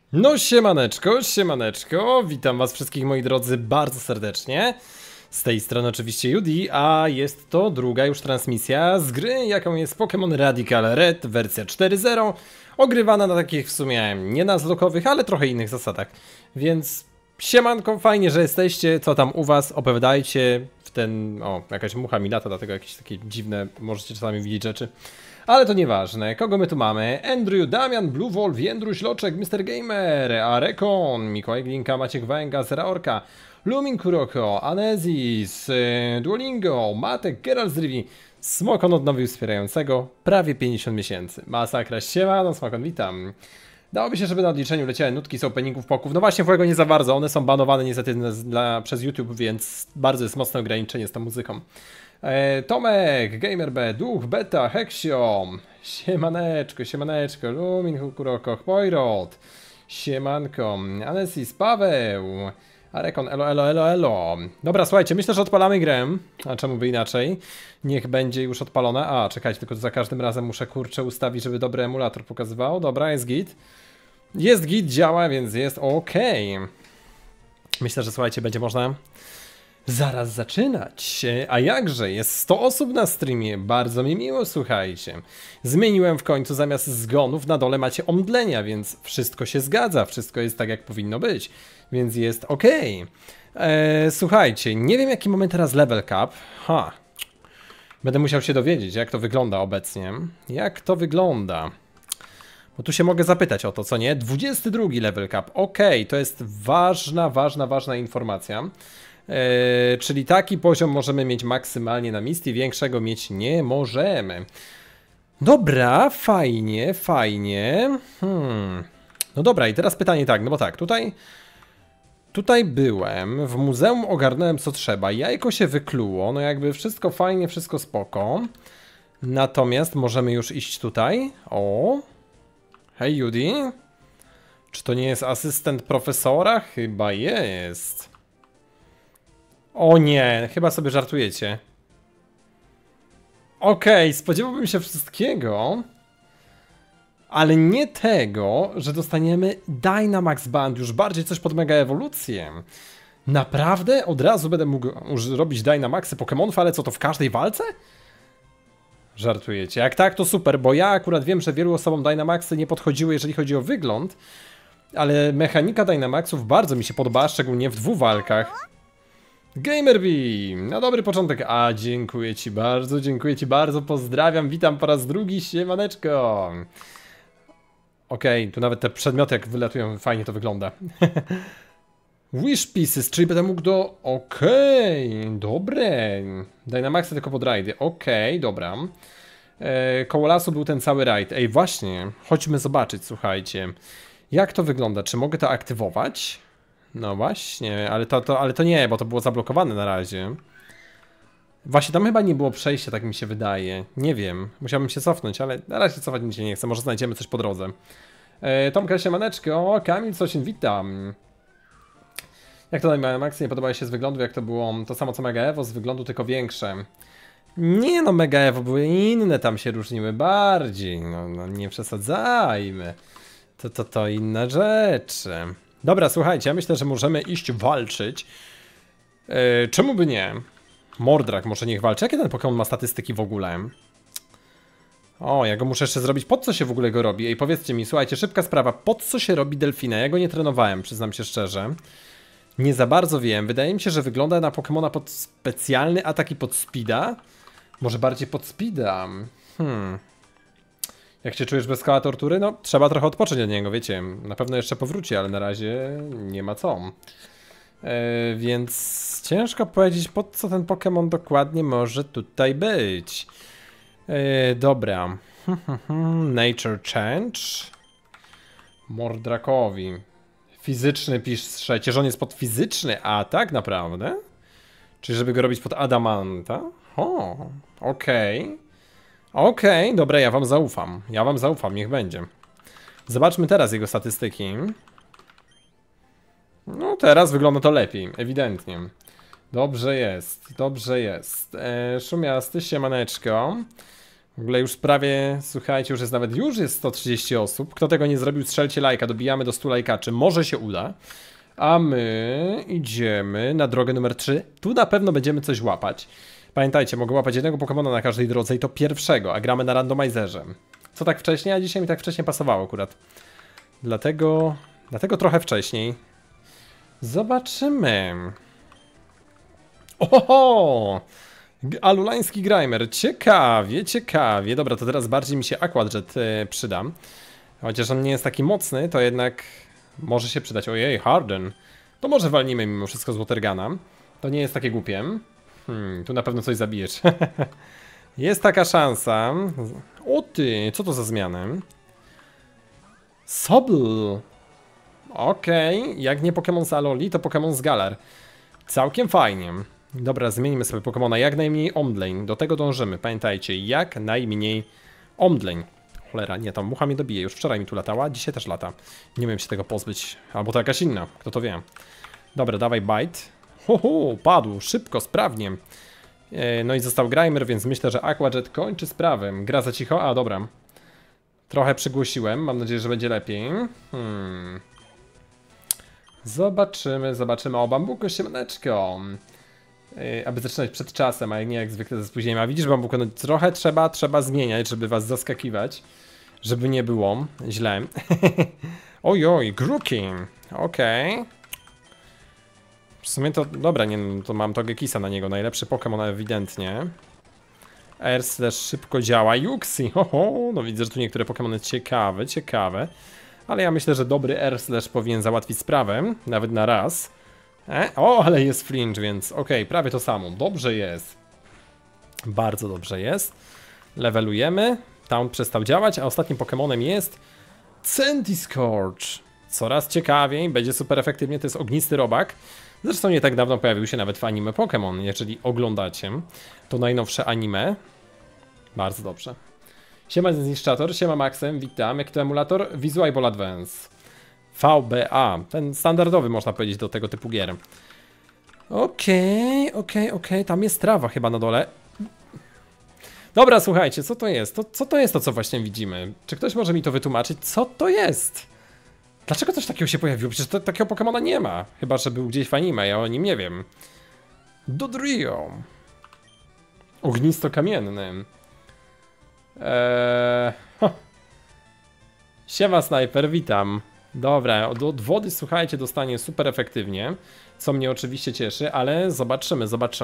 No siemaneczko, siemaneczko, witam was wszystkich moi drodzy bardzo serdecznie. Z tej strony oczywiście Judy, a jest to druga już transmisja z gry, jaką jest Pokémon Radical Red wersja 4.0. Ogrywana na takich w sumie nie na zlokowych, ale trochę innych zasadach. Więc siemanko, fajnie, że jesteście, co tam u was, opowiadajcie w ten... O, jakaś mucha mi lata, dlatego jakieś takie dziwne, możecie czasami widzieć rzeczy. Ale to nieważne. Kogo my tu mamy? Andrew, Damian, Blue Wolf, Jędruś, Loczek, Mr. Gamer, Arekon, Mikołaj Glinka, Maciek Węga, Zeraorka, Lumin Kuroko, Anezis, Duolingo, Matek, Geralt z Rivi, Smokon odnowił wspierającego prawie 50 miesięcy. Masakra, siema, Smokon, witam. Dałoby się, żeby na odliczeniu leciały nutki z openingów poków. No właśnie, Fuego nie za bardzo, one są banowane niestety przez YouTube, więc bardzo jest mocne ograniczenie z tą muzyką. Tomek, GamerB, Duch, Beta, Heksio, siemaneczko, siemaneczko, Lumin, Kuroko, Poirot, siemanko, Anesis, Paweł, Arekon, elo. Dobra, słuchajcie, myślę, że odpalamy grę, a czemu by inaczej, niech będzie już odpalona. A, czekajcie, tylko za każdym razem muszę, kurczę, ustawić, żeby dobry emulator pokazywał. Dobra, jest git. Jest git, działa, więc jest ok. Myślę, że słuchajcie, będzie można zaraz zaczynać. A jakże, jest 100 osób na streamie, bardzo mi miło, słuchajcie. Zmieniłem w końcu, zamiast zgonów na dole macie omdlenia, więc wszystko się zgadza, wszystko jest tak jak powinno być, więc jest ok. Słuchajcie, nie wiem jaki mamy teraz level cap. Będę musiał się dowiedzieć, jak to wygląda obecnie. Jak to wygląda? Bo tu się mogę zapytać o to, co nie? 22 level cap, ok, to jest ważna informacja. Czyli taki poziom możemy mieć maksymalnie na Misty, większego mieć nie możemy. Dobra, fajnie. No dobra, i teraz pytanie tak, no bo tak, tutaj byłem, w muzeum ogarnąłem co trzeba, jajko się wykluło, no jakby wszystko fajnie, wszystko spoko. Natomiast możemy już iść tutaj. O! Hej Judy. Czy to nie jest asystent profesora? Chyba jest. O nie, chyba sobie żartujecie. Okej, spodziewałbym się wszystkiego, ale nie tego, że dostaniemy Dynamax Band, już bardziej coś pod mega ewolucję. Naprawdę? Od razu będę mógł robić Dynamaxy Pokémonów, ale co, to w każdej walce? Żartujecie. Jak tak, to super, bo ja akurat wiem, że wielu osobom Dynamaxy nie podchodziły, jeżeli chodzi o wygląd, ale mechanika Dynamaxów bardzo mi się podoba, szczególnie w 2 walkach. GamerB, na dobry początek. A, dziękuję ci bardzo, pozdrawiam, witam po raz drugi, siemaneczko. Okej, tu nawet te przedmioty jak wylatują, fajnie to wygląda. Wish Pieces, czyli będę mógł do... dobre. Dynamaxy tylko pod rajdy, dobra. Koło lasu był ten cały rajd. Ej, właśnie, chodźmy zobaczyć, słuchajcie. Jak to wygląda, czy mogę to aktywować? No właśnie, ale to nie, bo to było zablokowane na razie. Właśnie tam chyba nie było przejścia, tak mi się wydaje. Nie wiem, musiałbym się cofnąć, ale na razie cofać mi się nie chcę, może znajdziemy coś po drodze. Tomka, siemaneczko, Kamil Sosin, witam. Jak to Dynamaxy nie podoba się z wyglądu, jak to było to samo co Mega Evo, z wyglądu tylko większe. Nie no, Mega Evo były inne, tam się różniły bardziej, no nie przesadzajmy. To inna rzecz. Dobra, słuchajcie, ja myślę, że możemy iść walczyć. Czemu by nie? Mordrak może niech walczy. Jakie ten Pokémon ma statystyki w ogóle? O, ja go muszę jeszcze zrobić. Po co się w ogóle go robi? Ej, powiedzcie mi, słuchajcie, szybka sprawa. Po co się robi delfina? Ja go nie trenowałem, przyznam się szczerze. Nie za bardzo wiem. Wydaje mi się, że wygląda na Pokémona pod specjalny atak i pod speeda. Może bardziej pod speeda. Jak się czujesz bez koła tortury? No, trzeba trochę odpocząć od niego, wiecie. Na pewno jeszcze powróci, ale na razie nie ma co. Więc ciężko powiedzieć, po co ten Pokémon dokładnie może tutaj być. Dobra. Nature Change. Mordrakowi. Fizyczny piszecie, że on jest pod fizyczny atak, naprawdę? Czyli żeby go robić pod Adamanta? O, okej, dobra, ja wam zaufam, niech będzie. Zobaczmy teraz jego statystyki. No teraz wygląda to lepiej, ewidentnie. Dobrze jest. Szumiasty, siemaneczko. W ogóle już prawie, słuchajcie, już jest 130 osób. Kto tego nie zrobił, strzelcie lajka, dobijamy do 100 lajkaczy, może się uda. A my idziemy na drogę numer 3. Tu na pewno będziemy coś łapać. Pamiętajcie, mogę łapać jednego Pokemona na każdej drodze i to pierwszego, a gramy na randomizerze. Co tak wcześnie? A dzisiaj mi tak wcześnie pasowało akurat. Dlatego trochę wcześniej. Zobaczymy. Oho! Alulański Grimer. Ciekawie, ciekawie. Dobra, to teraz bardziej mi się Aquajet przyda. Chociaż on nie jest taki mocny, to jednak może się przydać. Ojej, Harden. To może walnijmy mimo wszystko z Watergana. To nie jest takie głupie. Tu na pewno coś zabijesz. Jest taka szansa. O ty, co to za zmiany? Sobl. Okej, jak nie Pokémon z Aloli, to Pokémon z Galar. Całkiem fajnie. Dobra, zmienimy sobie Pokemona. Jak najmniej Omdleń. Do tego dążymy. Pamiętajcie, jak najmniej Omdleń. Cholera, nie, ta mucha mnie dobije. Już wczoraj mi tu latała, dzisiaj też lata. Nie wiem się tego pozbyć. Albo to jakaś inna, kto to wie. Dobra, dawaj bite. Padł, szybko, sprawnie. No i został Grimer, więc myślę, że Aquajet kończy sprawę. Gra za cicho? A, dobra. Trochę przygłosiłem, mam nadzieję, że będzie lepiej. Zobaczymy. O, Bambuko, siemaneczko. Aby zaczynać przed czasem, a nie jak zwykle ze spóźnieniem. A widzisz, Bambuko, no trochę trzeba zmieniać, żeby was zaskakiwać. Żeby nie było źle. Ojoj, Grookey. Okej. W sumie to, dobra, nie, no, to mam Togekisa na niego, najlepszy Pokémon ewidentnie. Air szybko działa, Yuxi, no widzę, że tu niektóre Pokémony ciekawe. Ale ja myślę, że dobry Air powinien załatwić sprawę, nawet na raz. Ale jest flinch, więc okej, prawie to samo, dobrze jest. Bardzo dobrze jest. Levelujemy, Taunt przestał działać, a ostatnim Pokémonem jest Centiskorch. Coraz ciekawiej, będzie super efektywnie, to jest ognisty robak. Zresztą nie tak dawno pojawił się nawet w anime Pokémon, jeżeli oglądacie to najnowsze anime. Bardzo dobrze. Siema Zniszczator, siema Maxem, witam. Jaki to emulator? Visual Advance. VBA, ten standardowy można powiedzieć do tego typu gier. Okej, tam jest trawa chyba na dole. Dobra, słuchajcie, co to jest? Co to jest to, co właśnie widzimy? Czy ktoś może mi to wytłumaczyć? Co to jest? Dlaczego coś takiego się pojawiło? Przecież takiego Pokemona nie ma. Chyba, że był gdzieś w anime, ja o nim nie wiem. Dodrio. Ognisto-kamienny. Siema Sniper, witam. Dobra, od wody, słuchajcie, dostanie super efektywnie. Co mnie oczywiście cieszy, ale zobaczymy.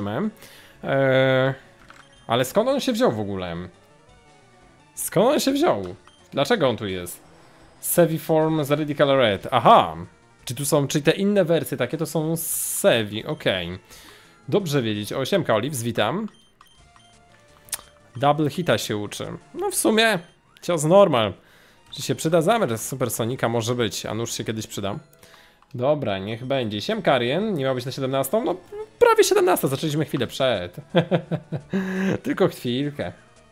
Ale skąd on się wziął w ogóle? Skąd on się wziął? Dlaczego on tu jest? Seviform z Radical Red. Aha! Czyli te inne wersje takie to są Sevi, okej. Dobrze wiedzieć. O, siemka Olives, witam. Double hita się uczy. No w sumie, cios normal. Czy się przyda zamer z Super Sonika? Może być, a nuż się kiedyś przyda. Dobra, niech będzie. Siemka Arien, nie ma być na 17? No prawie 17, zaczęliśmy chwilę przed. Tylko chwilkę.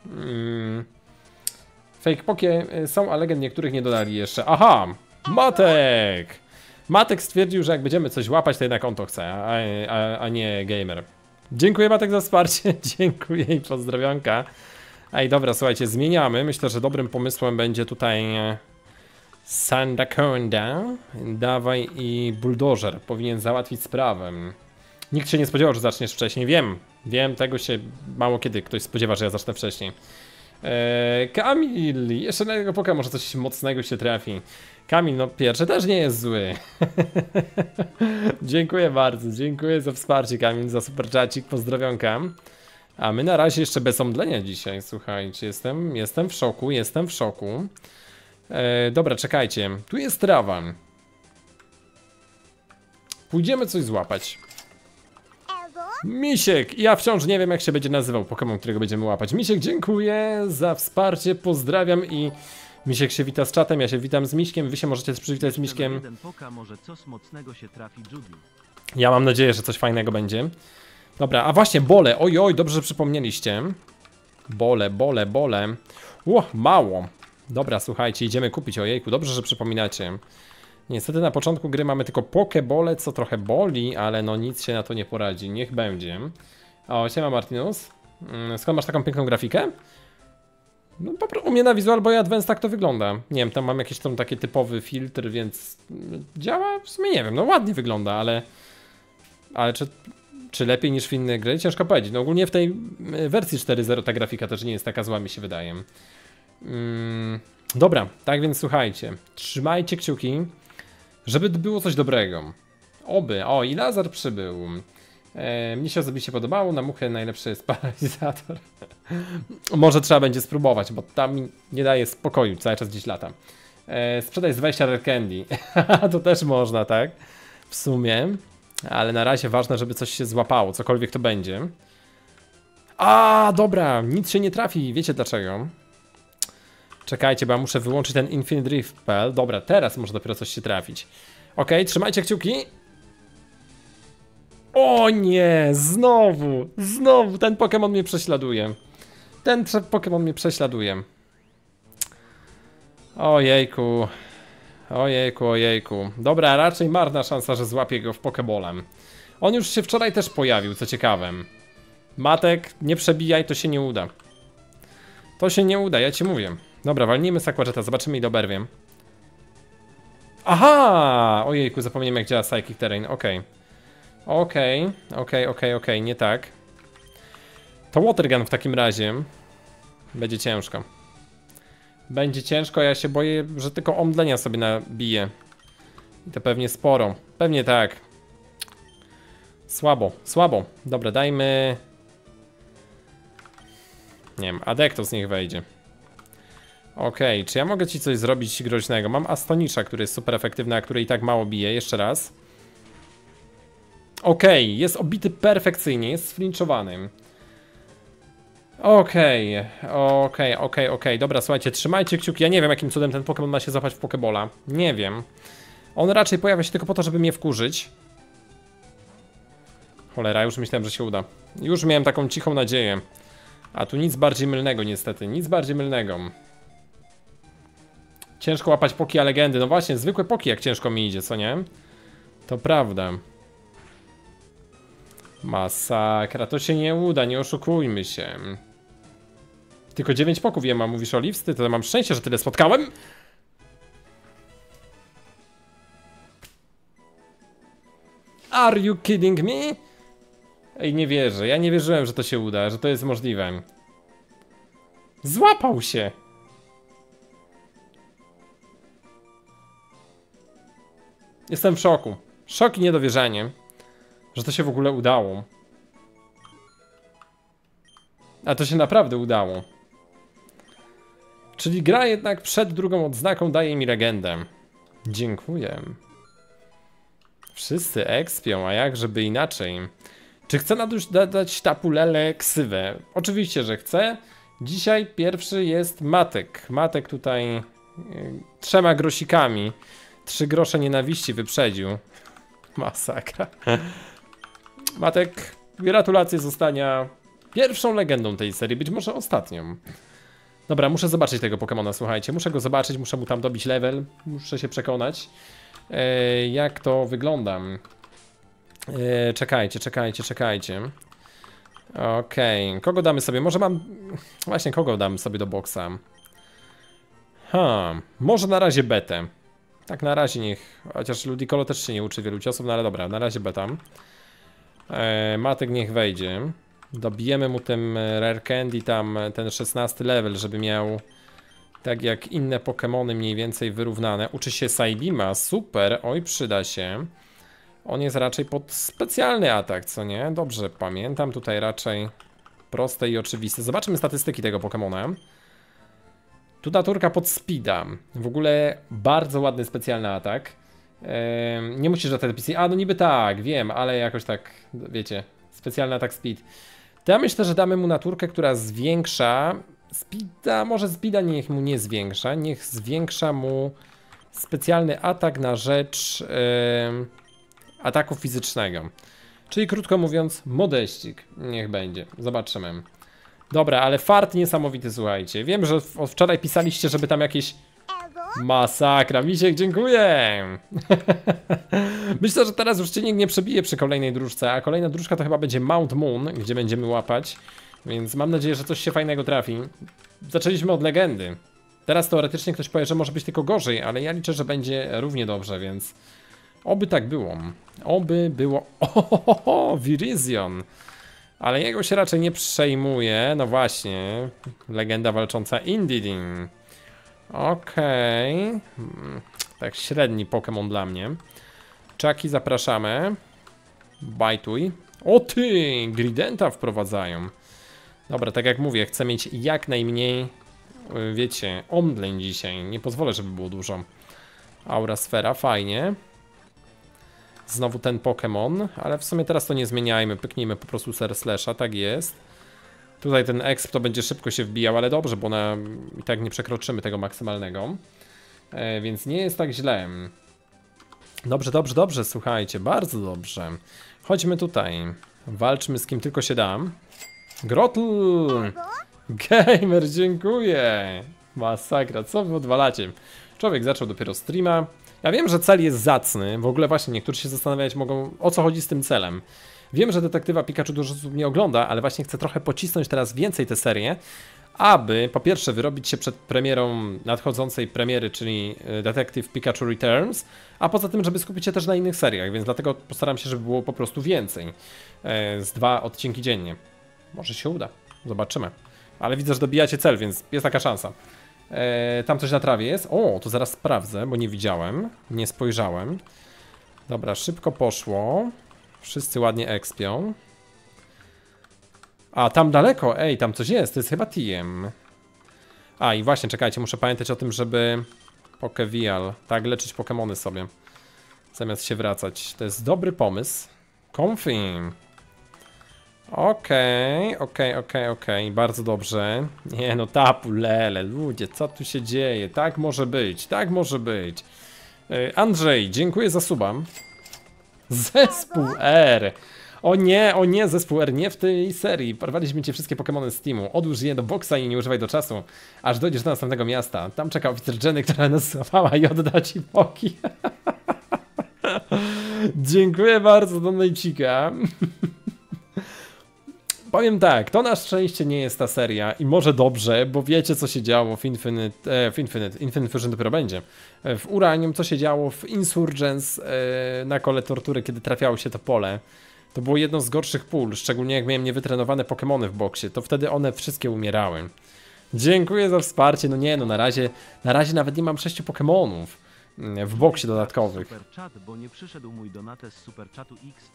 Fake pokie są, a legend niektórych nie dodali jeszcze. Aha! Matek! Matek stwierdził, że jak będziemy coś łapać, to jednak on to chce, a nie gamer. Dziękuję Matek za wsparcie, dziękuję i pozdrowionka. Ej, dobra, słuchajcie, zmieniamy. Myślę, że dobrym pomysłem będzie tutaj Sandaconda. Dawaj i Bulldozer powinien załatwić sprawę. Nikt się nie spodziewał, że zaczniesz wcześniej. Wiem, tego się mało kiedy ktoś spodziewa, że ja zacznę wcześniej. Kamil, jeszcze na jego Pokémon może coś mocnego się trafi. Kamil, no pierwszy też nie jest zły. Dziękuję bardzo, dziękuję za wsparcie Kamil, za super czacik, pozdrowionka. A my na razie jeszcze bez omdlenia dzisiaj, słuchajcie, jestem w szoku. Dobra, czekajcie, tu jest trawa. Pójdziemy coś złapać. Misiek, ja wciąż nie wiem jak się będzie nazywał Pokémon, którego będziemy łapać. Misiek, dziękuję za wsparcie, pozdrawiam i Misiek się wita z czatem, ja się witam z Miśkiem, wy się możecie przywitać z Miśkiem. Może coś mocnego się trafi Judy. Ja mam nadzieję, że coś fajnego będzie. Dobra, a właśnie, bole, oj, dobrze, że przypomnieliście. Bole. Mało. Dobra, słuchajcie, idziemy kupić, ojejku, dobrze, że przypominacie. Niestety na początku gry mamy tylko pokebole, co trochę boli, ale no nic się na to nie poradzi, niech będzie. O, siema Martinus. Skąd masz taką piękną grafikę? No u mnie na Visual Boy Advance tak to wygląda. Nie wiem, tam mam jakiś tam taki typowy filtr, więc działa, w sumie nie wiem, no ładnie wygląda, ale czy lepiej niż w innych gry? Ciężko powiedzieć. No ogólnie w tej wersji 4.0 ta grafika też nie jest taka zła, mi się wydaje. Dobra, tak więc słuchajcie, trzymajcie kciuki, żeby było coś dobrego. Oby, o i Lazar przybył. Mnie się osobiście podobało, na muchę najlepszy jest paralizator. Może trzeba będzie spróbować, bo tam mi nie daje spokoju, cały czas gdzieś latam. Sprzedaj z 20 Rare Candy. To też można, tak? W sumie. Ale na razie ważne, żeby coś się złapało, cokolwiek to będzie. A, dobra, nic się nie trafi, wiecie dlaczego? Czekajcie, bo ja muszę wyłączyć ten Infinite Rift Spell. Dobra, teraz może dopiero coś się trafić. Okej, trzymajcie kciuki. O nie, znowu, ten Pokémon mnie prześladuje. Ten Pokémon mnie prześladuje. Ojejku. Ojejku. Dobra, raczej marna szansa, że złapię go w Pokeballem. On już się wczoraj też pojawił, co ciekawe. Matek, nie przebijaj, to się nie uda. To się nie uda, ja ci mówię. Dobra, walnijmy Saquajetta, zobaczymy ile oberwiem. Aha! Ojejku, zapomniałem jak działa Psychic Terrain, okej, nie tak. To Watergun w takim razie. Będzie ciężko. Będzie ciężko, ja się boję, że tylko omdlenia sobie nabije. I to pewnie sporo. Pewnie tak. Słabo. Dobra, dajmy... Nie wiem, Adektos niech wejdzie. Okej, czy ja mogę ci coś zrobić groźnego? Mam Astonisha, który jest super efektywny, a który i tak mało bije. Jeszcze raz. Okej, jest obity perfekcyjnie, jest sflinchowany. Okej. Dobra, słuchajcie, trzymajcie kciuki. Ja nie wiem, jakim cudem ten Pokémon ma się złapać w Pokebola. Nie wiem. On raczej pojawia się tylko po to, żeby mnie wkurzyć. Cholera, już myślałem, że się uda. Już miałem taką cichą nadzieję. A tu nic bardziej mylnego niestety, nic bardziej mylnego. Ciężko łapać Pokia legendy. No właśnie, zwykłe Poki jak ciężko mi idzie, co nie? To prawda. Masakra, to się nie uda, nie oszukujmy się. Tylko 9 poków ja mam, mówisz o Oliwsty? To mam szczęście, że tyle spotkałem. Are you kidding me? Ej, nie wierzę, ja nie wierzyłem, że to się uda, że to jest możliwe. Złapał się. Jestem w szoku. Szok i niedowierzanie, że to się w ogóle udało. A to się naprawdę udało. Czyli gra jednak przed drugą odznaką daje mi legendę. Dziękuję. Wszyscy ekspią, a jak żeby inaczej. Czy chcę dać Tapulele ksywę? Oczywiście, że chcę. Dzisiaj pierwszy jest Matek. Matek tutaj 3 grosikami. 3 grosze nienawiści wyprzedził. Masakra. Matek, gratulacje zostania pierwszą legendą tej serii, być może ostatnią. Dobra, muszę zobaczyć tego Pokemona, słuchajcie. Muszę go zobaczyć, muszę mu tam dobić level. Muszę się przekonać, jak to wygląda. Czekajcie. Okej, kogo damy sobie? Może mam... Właśnie, kogo damy sobie do boksa? Może na razie betę. Tak na razie niech... Chociaż Ludicolo też się nie uczy wielu ciosów, no ale dobra, na razie beta. Matek niech wejdzie. Dobijemy mu tym Rare Candy tam ten 16 level, żeby miał tak jak inne Pokemony mniej więcej wyrównane. Uczy się Saibima, super, oj przyda się. On jest raczej pod specjalny atak, co nie? Dobrze pamiętam, tutaj raczej proste i oczywiste. Zobaczmy statystyki tego Pokemona. Tu naturka pod speeda. W ogóle bardzo ładny specjalny atak. Nie musisz za te PC. A no niby tak, wiem, ale jakoś tak, wiecie, specjalny atak speed. To ja myślę, że damy mu naturkę, która zwiększa speeda, może speeda niech mu nie zwiększa, niech zwiększa mu specjalny atak na rzecz ataku fizycznego. Czyli krótko mówiąc, modeścik niech będzie, zobaczymy. Dobra, ale fart niesamowity, słuchajcie. Wiem, że od wczoraj pisaliście, żeby tam jakieś... Masakra, Misiek, dziękuję! Myślę, że teraz już cię nikt nie przebije przy kolejnej dróżce, a kolejna dróżka to chyba będzie Mount Moon, gdzie będziemy łapać. Więc mam nadzieję, że coś się fajnego trafi. zaczęliśmy od legendy. Teraz teoretycznie ktoś powie, że może być tylko gorzej, ale ja liczę, że będzie równie dobrze, więc oby tak było. Oby było... Ohohoho, Virizion. Ale jego się raczej nie przejmuje. No właśnie. Legenda walcząca Indeedee. Okej. Tak średni Pokémon dla mnie. Chucky zapraszamy. Bajtuj. O ty! Gridenta wprowadzają. Dobra, tak jak mówię, chcę mieć jak najmniej, wiecie, omdleń dzisiaj. Nie pozwolę, żeby było dużo. Aura Sfera, fajnie. Znowu ten Pokémon, ale w sumie teraz to nie zmieniajmy. Pyknijmy po prostu Ser Slasha, tak jest. Tutaj ten exp to będzie szybko się wbijał, ale dobrze, bo i tak nie przekroczymy tego maksymalnego. Więc nie jest tak źle. Dobrze, dobrze, dobrze, słuchajcie, bardzo dobrze. Chodźmy tutaj. Walczmy z kim tylko się da. Grotl! Gamer, dziękuję! Masakra, co wy odwalacie? Człowiek zaczął dopiero streama. Ja wiem, że cel jest zacny. W ogóle właśnie niektórzy się zastanawiać mogą, o co chodzi z tym celem. Wiem, że Detektywa Pikachu dużo osób nie ogląda, ale właśnie chcę trochę pocisnąć teraz więcej tę serię, aby po pierwsze wyrobić się przed premierą nadchodzącej premiery, czyli Detective Pikachu Returns, a poza tym, żeby skupić się też na innych seriach, więc dlatego postaram się, żeby było po prostu więcej. Z 2 odcinki dziennie. Może się uda, zobaczymy. Ale widzę, że dobijacie cel, więc jest taka szansa. Tam coś na trawie jest. O, to zaraz sprawdzę, bo nie widziałem, nie spojrzałem. Dobra, szybko poszło. Wszyscy ładnie expią. A, tam daleko, ej, tam coś jest, to jest chyba TM. A, i właśnie, czekajcie, muszę pamiętać o tym, żeby Pokevial, tak, leczyć Pokemony sobie, zamiast się wracać. To jest dobry pomysł. Comfy. Okej, bardzo dobrze. Nie no, Tapu Lele, ludzie, co tu się dzieje? Tak może być, tak może być. Andrzej, dziękuję za suba. Zespół R. O nie, zespół R, nie w tej serii. Porwaliśmy cię wszystkie Pokemony z teamu. Odłóż je do boksa i nie używaj do czasu, aż dojdziesz do następnego miasta. Tam czeka oficer Jenny, która nas złapała i odda ci poki. Dziękuję bardzo, Donajcika. Powiem tak, to na szczęście nie jest ta seria i może dobrze, bo wiecie co się działo w Infinite Fusion dopiero będzie. W Uranium, co się działo w Insurgence na kole tortury, kiedy trafiało się to pole. To było jedno z gorszych pól, szczególnie jak miałem niewytrenowane Pokemony w boksie, to wtedy one wszystkie umierały. Dziękuję za wsparcie, no nie no, na razie nawet nie mam 6 Pokemonów w boksie dodatkowych. Super chat, bo nie przyszedł mój donates z Super Chatu X.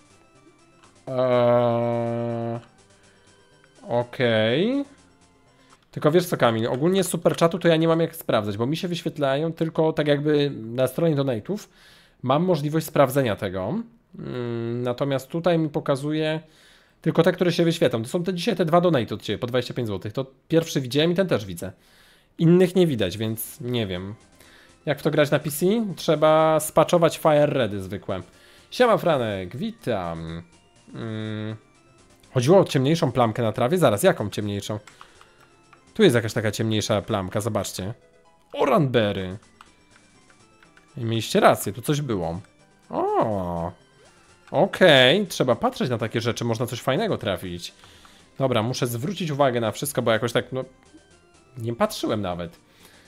Okej. Tylko wiesz co, Kamil, ogólnie z Super Chatu to ja nie mam jak sprawdzać, bo mi się wyświetlają tylko tak jakby na stronie donate'ów mam możliwość sprawdzenia tego. Natomiast tutaj mi pokazuje tylko te, które się wyświetlą. To są dzisiaj te 2 donate'y od ciebie po 25 zł. To pierwszy widziałem i ten też widzę. Innych nie widać, więc nie wiem. Jak w to grać na PC? Trzeba spaczować Fire Redy zwykłe. Siema Franek, witam. Chodziło o ciemniejszą plamkę na trawie? Zaraz, jaką ciemniejszą? Tu jest jakaś taka ciemniejsza plamka, zobaczcie. Oranberry. I mieliście rację, tu coś było. O, okej, trzeba patrzeć na takie rzeczy, można coś fajnego trafić. Dobra, muszę zwrócić uwagę na wszystko, bo jakoś tak, no, nie patrzyłem nawet.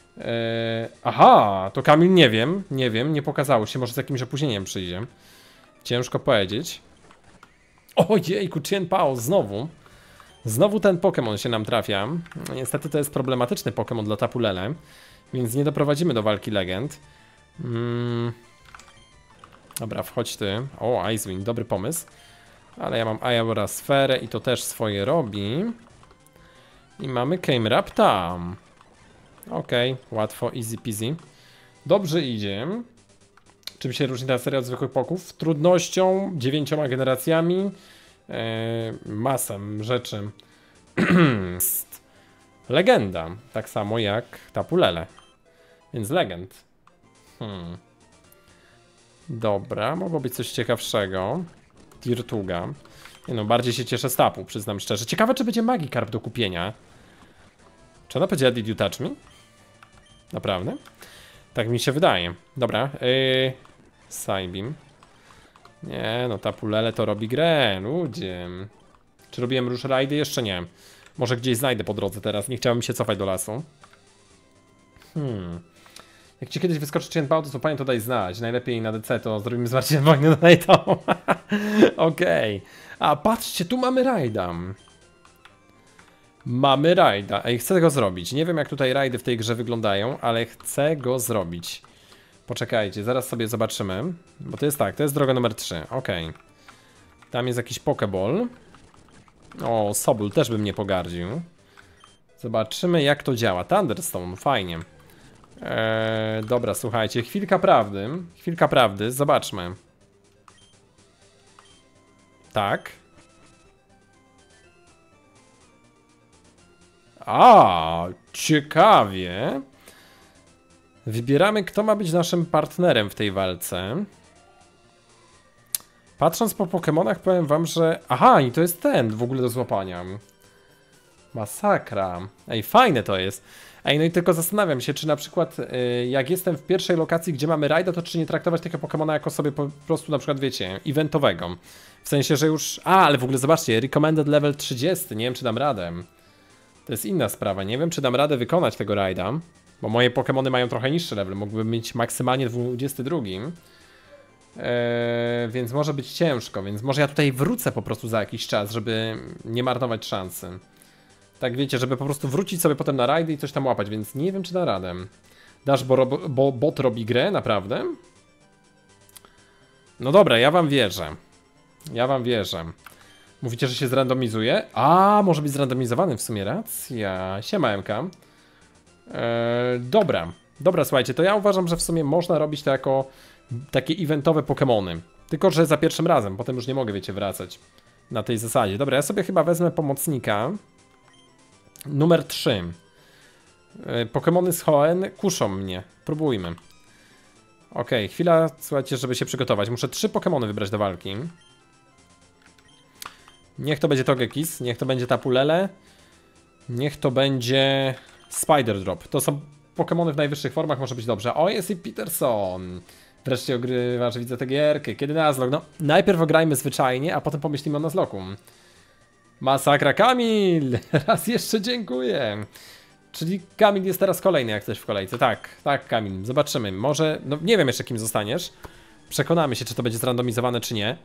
Aha, to Kamil nie wiem, nie pokazało się, może z jakimś opóźnieniem przyjdzie. Ciężko powiedzieć. Ojejku, Chien Pao, znowu ten Pokémon się nam trafia. Niestety to jest problematyczny Pokémon dla Tapu Lele, więc nie doprowadzimy do walki legend. Dobra, wchodź ty. O, Icewind, dobry pomysł. Ale ja mam Aura Sferę i to też swoje robi. I mamy Camerap tam. Okej, łatwo, easy peasy. Dobrze idzie. Czym się różni ta seria od zwykłych poków? Trudnością, 9 generacjami, masą rzeczy. Legenda, tak samo jak Tapu Lele. Więc legend. Dobra, mogło być coś ciekawszego. Tirtuga. Nie no, bardziej się cieszę z Tapu, przyznam szczerze. Ciekawe, czy będzie Magikarp do kupienia. Czy ona powiedziała Did you touch me? Naprawdę? Tak mi się wydaje. Dobra, Psybeam. Nie no, Tapu Lele to robi grę, ludzie. Czy robiłem Rush Ride'y? Jeszcze nie. Może gdzieś znajdę po drodze teraz, nie chciałbym się cofać do lasu. Jak ci kiedyś wyskoczy Chainbound, to pamiętaj to daj znać. Najlepiej na DC to zrobimy zwarcie wojny na NATO. Okej. A patrzcie, tu mamy rajda. Mamy rajda. Ej, chcę go zrobić. Nie wiem jak tutaj rajdy w tej grze wyglądają, ale chcę go zrobić. Poczekajcie, zaraz sobie zobaczymy. Bo to jest tak, to jest droga numer 3. Okej. Tam jest jakiś Pokeball. O, Sobul też bym nie pogardził. Zobaczymy jak to działa. Thunderstone, fajnie. Dobra, słuchajcie, chwilka prawdy. Chwilka prawdy, zobaczmy. Tak. A, ciekawie. Wybieramy, kto ma być naszym partnerem w tej walce. Patrząc po Pokemonach, powiem wam, że... Aha, i to jest ten w ogóle do złapania. Masakra. Ej, fajne to jest. Ej, no i tylko zastanawiam się, czy na przykład jak jestem w pierwszej lokacji, gdzie mamy rajda, to czy nie traktować takiego Pokemona jako sobie po prostu na przykład, wiecie, eventowego. W sensie, że już... A, ale w ogóle zobaczcie, recommended level 30, nie wiem czy dam radę. To jest inna sprawa, nie wiem czy dam radę wykonać tego rajda, bo moje Pokemony mają trochę niższy level, mógłbym mieć maksymalnie 22. Więc może być ciężko, więc może ja tutaj wrócę po prostu za jakiś czas, żeby nie marnować szansy. Tak wiecie, żeby po prostu wrócić sobie potem na rajdy i coś tam łapać, więc nie wiem czy da radę. Dash, bo bot robi grę, naprawdę? No dobra, ja wam wierzę. Ja wam wierzę. Mówicie, że się zrandomizuje? A, może być zrandomizowany w sumie, racja. Siema MK. Dobra. Dobra, słuchajcie, to ja uważam, że w sumie można robić to jako takie eventowe Pokemony. Tylko, że za pierwszym razem, potem już nie mogę, wiecie, wracać na tej zasadzie. Dobra, ja sobie chyba wezmę pomocnika. Numer 3. Pokemony z Hoenn kuszą mnie. Próbujmy. Okej, chwila, słuchajcie, żeby się przygotować. Muszę 3 Pokemony wybrać do walki. Niech to będzie Togekiss, niech to będzie Tapulele. Niech to będzie Spider Drop. To są Pokemony w najwyższych formach, może być dobrze. O, jest i Peterson. Wreszcie ogrywasz, widzę tę gierkę. Kiedy Nuzlocke? No, najpierw ograjmy zwyczajnie, a potem pomyślimy o Nuzlocku. Masakra, Kamil! Raz jeszcze dziękuję. Czyli Kamil jest teraz kolejny jak coś w kolejce. Tak, tak Kamil, zobaczymy. Może, no nie wiem jeszcze kim zostaniesz. Przekonamy się, czy to będzie zrandomizowane, czy nie.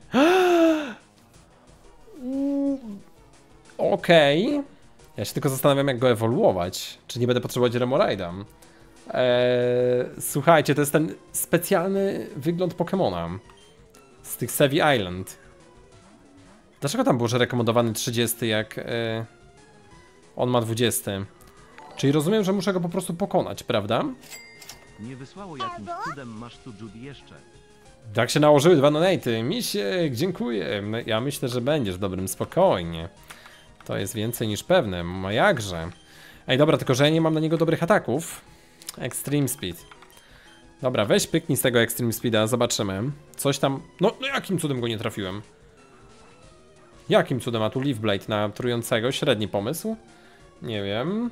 Okej. Ja się tylko zastanawiam jak go ewoluować. Czy nie będę potrzebować Remoraida. Słuchajcie, to jest ten specjalny wygląd Pokemona z tych Sevi Island. Dlaczego tam było, że rekomendowany 30 jak on ma 20? Czyli rozumiem, że muszę go po prostu pokonać, prawda? Nie wysłało jakimś cudem, masz tu Judy jeszcze. Tak się nałożyły 2 donaty. Misiek, dziękuję. Ja myślę, że będziesz dobrym, spokojnie. To jest więcej niż pewne, a jakże. Ej, dobra, tylko że ja nie mam na niego dobrych ataków. Extreme Speed. Dobra, weź pyknij z tego Extreme Speeda, zobaczymy. Coś tam... No jakim cudem go nie trafiłem? Jakim cudem? A tu Leaf Blade na trującego? Średni pomysł? Nie wiem.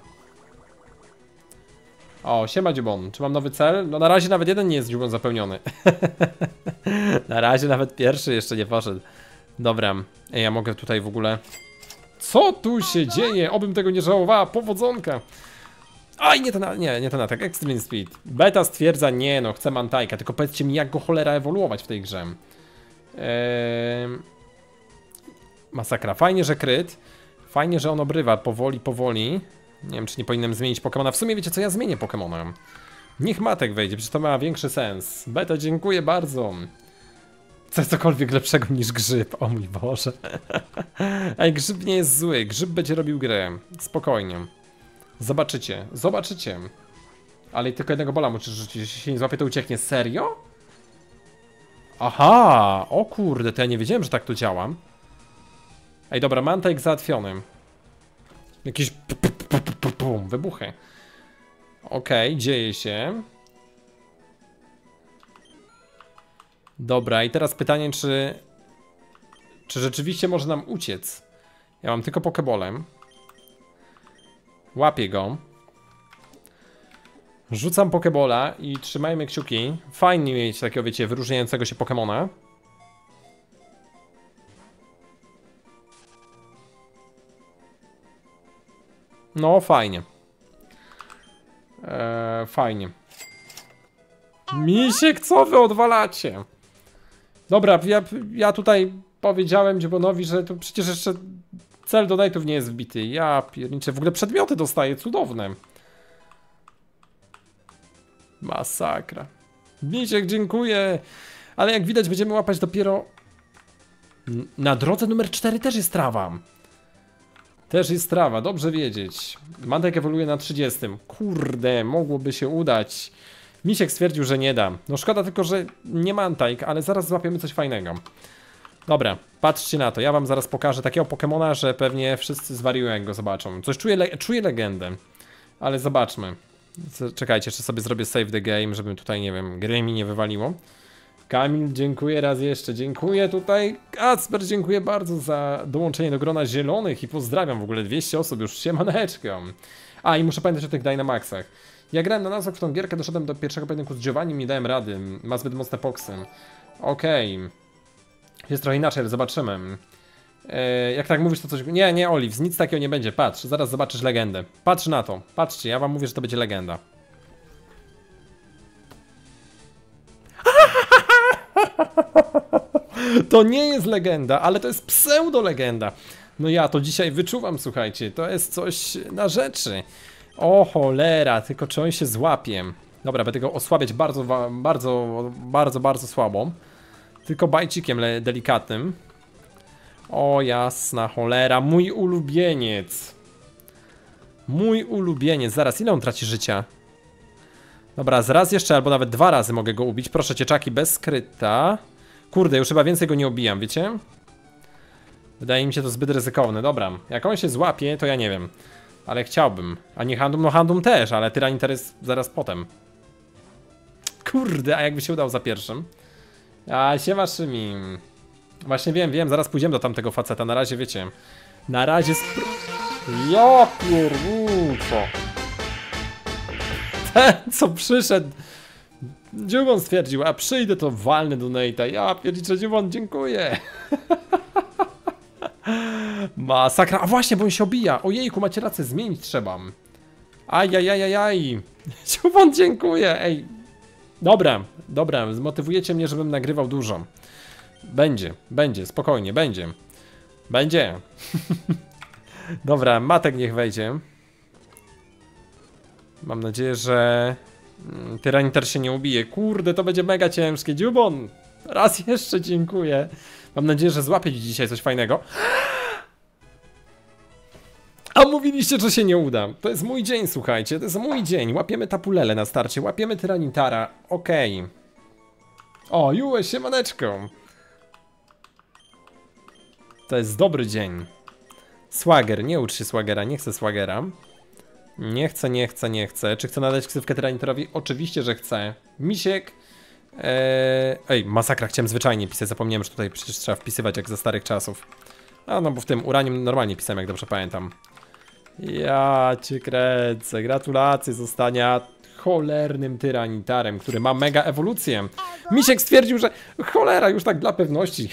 O, siema Dziubon. Czy mam nowy cel? No na razie nawet jeden nie jest Dziubon zapełniony. Na razie nawet pierwszy jeszcze nie poszedł. Dobra. Ej, ja mogę tutaj w ogóle... Co tu się dzieje? Obym tego nie żałowała. Powodzonka. Aj, nie ten atak. Extreme Speed. Beta stwierdza, nie no, chcę Mantajka. Tylko powiedzcie mi, jak go cholera ewoluować w tej grze. Masakra. Fajnie, że kryt. Fajnie, że on obrywa powoli. Nie wiem, czy nie powinienem zmienić Pokemona. W sumie wiecie co, ja zmienię Pokemona. Niech Matek wejdzie, przecież to ma większy sens. Beta, dziękuję bardzo. Coś cokolwiek lepszego niż grzyb. O mój Boże. Ej, grzyb nie jest zły. Grzyb będzie robił grę. Spokojnie. Zobaczycie. Zobaczycie. Ale tylko jednego bola muszę rzucić. Jeśli się nie złapie, to ucieknie. Serio? Aha. O kurde, to ja nie wiedziałem, że tak to działa. Ej, dobra, Mantek załatwiony. Jakieś wybuchy. Okej, dzieje się. Dobra, i teraz pytanie, czy rzeczywiście może nam uciec? Ja mam tylko Pokebolem. Łapię go. Rzucam Pokebola i trzymajmy kciuki. Fajnie mieć takiego, wiecie, wyróżniającego się Pokemona. No, fajnie. Fajnie. Misiek, co wy odwalacie? Dobra, ja tutaj powiedziałem Dziubonowi, że to przecież jeszcze cel do knightów nie jest wbity. Ja pierniczę, w ogóle przedmioty dostaję, cudowne. Masakra. Misiek, dziękuję. Ale jak widać będziemy łapać dopiero... Na drodze numer 4 też jest trawa. Też jest trawa, dobrze wiedzieć. Mantek ewoluuje na 30. Kurde, mogłoby się udać. Misiek stwierdził, że nie da. No szkoda tylko, że nie Mantajk, ale zaraz złapiemy coś fajnego. Dobra, patrzcie na to. Ja wam zaraz pokażę takiego Pokemona, że pewnie wszyscy zwariują, jak go zobaczą. Coś czuję legendę. Ale zobaczmy. Czekajcie, jeszcze sobie zrobię save the game, żeby tutaj, nie wiem, gry mi nie wywaliło. Kamil, dziękuję raz jeszcze. Dziękuję tutaj. Kacper, dziękuję bardzo za dołączenie do grona zielonych i pozdrawiam w ogóle 200 osób już. Siemaneczko. A i muszę pamiętać o tych Dynamaxach. Ja grałem na nazwę w tą gierkę, doszedłem do pierwszego pojedynku z Giovannim, nie dałem rady. Ma zbyt mocne poksy. Okej. Jest trochę inaczej, ale zobaczymy. Jak tak mówisz, to coś... Nie, Olive, nic takiego nie będzie. Patrz, zaraz zobaczysz legendę. Patrz na to. Patrzcie, ja wam mówię, że to będzie legenda. To nie jest legenda, ale to jest pseudo-legenda. No ja to dzisiaj wyczuwam, słuchajcie. To jest coś na rzeczy. O cholera, tylko czy on się złapie. Dobra, będę go osłabiać bardzo słabo. Tylko bajcikiem delikatnym. O jasna cholera, mój ulubieniec. Mój ulubieniec. Zaraz, ile on traci życia? Dobra, raz jeszcze, albo nawet 2 razy mogę go ubić. Proszę, cieczaki bez skryta. Kurde, już chyba więcej go nie obijam, wiecie? Wydaje mi się to zbyt ryzykowne. Dobra, jak on się złapie, to ja nie wiem. Ale chciałbym. A nie Handum, no Handum też, ale Tyranitar jest zaraz potem. Kurde, a jakby się udał za pierwszym? A siema Szymi. Właśnie wiem, zaraz pójdziemy do tamtego faceta. Na razie wiecie. Na razie ja pierniczę. Ten co przyszedł. Dziubon stwierdził, a przyjdę to walnę do Nate'a. Ja pierniczę, Dziubon, dziękuję. Masakra, a właśnie, bo on się obija. Ojejku, macie rację, zmienić trzeba. Ajajajajaj. Dziubon, dziękuję. Ej. Dobra, zmotywujecie mnie, żebym nagrywał dużo. Będzie, spokojnie, będzie. Dobra, Matek niech wejdzie. Mam nadzieję, że Tyranitar się nie ubije. Kurde, to będzie mega ciężkie. Dziubon, raz jeszcze dziękuję. Mam nadzieję, że złapię dzisiaj coś fajnego. A mówiliście, że się nie uda. To jest mój dzień, słuchajcie. To jest mój dzień. Łapiemy Tapulele na starcie. Łapiemy Tyranitara. Okej. O, Jułe, siemaneczko. To jest dobry dzień. Swagger, nie ucz się Swagera. Nie chcę Swagera. Nie chcę. Czy chcę nadać ksywkę Tyranitarowi? Oczywiście, że chcę. Misiek. Ej, masakra, chciałem zwyczajnie pisać. Zapomniałem, że tutaj przecież trzeba wpisywać jak za starych czasów. A no, bo w tym Uranium normalnie pisałem, jak dobrze pamiętam. Ja cię kręcę. Gratulacje zostania cholernym Tyranitarem, który ma mega ewolucję. Misiek stwierdził, że cholera, już tak dla pewności.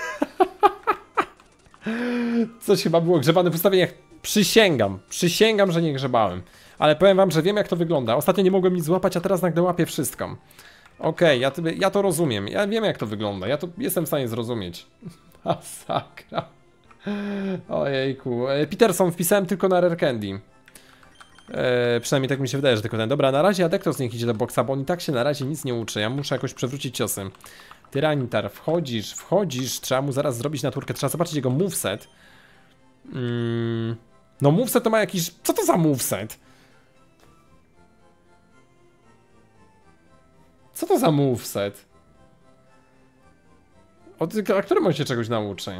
Coś chyba było grzebane w ustawieniach. Przysięgam, że nie grzebałem. Ale powiem wam, że wiem, jak to wygląda. Ostatnio nie mogłem nic złapać, a teraz nagle łapię wszystko. Okej, ja to rozumiem. Ja wiem, jak to wygląda. Ja to jestem w stanie zrozumieć. Masakra. Ojejku. Peterson wpisałem tylko na Rare Candy. Przynajmniej tak mi się wydaje, że tylko ten. Dobra, na razie Adektos niech idzie do boksa, bo on i tak się na razie nic nie uczy. Ja muszę jakoś przewrócić ciosy. Tyranitar, wchodzisz. Trzeba mu zaraz zrobić naturkę. Trzeba zobaczyć jego moveset. No moveset to ma jakiś... Co to za moveset? Co to za moveset? A którym on się czegoś nauczy?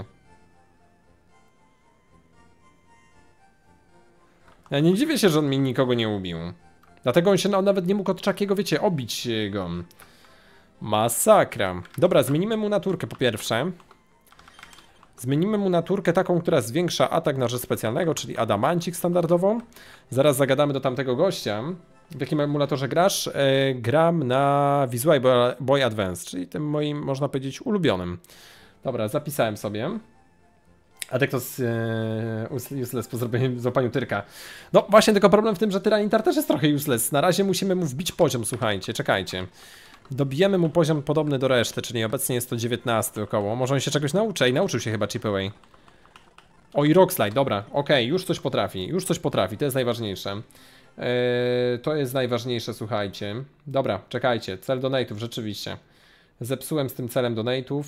Ja nie dziwię się, że on mi nikogo nie ubił. Dlatego on się nawet nie mógł od Chuckiego, wiecie, obić go. Masakra. Dobra, zmienimy mu naturkę po pierwsze. Zmienimy mu naturkę taką, która zwiększa atak na rzecz specjalnego, czyli Adamancik standardowo. Zaraz zagadamy do tamtego gościa. W jakim emulatorze grasz? Gram na Visual Boy Advance, czyli tym moim, można powiedzieć, ulubionym. Dobra, zapisałem sobie. Adektos useless po złapaniu Tyrka. No właśnie, tylko problem w tym, że Tyranitar też jest trochę useless. Na razie musimy mu wbić poziom, słuchajcie, czekajcie. Dobijemy mu poziom podobny do reszty, czyli obecnie jest to 19 około. Może on się czegoś nauczy i nauczył się chyba Chip Away. O i Rockslide, dobra, okej, już coś potrafi, to jest najważniejsze. To jest najważniejsze, słuchajcie. Dobra, czekajcie, cel donate'ów, rzeczywiście. Zepsułem z tym celem donate'ów,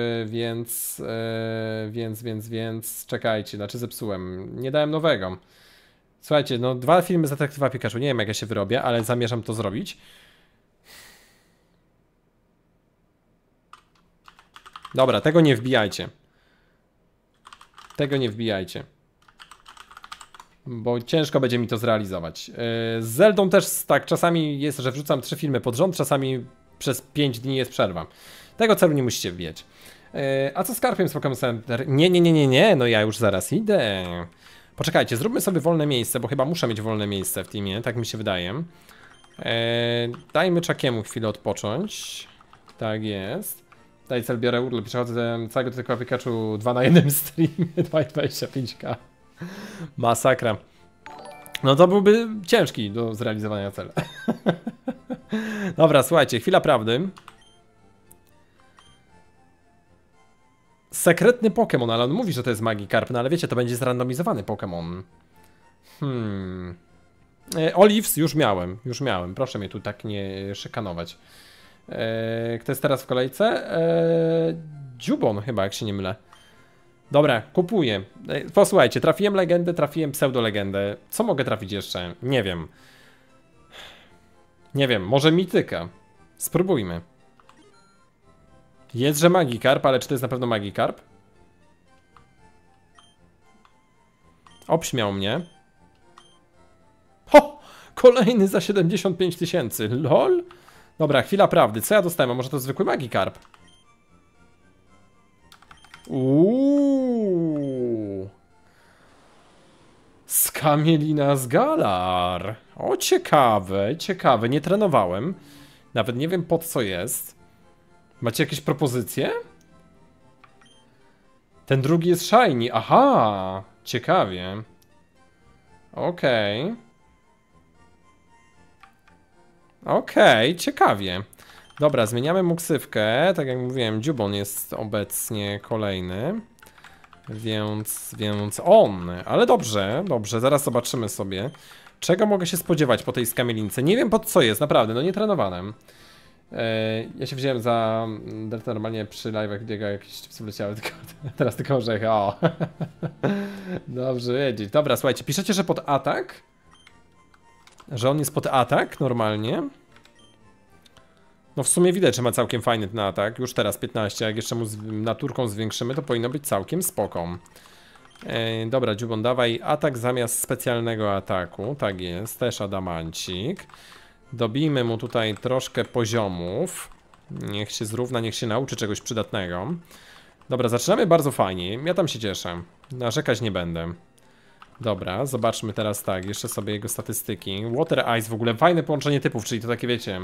więc czekajcie, znaczy zepsułem, nie dałem nowego. Słuchajcie, no 2 filmy z Detektywa Pikachu, nie wiem jak ja się wyrobię, ale zamierzam to zrobić. Dobra, tego nie wbijajcie. Tego nie wbijajcie. Bo ciężko będzie mi to zrealizować. Z Zeldą też tak, czasami jest, że wrzucam 3 filmy pod rząd, czasami przez 5 dni jest przerwa. Tego celu nie musicie wbijać. A co z Karpiem z Pokémon Center? Nie, no ja już zaraz idę. Poczekajcie, zróbmy sobie wolne miejsce, bo chyba muszę mieć wolne miejsce w teamie, tak mi się wydaje. Dajmy Czakiemu chwilę odpocząć. Tak jest. Daj cel, biorę urlop, przechodzę całego tylko Pikachu 2 na 1 streamie, 2,25k. Masakra. No to byłby ciężki do zrealizowania cel. Dobra, słuchajcie, chwila prawdy. Sekretny Pokémon, ale on mówi, że to jest Magikarp, no ale wiecie, to będzie zrandomizowany Pokémon. Olives już miałem, proszę mnie tu tak nie szykanować. Kto jest teraz w kolejce? Djubon chyba, jak się nie mylę. Dobra, kupuję. Posłuchajcie, trafiłem legendę, trafiłem pseudolegendę. Co mogę trafić jeszcze? Nie wiem. Nie wiem, może mityka. Spróbujmy. Jest, że Magikarp, ale czy to jest na pewno Magikarp? Obśmiał mnie. Ho! Kolejny za 75 000. LOL? Dobra, chwila prawdy. Co ja dostałem? A może to zwykły Magikarp? Skamielina z Galar. O, ciekawe, ciekawe. Nie trenowałem. Nawet nie wiem pod co jest. Macie jakieś propozycje? Ten drugi jest shiny. Aha, ciekawie. Okej. Okej, ciekawie. Dobra, zmieniamy mu ksywkę. Tak jak mówiłem, Djubon jest obecnie kolejny. Więc on. Ale dobrze, dobrze, zaraz zobaczymy sobie. Czego mogę się spodziewać po tej skamielince? Nie wiem pod co jest, naprawdę, no nie trenowałem. Ja się wziąłem za Delta normalnie przy live'ach, biega jakieś chipsy wleciały, tylko, teraz tylko orzechy, o. Dobrze wiedzieć. Dobra, słuchajcie, piszecie, że pod atak? Że on jest pod atak normalnie? No w sumie widać, że ma całkiem fajny ten atak. Już teraz 15, jak jeszcze mu naturką zwiększymy, to powinno być całkiem spoko. Dobra, Djubon, dawaj atak zamiast specjalnego ataku. Tak jest, też adamancik. Dobijmy mu tutaj troszkę poziomów. Niech się zrówna, niech się nauczy czegoś przydatnego. Dobra, zaczynamy bardzo fajnie. Ja tam się cieszę. Narzekać nie będę. Dobra, zobaczmy teraz tak, jeszcze sobie jego statystyki. Water Ice, w ogóle fajne połączenie typów, czyli to takie wiecie...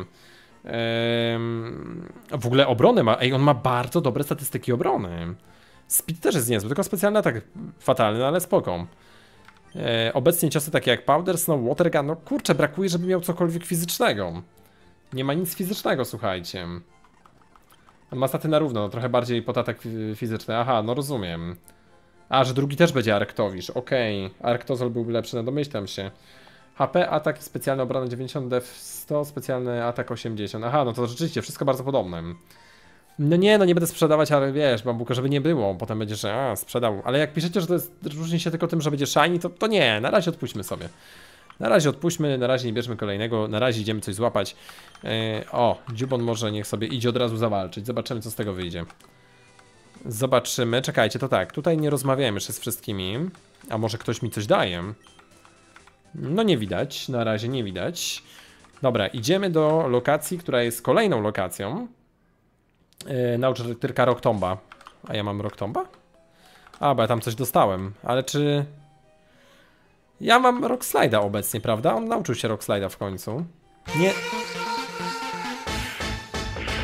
w ogóle obronę ma, ej, on ma bardzo dobre statystyki obrony. Speed też jest niezły, tylko specjalny atak fatalny, no ale spoko. Obecnie ciosy takie jak Powder Snow, Water Gun, no kurczę, brakuje, żeby miał cokolwiek fizycznego. Nie ma nic fizycznego, słuchajcie. On ma staty na równo, no trochę bardziej pod atak fizyczny, aha, no rozumiem. A, że drugi też będzie Arctowish, okej. Arctozol byłby lepszy, no domyślam się. HP, atak i specjalna obrona 90, def 100, specjalny atak 80. Aha, no to rzeczywiście wszystko bardzo podobne. No nie, no nie będę sprzedawać, ale wiesz, bambuko, żeby nie było. Potem będzie, że sprzedał. Ale jak piszecie, że to jest, różni się tylko tym, że będzie shiny, to nie, na razie odpuśćmy sobie. Na razie odpuśćmy, na razie nie bierzmy kolejnego, na razie idziemy coś złapać. O, Djubon może niech sobie idzie od razu zawalczyć. Zobaczymy, co z tego wyjdzie. Zobaczymy, czekajcie, to tak, tutaj nie rozmawiałem jeszcze z wszystkimi. A może ktoś mi coś daje? No nie widać, na razie nie widać. Dobra, idziemy do lokacji, która jest kolejną lokacją. Nauczę tylko Rocktomba. A ja mam Rocktomba? A, bo ja tam coś dostałem, ale czy... Ja mam Rockslide'a obecnie, prawda? On nauczył się Rockslide'a w końcu. Nie...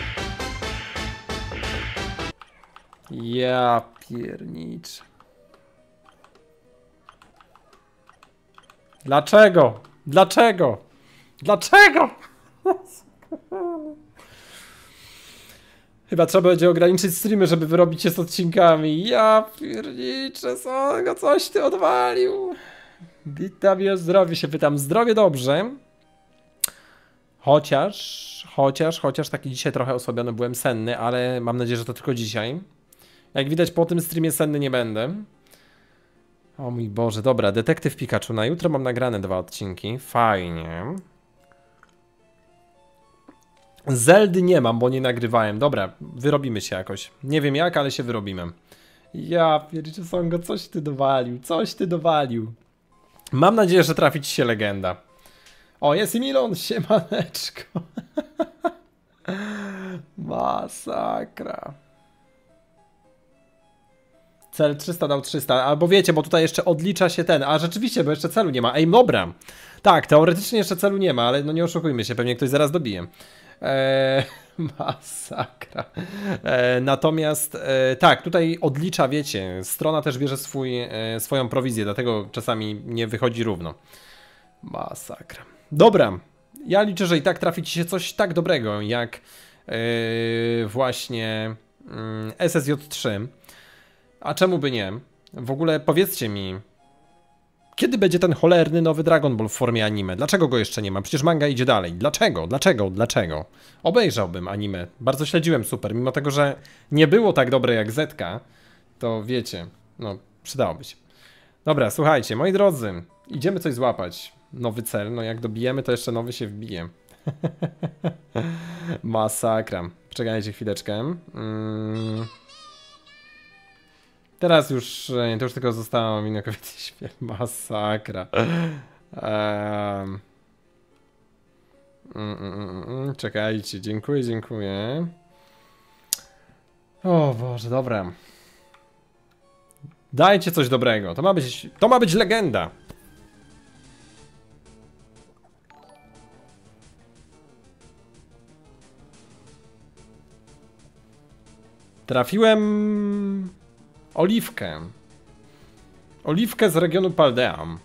Ja piernicz. Dlaczego? Dlaczego? Dlaczego? Chyba trzeba będzie ograniczyć streamy, żeby wyrobić się z odcinkami. Ja pierniczę, Songo, coś ty odwalił. Witam i o zdrowie się pytam. Zdrowie dobrze. Chociaż taki dzisiaj trochę osłabiony, byłem senny, ale mam nadzieję, że to tylko dzisiaj. Jak widać po tym streamie senny nie będę. O mój Boże, dobra, Detektyw Pikachu. Na jutro mam nagrane 2 odcinki. Fajnie. Zeldy nie mam, bo nie nagrywałem. Dobra, wyrobimy się jakoś. Nie wiem jak, ale się wyrobimy. Ja pierdzielę, Songo, coś ty dowalił. Coś ty dowalił. Mam nadzieję, że trafi ci się legenda. O, jest i Milon, siemaneczko. Masakra. Cel 300 dał 300, albo wiecie, bo tutaj jeszcze odlicza się ten, a rzeczywiście, bo jeszcze celu nie ma. Ej, dobra. Tak, teoretycznie jeszcze celu nie ma, ale no nie oszukujmy się, pewnie ktoś zaraz dobije. Masakra. Natomiast tak, tutaj odlicza, wiecie, strona też bierze swoją prowizję, dlatego czasami nie wychodzi równo. Masakra. Dobra, ja liczę, że i tak trafi ci się coś tak dobrego, jak właśnie SSJ3. A czemu by nie? W ogóle powiedzcie mi, kiedy będzie ten cholerny nowy Dragon Ball w formie anime? Dlaczego go jeszcze nie ma? Przecież manga idzie dalej. Dlaczego? Dlaczego? Obejrzałbym anime. Bardzo śledziłem Super. Mimo tego, że nie było tak dobre jak Zetka, to wiecie, no przydałoby się. Dobra, słuchajcie, moi drodzy, idziemy coś złapać. Nowy cel, no jak dobijemy, to jeszcze nowy się wbije. Masakra. Poczekajcie chwileczkę. Teraz już, to już tylko zostało mi na kobiety śpiew. Masakra. Czekajcie, dziękuję. O Boże, dobra. Dajcie coś dobrego, to ma być legenda. Trafiłem Oliwkę. Oliwkę z regionu Paldeam.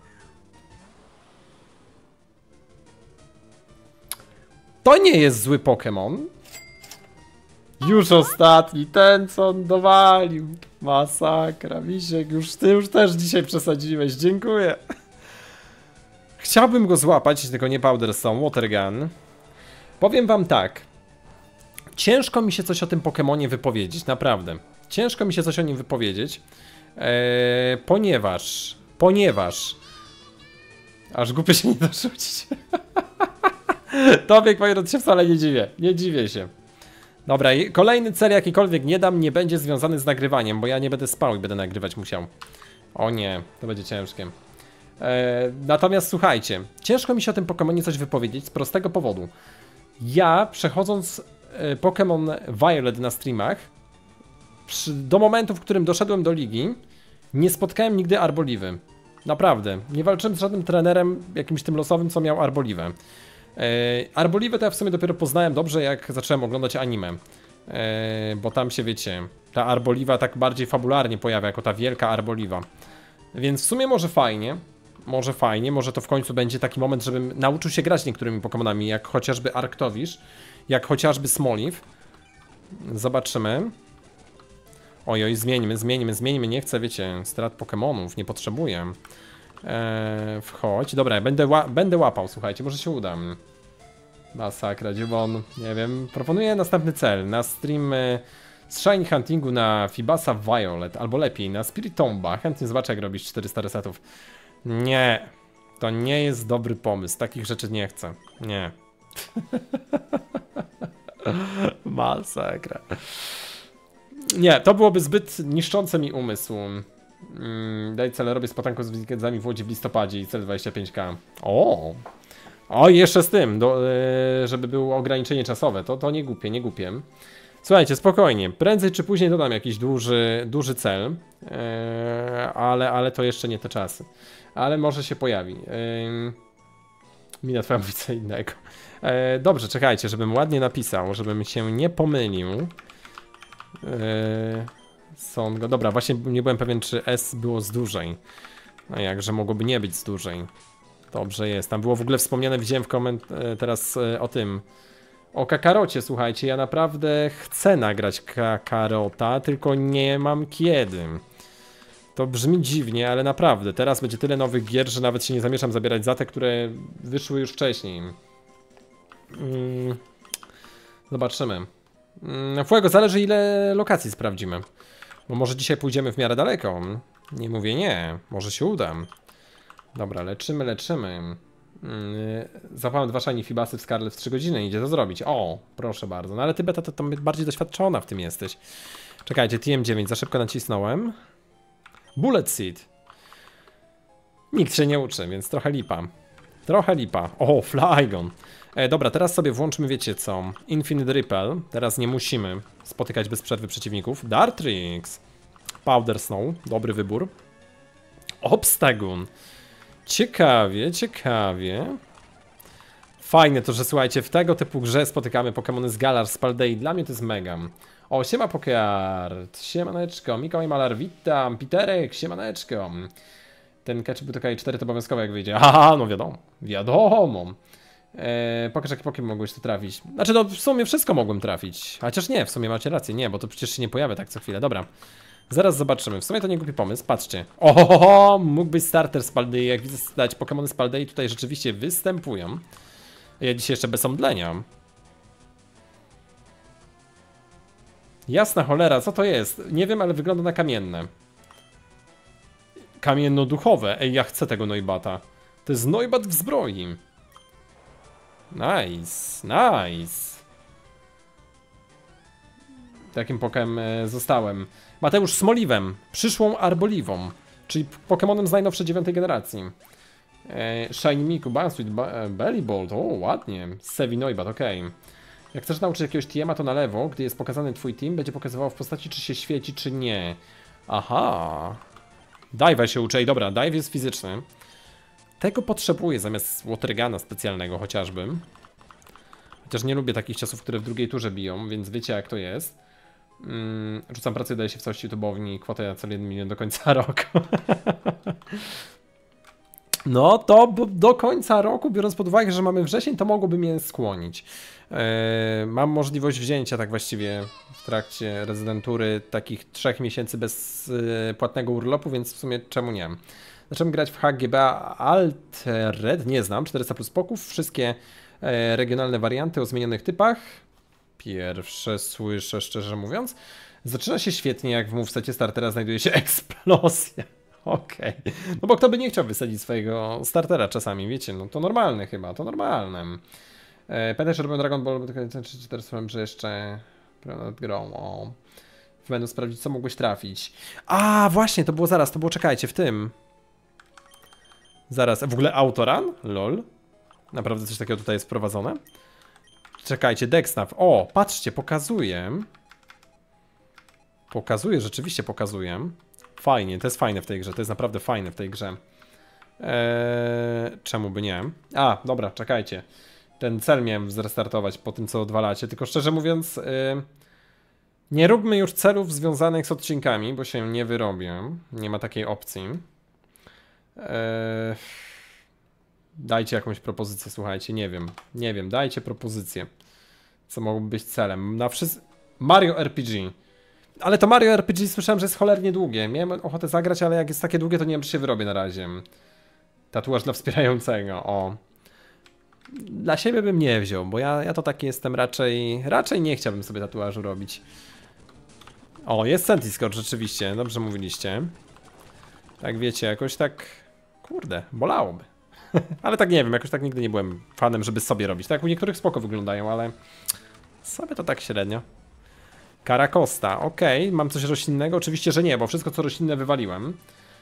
To nie jest zły Pokémon. Już ostatni, ten co on dowalił. Masakra, Misiek, ty już też dzisiaj przesadziłeś, dziękuję. Chciałbym go złapać, tylko nie Powder Stone, Water Gun. Powiem wam tak. Ciężko mi się coś o tym Pokemonie wypowiedzieć, naprawdę. Ciężko mi się coś o nim wypowiedzieć, ponieważ aż głupio się nie dorzucić. Tobie, Kwajrot, się wcale nie dziwię się. Dobra, kolejny cel jakikolwiek nie dam, nie będzie związany z nagrywaniem, bo ja nie będę spał i będę nagrywać musiał. O nie, to będzie ciężkie. Natomiast słuchajcie, ciężko mi się o tym Pokemonie coś wypowiedzieć z prostego powodu. Ja, przechodząc Pokémon Violet na streamach, do momentu, w którym doszedłem do ligi, nie spotkałem nigdy Arboliwy. Naprawdę. Nie walczyłem z żadnym trenerem jakimś tym losowym, co miał Arboliwę. Arboliwę to ja w sumie dopiero poznałem dobrze, jak zacząłem oglądać anime. Bo tam się, wiecie, ta Arboliwa tak bardziej fabularnie pojawia, jako ta wielka Arboliwa. Więc w sumie może fajnie, może to w końcu będzie taki moment, żebym nauczył się grać niektórymi Pokemonami, jak chociażby Arctowish, jak chociażby Smoliv. Zobaczymy. Oj, zmieńmy, nie chcę, wiecie, strat Pokemonów, nie potrzebuję. Wchodź, dobra, będę łapał, słuchajcie, może się uda. Masakra, Dziubon, nie wiem, proponuję następny cel, na stream z Shiny Huntingu na Fibasa Violet, albo lepiej, na Spirit Tomba, chętnie zobaczę, jak robisz 400 resetów. Nie, to nie jest dobry pomysł, takich rzeczy nie chcę, nie. Masakra. Nie, to byłoby zbyt niszczące mi umysł. Daj cel, robię spotanko z widzami w Łodzi w listopadzie i cel 25k. O, jeszcze z tym, żeby było ograniczenie czasowe, to nie głupie. Słuchajcie, spokojnie, prędzej czy później dodam jakiś duży cel, ale to jeszcze nie te czasy. Ale może się pojawi. Mina twoja mówi co innego. Dobrze, czekajcie, żebym ładnie napisał, żebym się nie pomylił. Dobra, właśnie nie byłem pewien, czy S było z dużej. No jakże mogłoby nie być z dużej. Dobrze jest. Tam było w ogóle wspomniane, widziałem teraz o tym. O Kakarocie, słuchajcie, ja naprawdę chcę nagrać Kakarota, tylko nie mam kiedy. To brzmi dziwnie, ale naprawdę, teraz będzie tyle nowych gier, że nawet się nie zamierzam zabierać za te, które wyszły już wcześniej. Zobaczymy. Fuego, zależy ile lokacji sprawdzimy. Bo może dzisiaj pójdziemy w miarę daleko. Nie mówię nie, może się uda. Dobra, leczymy. Zapałem 2 shiny Fibasy w Scarlet w 3 godziny, idzie to zrobić. O, proszę bardzo. No ale ty beta to bardziej doświadczona w tym jesteś. Czekajcie, TM9, za szybko nacisnąłem. Bullet Seed. Nikt się nie uczy, więc trochę lipa. O, Flygon. Dobra, teraz sobie włączmy, wiecie co? Infinite Ripple. Teraz nie musimy spotykać bez przerwy przeciwników. Dartrix. Powder Snow. Dobry wybór. Obstagoon. Ciekawie. Fajne to, że słuchajcie, w tego typu grze spotykamy Pokémony z Galar, z Paldei. Dla mnie to jest mega. O, siema Pokeart. Siemaneczko. Mikołaj Malar, witam. Piterek, siemaneczko. Ten ketchup był taka 4 to obowiązkowe jak wyjdzie. Aha, no wiadomo. Pokaż jaki Pokémon mogłeś tu trafić. Znaczy no w sumie wszystko mogłem trafić. Chociaż nie, w sumie macie rację, nie, bo to przecież się nie pojawia tak co chwilę. Dobra, zaraz zobaczymy. W sumie to nie głupi pomysł, patrzcie. Ohoho, mógł być starter z Paldei. Jak widzę, Pokémony z Paldei tutaj rzeczywiście występują. Ja dzisiaj jeszcze bez omdlenia. Jasna cholera, co to jest? Nie wiem, ale wygląda na kamienne. Kamienno-duchowe. Ej, ja chcę tego Noibata. To jest Noibat w zbroi. Nice. Takim pokem zostałem. Mateusz Smoliwem, przyszłą Arboliwą, czyli Pokemonem z najnowszej 9 generacji. Shiny Miku, Bansweet, Bellybolt, o ładnie. Sevi Noibat, okej. Jak chcesz nauczyć jakiegoś TM-a, to na lewo, gdy jest pokazany twój team, będzie pokazywało w postaci, czy się świeci, czy nie. Aha. Dive'a się uczy, dobra, dive jest fizyczny. Tego potrzebuję zamiast Watergana specjalnego chociażby. Chociaż nie lubię takich ciosów, które w drugiej turze biją, więc wiecie jak to jest. Rzucam pracę, daje się w całości tubowni, kwotę na cel 1 milion do końca roku. No to do końca roku, biorąc pod uwagę, że mamy wrzesień, to mogłoby mnie skłonić. Mam możliwość wzięcia tak właściwie w trakcie rezydentury takich 3 miesięcy bez płatnego urlopu, więc w sumie czemu nie? Zaczynamy grać w HGBA Altered, nie znam, 400+ poków, wszystkie regionalne warianty o zmienionych typach. Pierwsze słyszę, szczerze mówiąc. Zaczyna się świetnie, jak w movesecie startera znajduje się eksplozja. Okej. No bo kto by nie chciał wysadzić swojego startera czasami, wiecie, no to normalne chyba, to normalne. Pamiętaj, że robią Dragon Ball, czy teraz powiem, że jeszcze nad grą, o. W menu sprawdzić, co mogłeś trafić. A, właśnie, to było zaraz, to było, czekajcie, w tym. Zaraz, w ogóle autorun? Lol. Naprawdę coś takiego tutaj jest wprowadzone. Czekajcie, Dexnav. O, patrzcie, pokazuję. Rzeczywiście pokazuję. Fajnie, to jest fajne w tej grze, to jest naprawdę fajne w tej grze. Czemu by nie? A, dobra, czekajcie. Ten cel miałem zrestartować po tym, co odwalacie, tylko szczerze mówiąc... nie róbmy już celów związanych z odcinkami, bo się nie wyrobię. Nie ma takiej opcji. Dajcie jakąś propozycję, słuchajcie, nie wiem, dajcie propozycję. Co mogłoby być celem? Mario RPG. Ale to Mario RPG słyszałem, że jest cholernie długie. Miałem ochotę zagrać, ale jak jest takie długie, to nie wiem, czy się wyrobię na razie. Tatuaż dla wspierającego, o. Dla siebie bym nie wziął, bo ja to taki jestem raczej nie chciałbym sobie tatuażu robić. O, jest Sentiscore, rzeczywiście, dobrze mówiliście. Tak wiecie, jakoś tak, kurde, bolałoby. Ale tak nie wiem, jakoś tak nigdy nie byłem fanem, żeby sobie robić. Tak, u niektórych spoko wyglądają, ale sobie to tak średnio. Karakosta, okej, mam coś roślinnego? Oczywiście, że nie, bo wszystko co roślinne wywaliłem.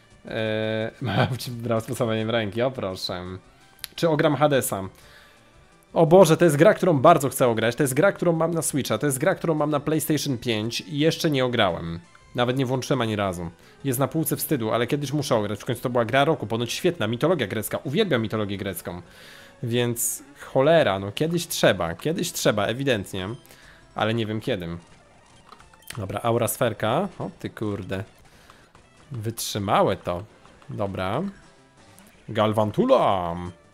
Brał sposobaniem ręki, o proszę. Czy ogram Hadesa? O Boże, to jest gra, którą bardzo chcę ograć. To jest gra, którą mam na Switcha. To jest gra, którą mam na PlayStation 5 i jeszcze nie ograłem. Nawet nie włączyłem ani razu. Jest na półce wstydu, ale kiedyś muszę ograć. W końcu to była gra roku, ponoć świetna, mitologia grecka. Uwielbiam mitologię grecką. Więc cholera, no kiedyś trzeba, ewidentnie. Ale nie wiem kiedy. Dobra, aura sferka. O ty kurde. Wytrzymałe to. Dobra. Galvantula.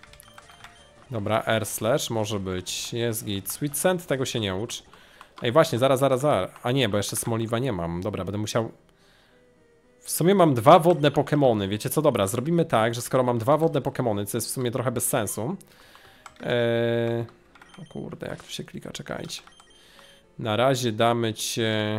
Dobra, R slash może być. Jest git. Sweet Sand, tego się nie ucz. Ej, właśnie, zaraz. A nie, bo jeszcze Smoliwa nie mam. Dobra, będę musiał... W sumie mam 2 wodne Pokemony. Wiecie co? Dobra, zrobimy tak, że skoro mam 2 wodne Pokemony, co jest w sumie trochę bez sensu. O kurde, jak tu się klika, czekajcie. Na razie damy cię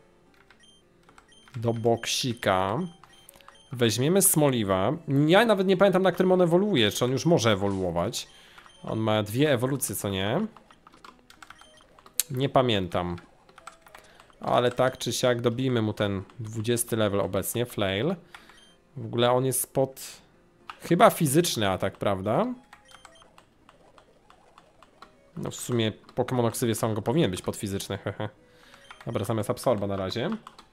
do boksika. Weźmiemy Smoliwa. Ja nawet nie pamiętam, na którym on ewoluuje. Czy on już może ewoluować? On ma 2 ewolucje, co nie? Nie pamiętam. Ale tak czy siak dobijmy mu ten 20 level obecnie, Flail. W ogóle on jest pod... Chyba fizyczny atak, prawda? No w sumie Pokémon Oksywie sam go powinien być pod fizyczny, hehe. Dobra, zamiast Absorba na razie.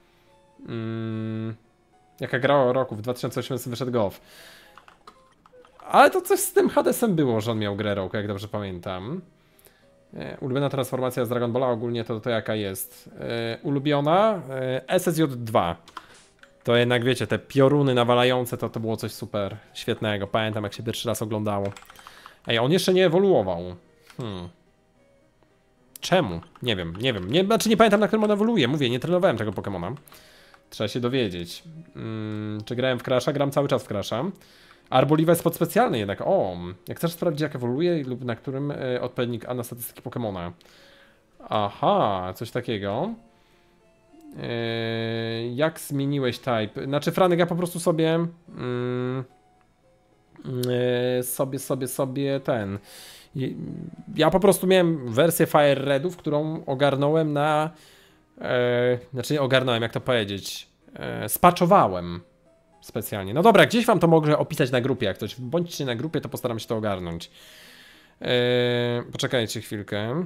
Jaka gra roku? W 2018 wyszedł GoF. Ale to coś z tym Hadesem było, że on miał grę roku, jak dobrze pamiętam. Ulubiona transformacja z Dragon Balla ogólnie to jaka jest? Ulubiona? SSJ2. To jednak wiecie, te pioruny nawalające to było coś super świetnego. Pamiętam jak się pierwszy raz oglądało. Ej, on jeszcze nie ewoluował. Czemu? Nie wiem. Znaczy nie pamiętam na którym on ewoluuje. Mówię, nie trenowałem tego Pokemona. Trzeba się dowiedzieć. Czy grałem w Crasha? Gram cały czas w Crasha. Arboliwa jest podspecjalny jednak. O, jak chcesz sprawdzić jak ewoluuje lub na którym odpowiednik A na statystyki Pokemona. Aha, coś takiego. Jak zmieniłeś type? Znaczy Franek, ja po prostu sobie ten... Ja po prostu miałem wersję Fire Redów, którą ogarnąłem na... Znaczy nie ogarnąłem, jak to powiedzieć. Spaczowałem specjalnie. No dobra, gdzieś wam to mogę opisać na grupie, jak ktoś bądźcie na grupie, to postaram się to ogarnąć. Poczekajcie chwilkę.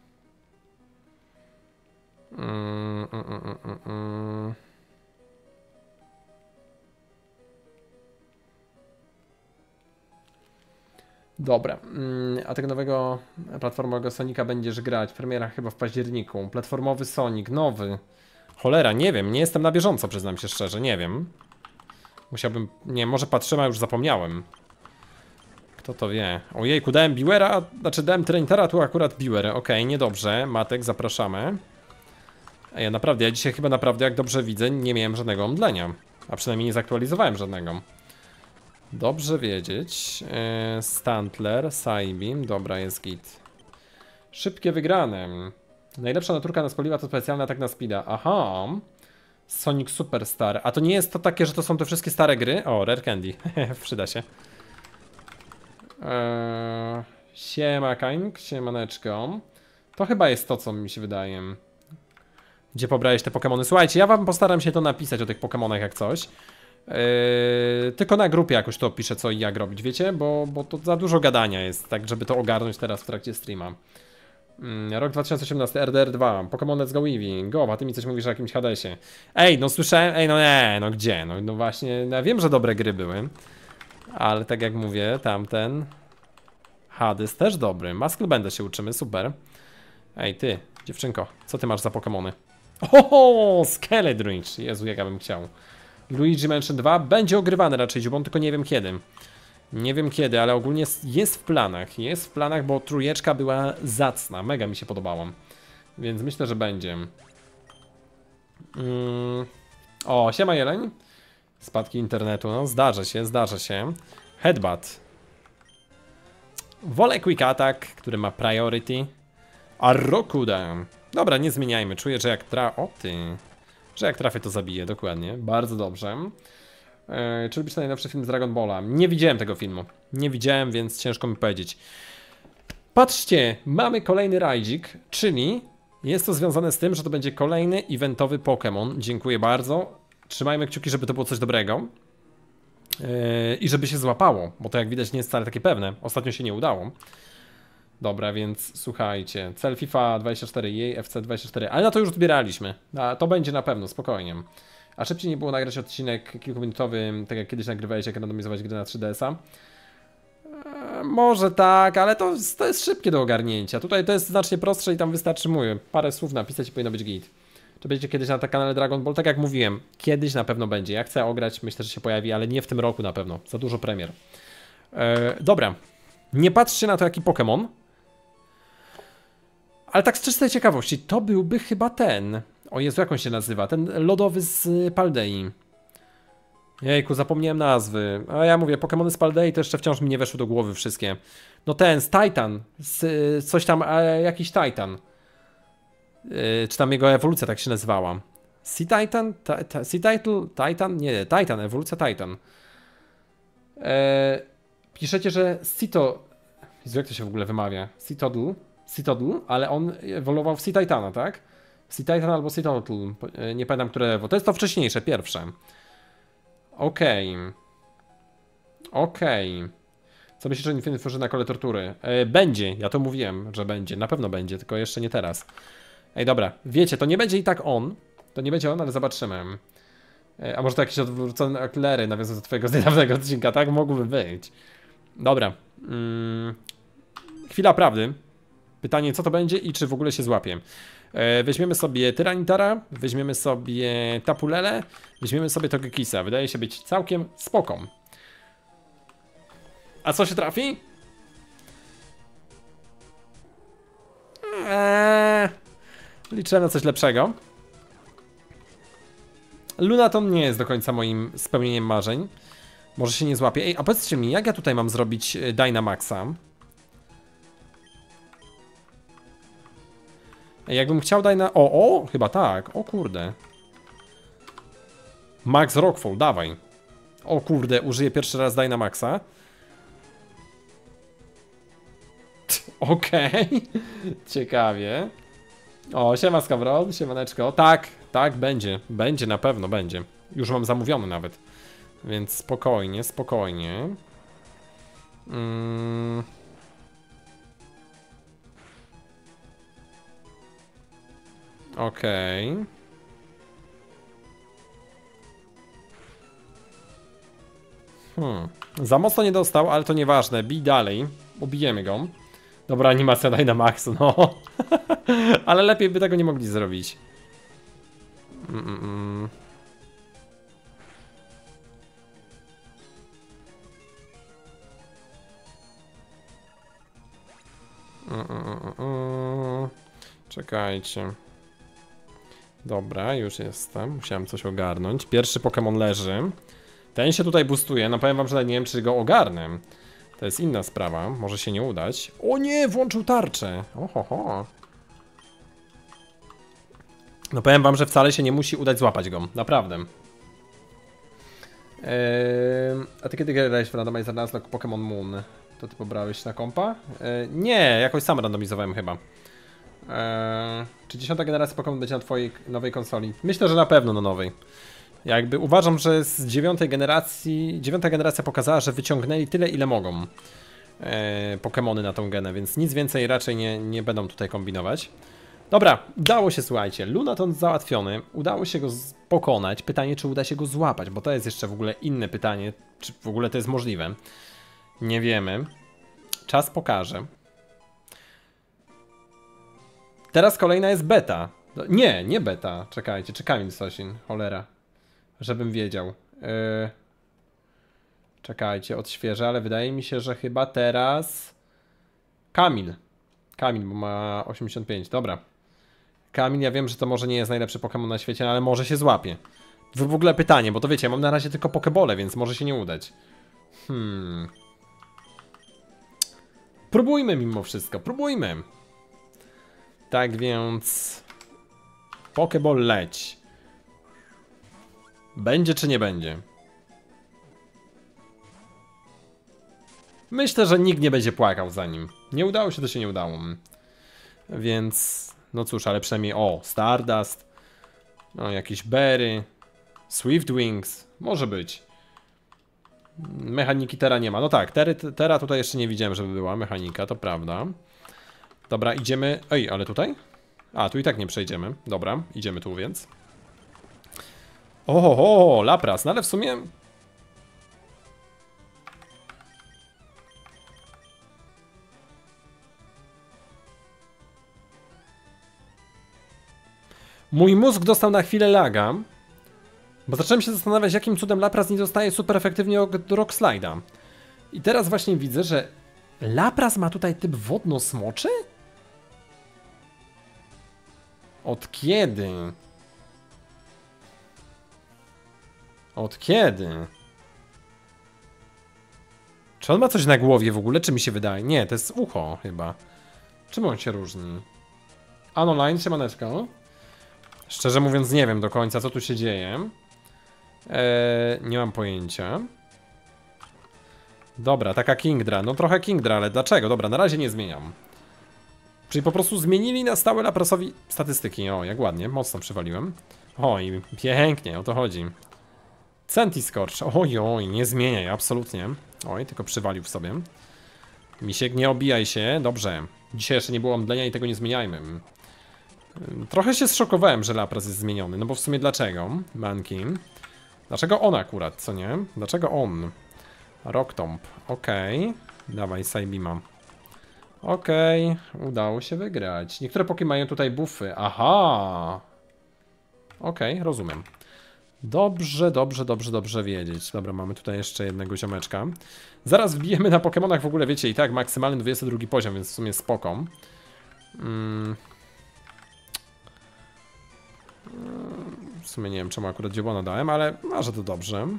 Dobra, a tego nowego platformowego Sonika będziesz grać. Premiera chyba w październiku. Platformowy Sonic, nowy. Cholera, nie wiem, nie jestem na bieżąco, przyznam się szczerze, nie wiem. Musiałbym, nie, może patrzymy, a już zapomniałem. Kto to wie? Ojejku, dałem Biwera, znaczy dałem Trainera, tu akurat Biwer. Okej, niedobrze, Matek, zapraszamy. Ej, naprawdę, ja dzisiaj chyba naprawdę, jak dobrze widzę, nie miałem żadnego omdlenia. A przynajmniej nie zaktualizowałem żadnego. Dobrze wiedzieć. Stantler, Psybeam, dobra, jest git. Szybkie wygrane. Najlepsza naturka na Smoliwa to specjalny atak na speeda. Aha. Sonic Superstar. A to nie jest to takie, że to są te wszystkie stare gry? O, Rare Candy. Przyda się. Siema Kaink, siemaneczko. To chyba jest to, co mi się wydaje. Gdzie pobrałeś te Pokemony? Słuchajcie, ja wam postaram się to napisać o tych Pokemonach jak coś. Tylko na grupie jakoś to piszę co i jak robić, wiecie? Bo to za dużo gadania jest, tak żeby to ogarnąć teraz w trakcie streama. Rok 2018, RDR 2, Pokémon Let's Go Eevee, Go, a ty mi coś mówisz o jakimś Hadesie. Ej, no słyszałem, ej, no nie, no gdzie? No właśnie, ja wiem, że dobre gry były. Ale tak jak mówię, tamten Hades też dobry. Muscle się uczymy, super. Ej, ty, dziewczynko, co ty masz za Pokémony? Oho, Skeledrinch, Jezu, jak ja bym chciał. Luigi Mansion 2 będzie ogrywany raczej, Dziubon, tylko nie wiem kiedy. Nie wiem kiedy, ale ogólnie jest w planach. Jest w planach, bo trójeczka była zacna. Mega mi się podobała. Więc myślę, że będzie. O, siema jeleń. Spadki internetu, no zdarza się, zdarza się. Headbutt. Wolę Quick Attack, który ma priority. Arrokuda. Dobra, nie zmieniajmy. Czuję, że jak że jak trafię, to zabiję, dokładnie. Bardzo dobrze. Czy lubisz najnowszy film z Dragon Balla? Nie widziałem tego filmu. Nie widziałem, więc ciężko mi powiedzieć. Patrzcie, mamy kolejny rajdzik, czyli jest to związane z tym, że to będzie kolejny eventowy Pokémon. Dziękuję bardzo. Trzymajmy kciuki, żeby to było coś dobrego. I żeby się złapało, bo to jak widać nie jest wcale takie pewne. Ostatnio się nie udało. Dobra, więc słuchajcie. Cel FIFA 24, jej FC 24, ale na to już zbieraliśmy. To będzie na pewno, spokojnie. A szybciej nie było nagrać odcinek kilkuminutowy, tak jak kiedyś nagrywałeś, jak randomizować gry na 3DS-a? Może tak, ale to jest szybkie do ogarnięcia. Tutaj to jest znacznie prostsze i tam wystarczy parę słów napisać i powinno być git. Czy będzie kiedyś na kanale Dragon Ball? Tak jak mówiłem, kiedyś na pewno będzie. Ja chcę ograć, myślę, że się pojawi, ale nie w tym roku na pewno. Za dużo premier. Dobra. Nie patrzcie na to, jaki Pokémon. Ale tak z czystej ciekawości, to byłby chyba ten. O Jezu, jak on się nazywa? Ten lodowy z Paldei. Jejku, zapomniałem nazwy. A ja mówię, Pokémony z Paldei to jeszcze wciąż mi nie weszły do głowy wszystkie. No ten, z Titan. Coś tam, jakiś Titan. Czy tam jego ewolucja tak się nazywała? Sea Titan? Sea Titan? Nie, Titan, ewolucja Titan. Piszecie, że Cito... Jezu, jak to się w ogóle wymawia? Citodl, ale on ewoluował w Sea Titana, tak? Sea Titan albo Citodl. Nie pamiętam, które ewo. To jest to wcześniejsze, pierwsze. Okej. Co myślisz, że Infinite tworzy na kole tortury? Będzie, ja to mówiłem, że będzie. Na pewno będzie, tylko jeszcze nie teraz. Ej, dobra, wiecie, to nie będzie i tak on. To nie będzie on, ale zobaczymy. A może to jakieś odwrócone okulery, nawiązując do twojego niedawnego odcinka, tak? Mogłyby być. Dobra. Chwila prawdy. Pytanie, co to będzie i czy w ogóle się złapie. Weźmiemy sobie Tyranitara, weźmiemy sobie Tapulele, weźmiemy sobie Togekisa. Wydaje się być całkiem spoką. A co się trafi? Liczę na coś lepszego. Lunaton nie jest do końca moim spełnieniem marzeń. Może się nie złapie. Ej, a powiedzcie mi, jak ja tutaj mam zrobić Dynamaxa? Ej, jakbym chciał O, chyba tak. O kurde. Max Rockfall, dawaj. O kurde, użyję pierwszy raz Dynamaxa. Okej. Ciekawie. O, siema Skawron, siemaneczko. Tak, będzie. Będzie, na pewno będzie. Już mam zamówiony nawet. Więc spokojnie. Okej. Za mocno nie dostał, ale to nieważne. Bij dalej. Ubijemy go. Dobra animacja Dynamaxu, no. Ale lepiej by tego nie mogli zrobić. Czekajcie. Dobra, już jestem. Musiałem coś ogarnąć. Pierwszy Pokémon leży. Ten się tutaj boostuje. No powiem wam, że nie wiem, czy go ogarnę. To jest inna sprawa. Może się nie udać. O nie, włączył tarczę. Ohoho. No powiem wam, że wcale się nie musi udać złapać go. Naprawdę. A ty kiedy grałeś w Randomizer Nuzlocke Pokémon Moon? To ty pobrałeś na kompa? Nie, jakoś sam randomizowałem chyba. Czy 10. generacja Pokémon będzie na twojej nowej konsoli? Myślę, że na pewno na nowej. Jakby uważam, że z 9. generacja pokazała, że wyciągnęli tyle, ile mogą Pokémony na tą genę, więc nic więcej raczej nie będą tutaj kombinować. Dobra, udało się, słuchajcie, Lunaton załatwiony, udało się go pokonać. Pytanie, czy uda się go złapać, bo to jest jeszcze w ogóle inne pytanie, czy w ogóle to jest możliwe. Nie wiemy. Czas pokaże. Teraz kolejna jest beta. Nie beta. Czekajcie, czy Kamil Sosin, cholera. Żebym wiedział. Czekajcie, odświeżę, ale wydaje mi się, że chyba teraz... Kamil, bo ma 85, dobra. Kamil, ja wiem, że to może nie jest najlepszy Pokémon na świecie, ale może się złapie. W ogóle pytanie, bo to wiecie, mam na razie tylko Pokebole, więc może się nie udać. Próbujmy mimo wszystko, próbujmy. Tak więc... Pokeball leć. Będzie czy nie będzie? Myślę, że nikt nie będzie płakał za nim. Nie udało się, to się nie udało. Więc... No cóż, ale przynajmniej... O, Stardust. No, jakieś Berry. Swiftwings. Może być. Mechaniki Tera nie ma. No tak, Tera tutaj jeszcze nie widziałem, żeby była mechanika, to prawda. Dobra, idziemy... Ej, ale tutaj? A, tu i tak nie przejdziemy. Dobra, idziemy tu więc. Oho, Lapras, no ale w sumie... Mój mózg dostał na chwilę laga, bo zacząłem się zastanawiać, jakim cudem Lapras nie dostaje super efektywnie od Rock Slide'a. I teraz właśnie widzę, że Lapras ma tutaj typ wodno-smoczy? Od kiedy? Od kiedy? Czy on ma coś na głowie w ogóle, czy mi się wydaje? Nie, to jest ucho chyba. Czym on się różni? Anoline, siemaneczko. Szczerze mówiąc nie wiem do końca, co tu się dzieje. Nie mam pojęcia. Dobra, taka Kingdra. No trochę Kingdra, ale dlaczego? Dobra, na razie nie zmieniam. Czyli po prostu zmienili na stałe Laprasowi statystyki. O, jak ładnie, mocno przywaliłem. Oj, pięknie, o to chodzi. Centiscorch, oj, nie zmieniaj, absolutnie. Oj, tylko przywalił w sobie. Misiek, nie obijaj się, dobrze. Dzisiaj jeszcze nie było omdlenia i tego nie zmieniajmy. Trochę się zszokowałem, że Lapras jest zmieniony, no bo w sumie dlaczego? Manki. Dlaczego on akurat, co nie? Dlaczego on? Rocktomb, okej. Dawaj, Saibima. Okej, udało się wygrać. Niektóre poki mają tutaj buffy, aha. Okej, rozumiem. Dobrze wiedzieć. Dobra, mamy tutaj jeszcze jednego ziomeczka. Zaraz wbijemy na Pokemonach w ogóle, wiecie, i tak maksymalny 22 poziom, więc w sumie spoko. W sumie nie wiem, czemu akurat Dziobona dałem, ale może to dobrze.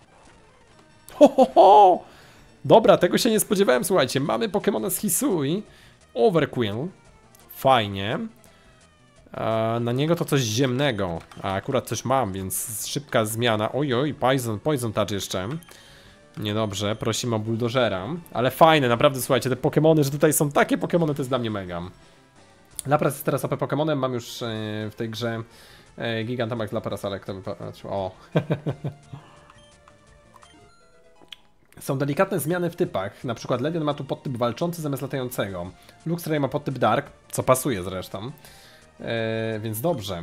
Ho! Dobra, tego się nie spodziewałem, słuchajcie. Mamy Pokemona z Hisui. Overquill. Fajnie. Na niego to coś ziemnego. A akurat coś mam, więc szybka zmiana. Oj, Poison Touch jeszcze. Niedobrze, prosimy o Bulldozera. Ale fajne, naprawdę, słuchajcie, te Pokemony, że tutaj są takie Pokemony, to jest dla mnie mega. Lapras jest teraz OP Pokemonem, mam już w tej grze Gigantamax Lapras, ale kto by patrzył? O. Są delikatne zmiany w typach, na przykład Ledion ma tu podtyp walczący zamiast latającego. Luxray ma podtyp Dark, co pasuje zresztą. Więc dobrze.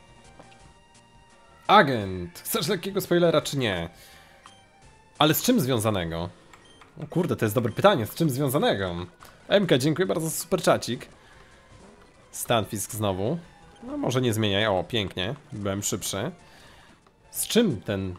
Agent, chcesz lekkiego spoilera czy nie? Ale z czym związanego? O kurde, to jest dobre pytanie, z czym związanego? MK, dziękuję bardzo za superczacik. Stunfisk znowu. No może nie zmieniaj, o pięknie, byłem szybszy. Z czym ten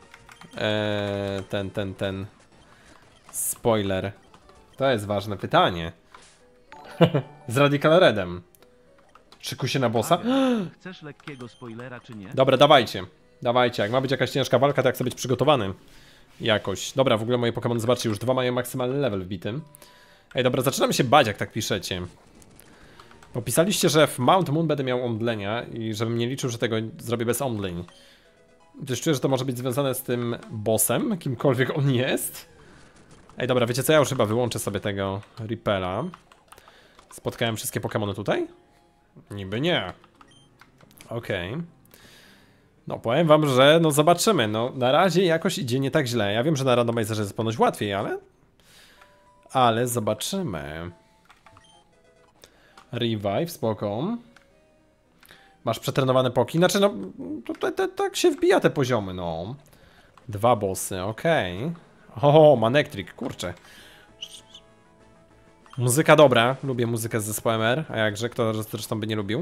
spoiler? To jest ważne pytanie. Z Radical Redem. Szykuj się na bossa. Chcesz lekkiego spoilera czy nie? Dobra, dawajcie. Dawajcie, jak ma być jakaś ciężka walka, to jak chcę być przygotowany. Jakoś. Dobra, w ogóle moje Pokémony, zobaczcie, już 2 mają maksymalny level wbity. Ej, dobra, zaczynam się bać, jak tak piszecie. Popisaliście, że w Mount Moon będę miał omdlenia i żebym nie liczył, że tego zrobię bez omdleń. Też czuję, że to może być związane z tym bossem, kimkolwiek on jest. Ej, dobra, wiecie co, ja już chyba wyłączę sobie tego Repela. Spotkałem wszystkie Pokémony tutaj? Niby nie. Okej. No powiem wam, że no zobaczymy, no na razie jakoś idzie nie tak źle. Ja wiem, że na randomizerze jest ponoć łatwiej, ale zobaczymy. Revive, spoko. Masz przetrenowane poki, znaczy no tutaj tak się wbija te poziomy, no. 2 bossy, okej. O, Manectric, kurczę. Muzyka dobra, lubię muzykę z zespołem R, a jakże, kto zresztą by nie lubił.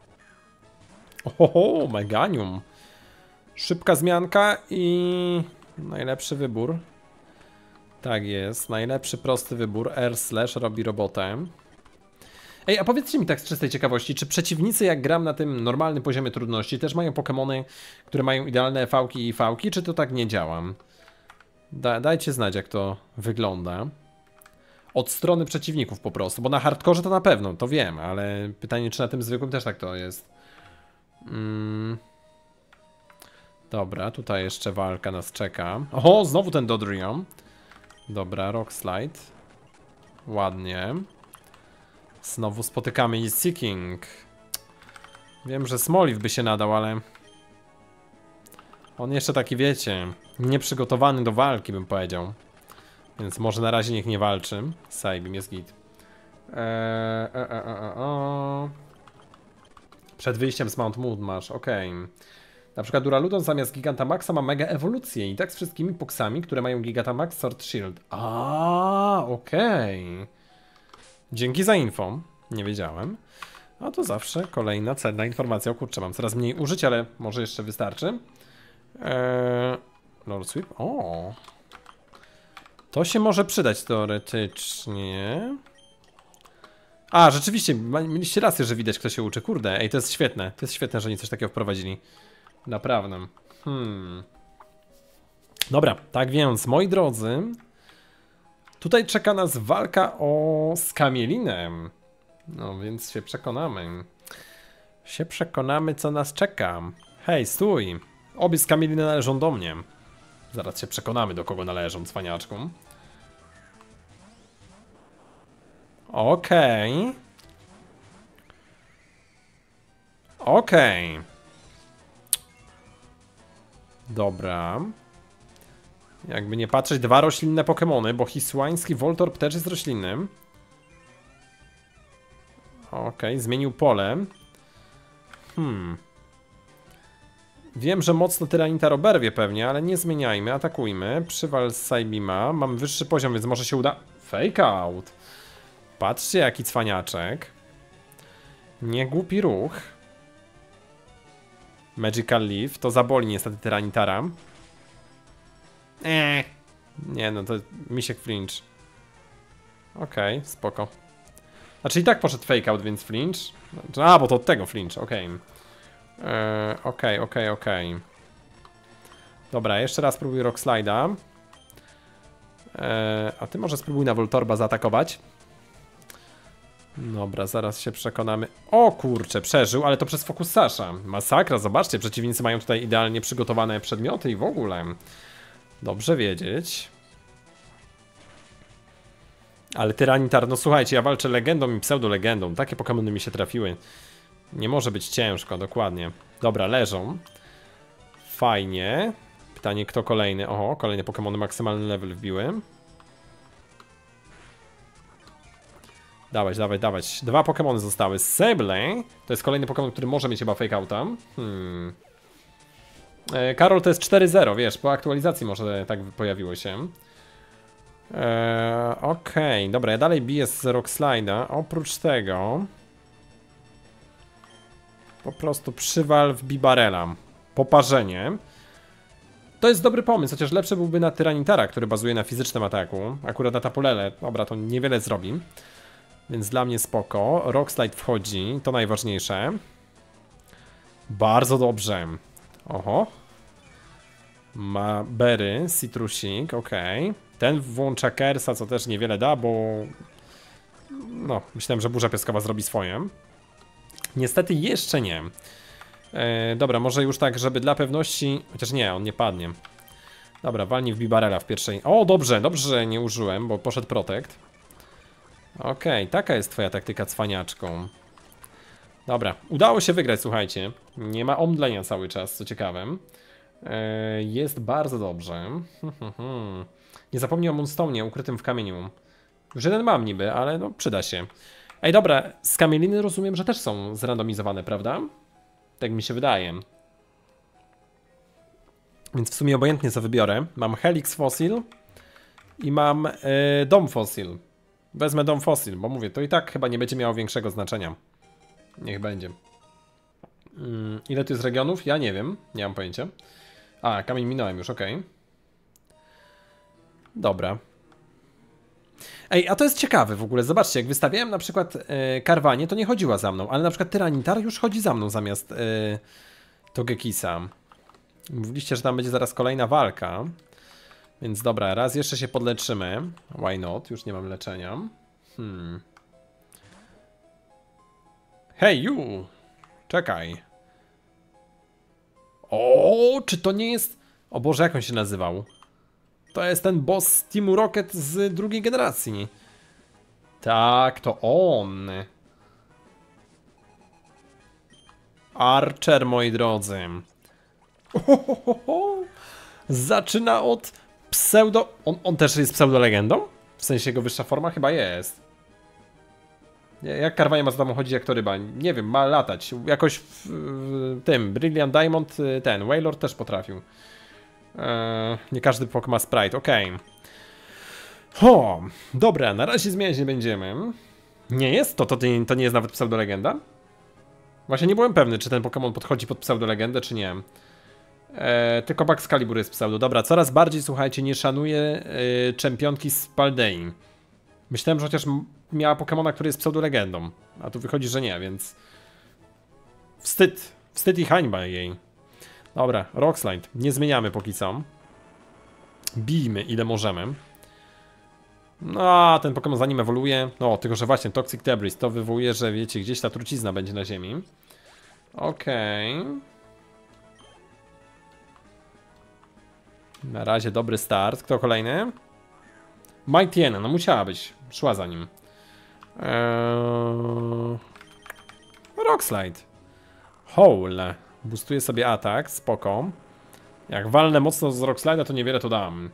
Oho, Meganium. Szybka zmianka i najlepszy wybór. Tak jest, najlepszy prosty wybór. R/ robi robotę. Ej, a powiedzcie mi tak z czystej ciekawości, czy przeciwnicy jak gram na tym normalnym poziomie trudności też mają Pokemony, które mają idealne V-ki i V-ki, czy to tak nie działa? Dajcie znać, jak to wygląda. Od strony przeciwników po prostu, bo na hardkorze to na pewno, to wiem, ale pytanie, czy na tym zwykłym też tak to jest. Dobra, tutaj jeszcze walka nas czeka. Oho, znowu ten Dodrion. Dobra, Rock Slide. Ładnie. Znowu spotykamy Seeking. Wiem, że Smoliv by się nadał, ale on jeszcze taki, wiecie, nieprzygotowany do walki, bym powiedział. Więc może na razie niech nie walczy. Saibim jest git. Przed wyjściem z Mount Moon masz, okej. Na przykład Duraludon zamiast Gigantamaxa ma mega ewolucję i tak z wszystkimi poksami, które mają Gigantamax Sword Shield. Okej. Dzięki za info. Nie wiedziałem. A to zawsze kolejna cenna informacja. O kurczę, mam coraz mniej użyć, ale może jeszcze wystarczy. Lord Sweep. O. To się może przydać teoretycznie. A, rzeczywiście, mieliście rację, że widać, kto się uczy. Kurde, ej, to jest świetne. To jest świetne, że oni coś takiego wprowadzili. Naprawdę. Dobra, tak więc, moi drodzy, tutaj czeka nas walka o Skamielinem. No, więc się przekonamy. Co nas czeka. Hej, stój. Obie Skamieliny należą do mnie. Zaraz się przekonamy, do kogo należą, cwaniaczku. Okej. Okej. Dobra. Jakby nie patrzeć, dwa roślinne Pokemony, bo Hisłański Voltorb też jest roślinnym. Okej, zmienił pole. Wiem, że mocno Tyranitar oberwie pewnie, ale nie zmieniajmy, atakujmy. Przywal z Psybeama. Mam wyższy poziom, więc może się uda. Fake out. Patrzcie, jaki cwaniaczek. Niegłupi ruch. Magical Leaf. To zaboli niestety Tyranitara. Nie no, to misiek flinch. Okej, spoko. Znaczy i tak poszedł fake out, więc flinch. A, bo to od tego flinch, okej. Okej. Dobra, jeszcze raz spróbuj Rock Slide'a. A ty może spróbuj na Voltorba zaatakować. Dobra, zaraz się przekonamy. O kurczę, przeżył, ale to przez Focus Sasha. Masakra, zobaczcie, przeciwnicy mają tutaj idealnie przygotowane przedmioty i w ogóle. Dobrze wiedzieć. Ale Tyranitar, no słuchajcie, ja walczę legendą i pseudolegendą. Takie Pokemony mi się trafiły. Nie może być ciężko, dokładnie. Dobra, leżą. Fajnie. Pytanie, kto kolejny? Oho, kolejne Pokemony maksymalny level wbiły. Dawać. Dwa Pokemony zostały. Sable. To jest kolejny Pokemon, który może mieć chyba fake outa. Karol to jest 4-0, wiesz, po aktualizacji może tak pojawiło się. Okej, dobra, ja dalej biję z Rock Slide'a. Oprócz tego po prostu przywal w Bibarela. Poparzenie. To jest dobry pomysł, chociaż lepszy byłby na Tyranitara, który bazuje na fizycznym ataku. Akurat na Tapulele, dobra, to niewiele zrobi. Więc dla mnie spoko. Rock Slide wchodzi, to najważniejsze. Bardzo dobrze. Oho. Ma berry, citrusik, okej. Ten włącza Kersa, co też niewiele da, bo... No, myślałem, że burza piaskowa zrobi swoje. Niestety jeszcze nie. Dobra, może już tak, żeby dla pewności... Chociaż nie, on nie padnie. Dobra, walnij w Bibarela w pierwszej... O, dobrze, że nie użyłem, bo poszedł Protect. Okej, taka jest twoja taktyka, cwaniaczką. Dobra, udało się wygrać, słuchajcie. Nie ma omdlenia cały czas, co ciekawe. Jest bardzo dobrze. Nie zapomnij o Moonstone'ie ukrytym w kamieniu. Już jeden mam niby, ale no przyda się. Ej, dobra, skamieliny rozumiem, że też są zrandomizowane, prawda? Tak mi się wydaje. Więc w sumie obojętnie co wybiorę. Mam Helix Fossil i mam Dom Fossil. Wezmę Dom Fossil, bo mówię, to i tak chyba nie będzie miało większego znaczenia. Niech będzie. Ile tu jest regionów? Ja nie wiem, nie mam pojęcia. A, kamień minąłem już, okej. Dobra. Ej, a to jest ciekawe w ogóle, zobaczcie, jak wystawiałem na przykład Karwanie, to nie chodziła za mną, ale na przykład Tyranitar już chodzi za mną zamiast Togekisa. Mówiliście, że tam będzie zaraz kolejna walka. Więc dobra, raz jeszcze się podleczymy. Why not? Już nie mam leczenia. Hej, you! Czekaj. O, czy to nie jest... O Boże, jak on się nazywał? To jest ten boss z Teamu Rocket z drugiej generacji. Tak, to on. Archer, moi drodzy. Zaczyna od pseudo... On też jest pseudo-legendą? W sensie jego wyższa forma? Chyba jest. Jak Karwanie ma za tobą chodzić jak to ryba? Nie wiem, ma latać. Jakoś w tym Brilliant Diamond, ten Wailord też potrafił. Nie każdy Pokemon ma sprite, okej. O, dobra, na razie zmieniać nie będziemy. Nie jest? To nie jest nawet pseudo-legenda? Właśnie nie byłem pewny, czy ten Pokémon podchodzi pod pseudo-legendę, czy nie. Tylko Baxcalibur jest pseudo. Dobra, coraz bardziej, słuchajcie, nie szanuję czempionki z Paldei. Myślałem, że chociaż miała Pokemona, który jest pseudo-legendą. A tu wychodzi, że nie, więc... Wstyd. Wstyd i hańba jej. Dobra, Rockslide. Nie zmieniamy póki co. Bijmy ile możemy. No, ten Pokemon zanim ewoluuje. No, tylko że właśnie Toxic Debris to wywołuje, że wiecie, gdzieś ta trucizna będzie na ziemi. Okej. Na razie dobry start. Kto kolejny? Mightyena, no musiała być. Szła za nim. Rockslide. Hole. Boostuje sobie atak, spoko. Jak walnę mocno z Rockslide'a, to niewiele to dam.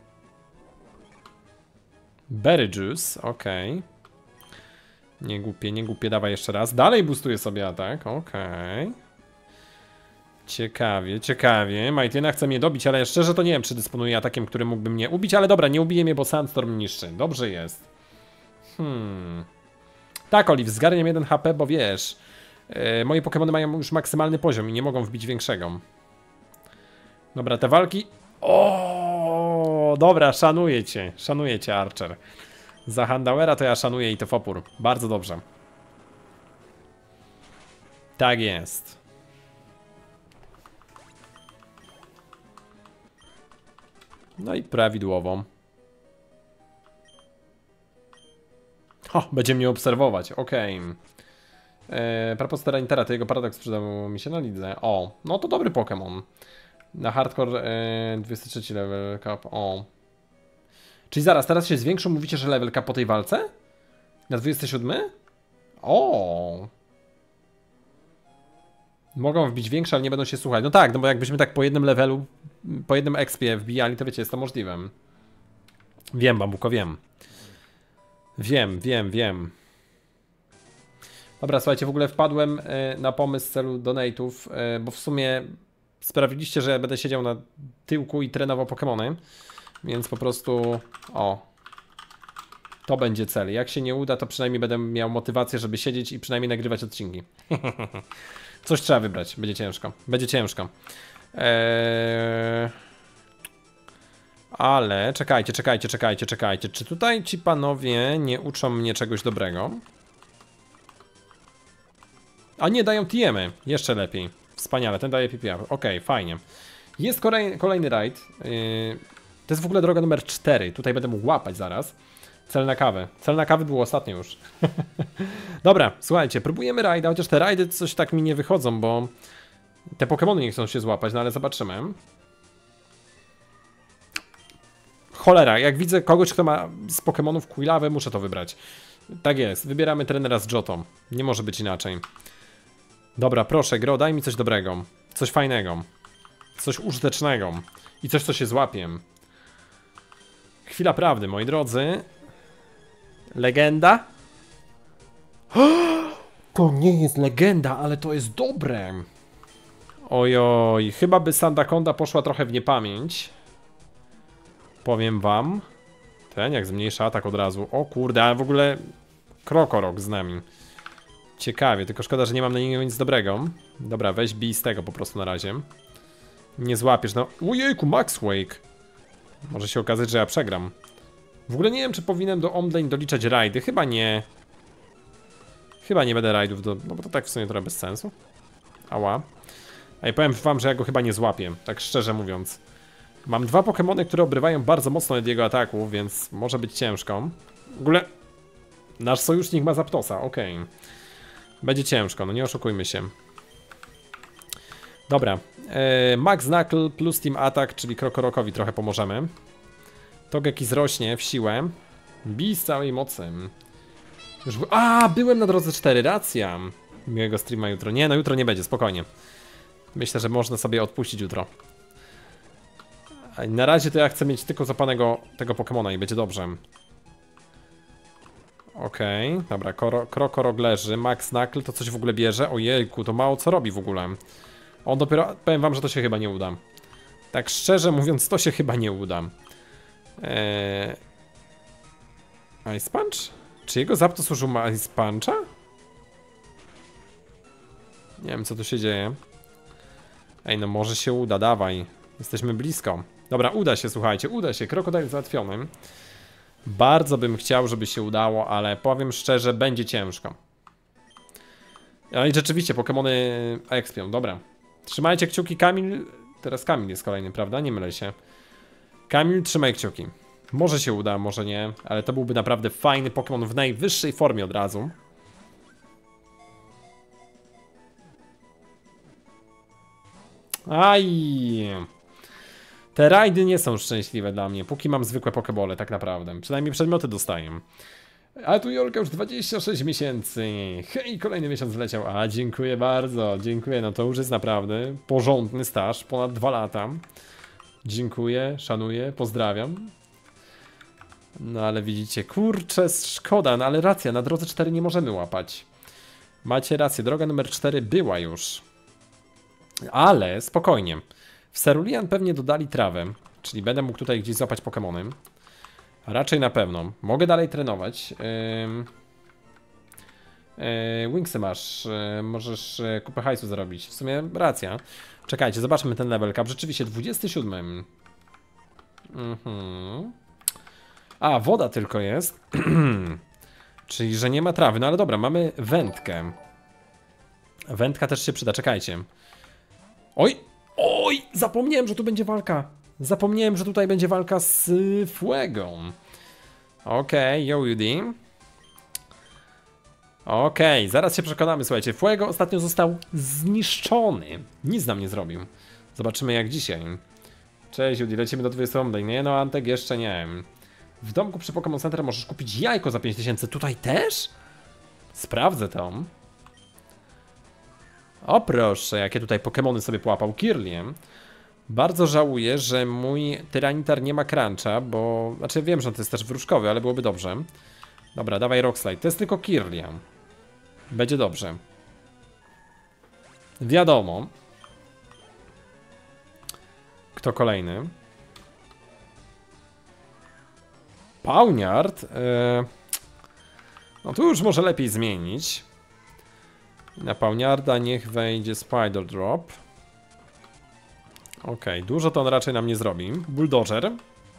Berry Juice, okej. Nie głupie, nie głupie, dawaj jeszcze raz. Dalej boostuje sobie atak, okej. Ciekawie, ciekawie. Mightyena chce mnie dobić, ale szczerze to nie wiem, czy dysponuje atakiem, który mógłby mnie ubić, ale dobra, nie ubije mnie, bo Sandstorm niszczy. Dobrze jest. Tak, Olive, zgarniam 1 HP, bo wiesz, moje Pokemony mają już maksymalny poziom i nie mogą wbić większego. Dobra, te walki... O, dobra, szanuję cię, Archer. Za Handauera to ja szanuję i to w opór. Bardzo dobrze. Tak jest. No i prawidłowo. O, będzie mnie obserwować, okej. Propos Terranitera, to jego paradoks przydał mi się na lidze. O, no to dobry Pokémon. Na hardcore 23 level cap, o. Czyli zaraz, teraz się zwiększył, mówicie, że level cap po tej walce? Na 27? O. Mogą wbić większe, ale nie będą się słuchać. No tak, no bo jakbyśmy tak po jednym levelu, po jednym expie wbijali, to wiecie, jest to możliwe. Wiem, Bambuko, wiem. Wiem. Dobra, słuchajcie, w ogóle wpadłem na pomysł celu donate'ów, bo w sumie sprawiliście, że będę siedział na tyłku i trenował Pokemony, więc po prostu, o, to będzie cel. Jak się nie uda, to przynajmniej będę miał motywację, żeby siedzieć i przynajmniej nagrywać odcinki. Coś trzeba wybrać, będzie ciężko, Ale czekajcie. Czy tutaj ci panowie nie uczą mnie czegoś dobrego? A nie, dają TM-y. Jeszcze lepiej. Wspaniale, ten daje PPA. Okej, fajnie. Jest kolejny raid. To jest w ogóle droga numer 4. Tutaj będę mógł łapać zaraz. Cel na kawę. Cel na kawę było ostatnio już. Dobra, słuchajcie, próbujemy rajda, chociaż te rajdy coś tak mi nie wychodzą, bo te Pokemony nie chcą się złapać, no ale zobaczymy. Cholera, jak widzę kogoś, kto ma z Pokemonów Quillawę, muszę to wybrać. Tak jest, wybieramy trenera z Jotą. Nie może być inaczej. Dobra, proszę, Gro, daj mi coś dobrego. Coś fajnego. Coś użytecznego. I coś, co się złapie. Chwila prawdy, moi drodzy. Legenda? To nie jest legenda, ale to jest dobre. Ojoj, chyba by Sandaconda poszła trochę w niepamięć. Powiem wam. Ten jak zmniejsza atak od razu. O kurde, ale w ogóle Krokorok z nami. Ciekawie, tylko szkoda, że nie mam na niego nic dobrego. Dobra, weź bij z tego po prostu na razie. Nie złapiesz, no. Ojejku, Max Wake. Może się okazać, że ja przegram. W ogóle nie wiem, czy powinienem do Omdlane doliczać rajdy. Chyba nie. Chyba nie będę rajdów do... No bo to tak w sumie trochę bez sensu. Ała. A ja powiem wam, że ja go chyba nie złapię. Tak szczerze mówiąc. Mam 2 Pokemony, które obrywają bardzo mocno od jego ataku, więc może być ciężko. W ogóle... Nasz sojusznik ma Zapdosa, okej. Będzie ciężko, no nie oszukujmy się. Dobra. Max Knuckle plus Team Attack, czyli Krokorokowi trochę pomożemy. Togeki zrośnie w siłę. Bij z całej mocy. Już byłem na drodze 4, racja. Miłego streama jutro. Nie, no jutro nie będzie, spokojnie. Myślę, że można sobie odpuścić jutro. Na razie to ja chcę mieć tylko zapanego tego Pokemona i będzie dobrze. Okej, dobra, Krokorok leży. Max Knuckle to coś w ogóle bierze. Ojejku, to mało co robi w ogóle. On dopiero, powiem wam, że to się chyba nie uda. Tak szczerze mówiąc, to się chyba nie uda. Ice Punch? Czy jego Zapdos użył Ice Puncha? Nie wiem, co tu się dzieje. Ej, no może się uda, dawaj. Jesteśmy blisko. Dobra, uda się, słuchajcie, uda się. Krokodyl załatwiony. Bardzo bym chciał, żeby się udało, ale powiem szczerze, będzie ciężko. No i rzeczywiście, Pokemony ekspią, dobra. Trzymajcie kciuki, Kamil. Teraz Kamil jest kolejny, prawda? Nie mylę się. Kamil, trzymaj kciuki. Może się uda, może nie, ale to byłby naprawdę fajny Pokémon w najwyższej formie od razu. Aj! Te rajdy nie są szczęśliwe dla mnie, póki mam zwykłe pokebole, tak naprawdę. Przynajmniej przedmioty dostaję. A tu Jolka już 26 miesięcy. Hej, kolejny miesiąc wleciał. A, dziękuję bardzo, dziękuję. No to już jest naprawdę porządny staż, ponad 2 lata. Dziękuję, szanuję, pozdrawiam. No ale widzicie, kurczę, szkoda, no ale racja, na drodze 4 nie możemy łapać. Macie rację, droga numer 4 była już. Ale spokojnie. W Cerulean pewnie dodali trawę, czyli będę mógł tutaj gdzieś złapać Pokemony. Raczej na pewno. Mogę dalej trenować. Wingsy masz, możesz kupę hajsu zarobić. W sumie racja. Czekajcie, zobaczmy ten level cap. Rzeczywiście 27. A, woda tylko jest. Czyli, że nie ma trawy. No ale dobra, mamy wędkę. Wędka też się przyda, czekajcie. Oj! Oj! Zapomniałem, że tu będzie walka. Zapomniałem, że tutaj będzie walka z Fuego. Okej, yo Judy. Okej, zaraz się przekonamy, słuchajcie. Fuego ostatnio został zniszczony. Nic nam nie zrobił. Zobaczymy jak dzisiaj. Cześć Judy, lecimy do 20. Nie no, Antek jeszcze nie. W domku przy Pokémon Center możesz kupić jajko za 5000. Tutaj też? Sprawdzę to. O proszę, jakie tutaj Pokemony sobie połapał Kirlian. Bardzo żałuję, że mój Tyranitar nie ma cruncha, bo... Znaczy wiem, że to jest też wróżkowy, ale byłoby dobrze. Dobra, dawaj Rockslide. To jest tylko Kirlian. Będzie dobrze. Wiadomo. Kto kolejny? Pawniard. No tu już może lepiej zmienić. Na Pawniarda niech wejdzie Spider Drop. Okej, dużo to on raczej nam nie zrobi. Bulldozer.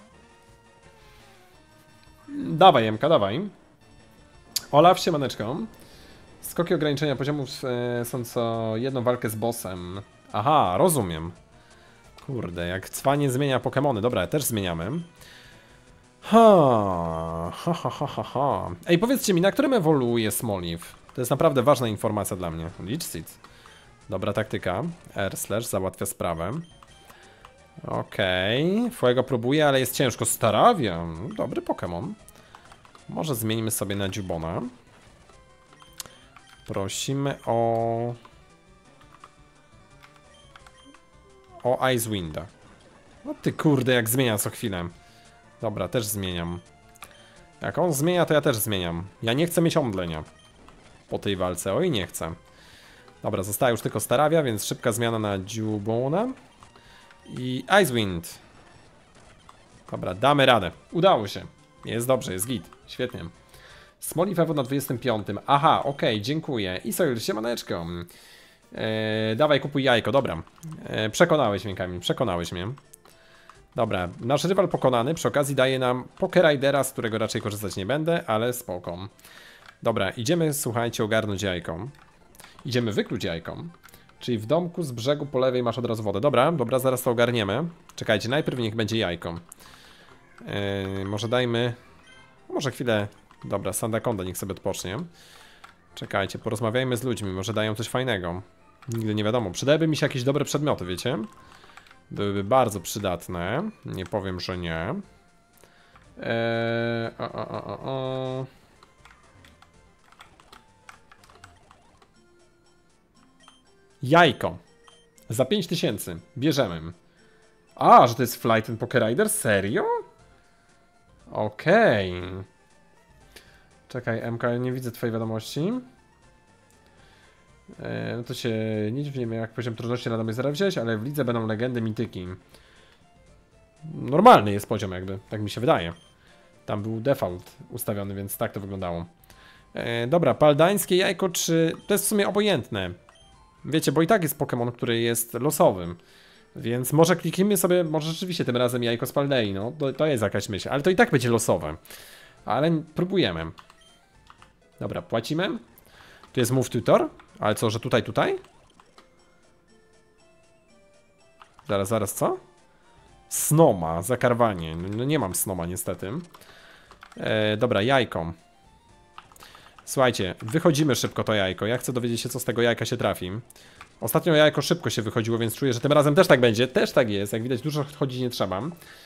Dawaj, Jemka, dawaj. Olaf, siemaneczko. Skoki ograniczenia poziomów są co jedną walkę z bossem. Aha, rozumiem. Kurde, jak cwanie zmienia Pokemony. Dobra, też zmieniamy. Ha. Ej, powiedzcie mi, na którym ewoluuje Smoliv? To jest naprawdę ważna informacja dla mnie. Leech Seed. Dobra taktyka. R/ załatwia sprawę. Okej. Fuego próbuje, ale jest ciężko. Staravia. Dobry Pokémon. Może zmienimy sobie na Djubona. Prosimy o Icewinda. No ty kurde, jak zmienia co chwilę. Dobra, też zmieniam. Jak on zmienia, to ja też zmieniam. Ja nie chcę mieć omdlenia po tej walce. Oj, nie chcę. Dobra, została już tylko Staravia, więc szybka zmiana na Djubona. I Icewind. Dobra, damy radę. Udało się. Jest dobrze, jest git. Świetnie. Smoliv Evo na 25. Aha, okej, dziękuję. I Soil, siemaneczko. Dawaj, kupuj jajko, dobra. Przekonałeś mnie, Kamil, przekonałeś mnie. Dobra, nasz rywal pokonany. Przy okazji daje nam Pokeridera, z którego raczej korzystać nie będę, ale spoko. Dobra, idziemy, słuchajcie, ogarnąć jajko. Idziemy wykluć jajko. Czyli w domku z brzegu po lewej masz od razu wodę. Dobra, dobra, zaraz to ogarniemy. Czekajcie, najpierw niech będzie jajko. Może dajmy... Może chwilę... Dobra, Sandaconda niech sobie odpocznie. Czekajcie, porozmawiajmy z ludźmi, może dają coś fajnego. Nigdy nie wiadomo. Przydałyby mi się jakieś dobre przedmioty, wiecie? Byłyby bardzo przydatne. Nie powiem, że nie. Jajko. Za 5000. Bierzemy. A, że to jest Flight and Pokerider? Serio? Okej. Czekaj, MK, nie widzę twojej wiadomości. No to się nie dziwnie, jak poziom trudności rada mnie zaraz wziąć, ale w lidze będą legendy, mityki. Normalny jest poziom jakby, tak mi się wydaje. Tam był default ustawiony, więc tak to wyglądało. Dobra, paldańskie jajko, czy... To jest w sumie obojętne. Wiecie, bo i tak jest Pokémon, który jest losowym. Więc może kliknijmy sobie, może rzeczywiście tym razem jajko z Paldei, no to jest jakaś myśl, ale to i tak będzie losowe. Ale próbujemy. Dobra, płacimy. Tu jest move tutor, ale co, że tutaj? Zaraz, co? Snoma, zakarwanie. No nie mam snoma niestety. Dobra, jajko. Słuchajcie, wychodzimy szybko to jajko. Ja chcę dowiedzieć się, co z tego jajka się trafi. Ostatnio jajko szybko się wychodziło, więc czuję, że tym razem też tak będzie. Też tak jest, jak widać dużo chodzić nie trzeba.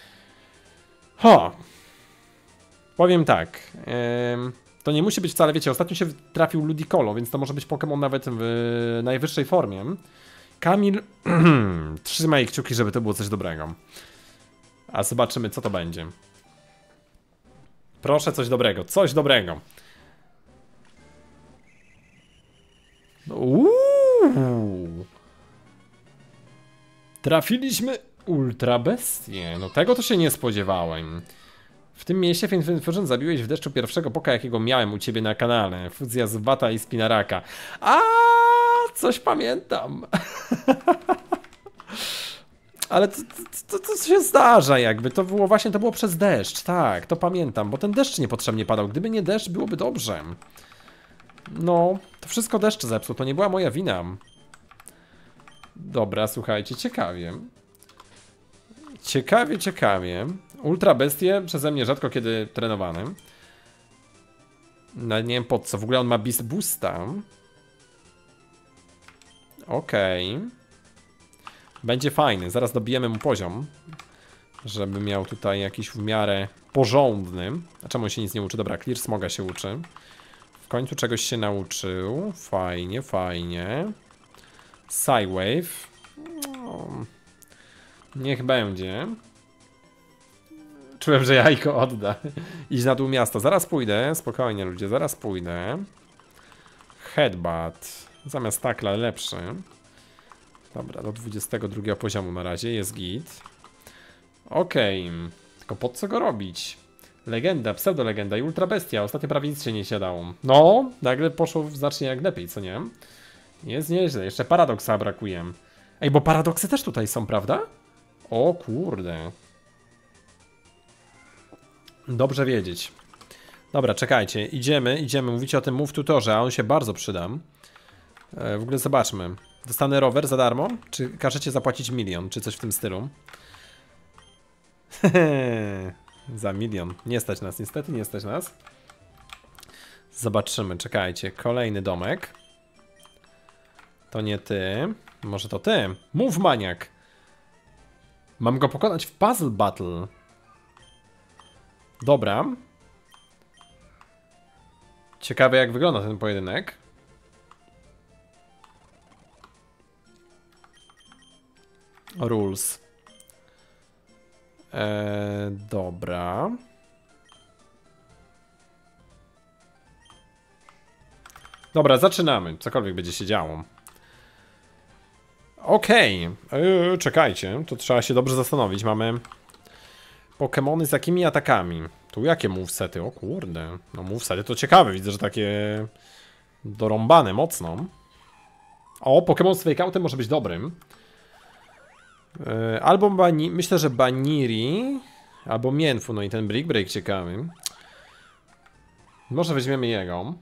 Powiem tak. To nie musi być wcale, wiecie, ostatnio się trafił Ludicolo, więc to może być Pokémon nawet w najwyższej formie. Kamil, trzymaj kciuki, żeby to było coś dobrego. A zobaczymy, co to będzie. Proszę, coś dobrego, coś dobrego. Trafiliśmy ultra bestię. No tego to się nie spodziewałem. W tym mieście Finfusion zabiłeś w deszczu pierwszego poka, jakiego miałem u ciebie na kanale. Fuzja z Bata i Spinaraka. A coś pamiętam. Ale to się zdarza jakby. To było właśnie, to było przez deszcz. Tak, to pamiętam, bo ten deszcz niepotrzebnie padał. Gdyby nie deszcz, byłoby dobrze. No, to wszystko deszcz zepsuł, to nie była moja wina. Dobra, słuchajcie, ciekawie. Ciekawie. Ultra bestie przeze mnie rzadko kiedy trenowany. No, nie wiem po co, w ogóle on ma Beast Boosta. Okej. Będzie fajny, zaraz dobijemy mu poziom. Żeby miał tutaj jakiś w miarę porządny. A czemu się nic nie uczy? Dobra, Clear Smoga się uczy. W końcu czegoś się nauczył. Fajnie. Psywave. No, niech będzie. Czułem, że jajko odda. Idź na dół miasta. Zaraz pójdę. Spokojnie ludzie, zaraz pójdę. Headbutt. Zamiast takla lepszy. Dobra, do 22 poziomu na razie. Jest git. Okej. Tylko po co go robić? Legenda, pseudolegenda i ultra bestia. Ostatnio prawie nic się nie siadało. No, nagle poszło znacznie jak lepiej, co nie? Jest nieźle. Jeszcze paradoksa brakuje. Ej, bo paradoksy też tutaj są, prawda? O kurde. Dobrze wiedzieć. Dobra, czekajcie. Idziemy. Mówicie o tym move tutorze, a on się bardzo przyda. W ogóle zobaczmy. Dostanę rower za darmo? Czy każecie zapłacić 1 000 000? Czy coś w tym stylu? Za 1 000 000. Nie stać nas, niestety, nie stać nas. Zobaczymy, czekajcie. Kolejny domek. To nie ty. Może to ty. Move maniak. Mam go pokonać w puzzle battle. Dobra. Ciekawe jak wygląda ten pojedynek. Rules. Dobra. Dobra, zaczynamy. Cokolwiek będzie się działo. Okej. Czekajcie. To trzeba się dobrze zastanowić. Mamy Pokemony z jakimi atakami? Tu jakie movesety? O kurde. No movesety to ciekawe. Widzę, że takie dorąbane mocno. O, Pokemon z fake outem może być dobrym. Albo myślę, że Baniri, albo Mienfu, no i ten Brick Break ciekawy. Może weźmiemy jego.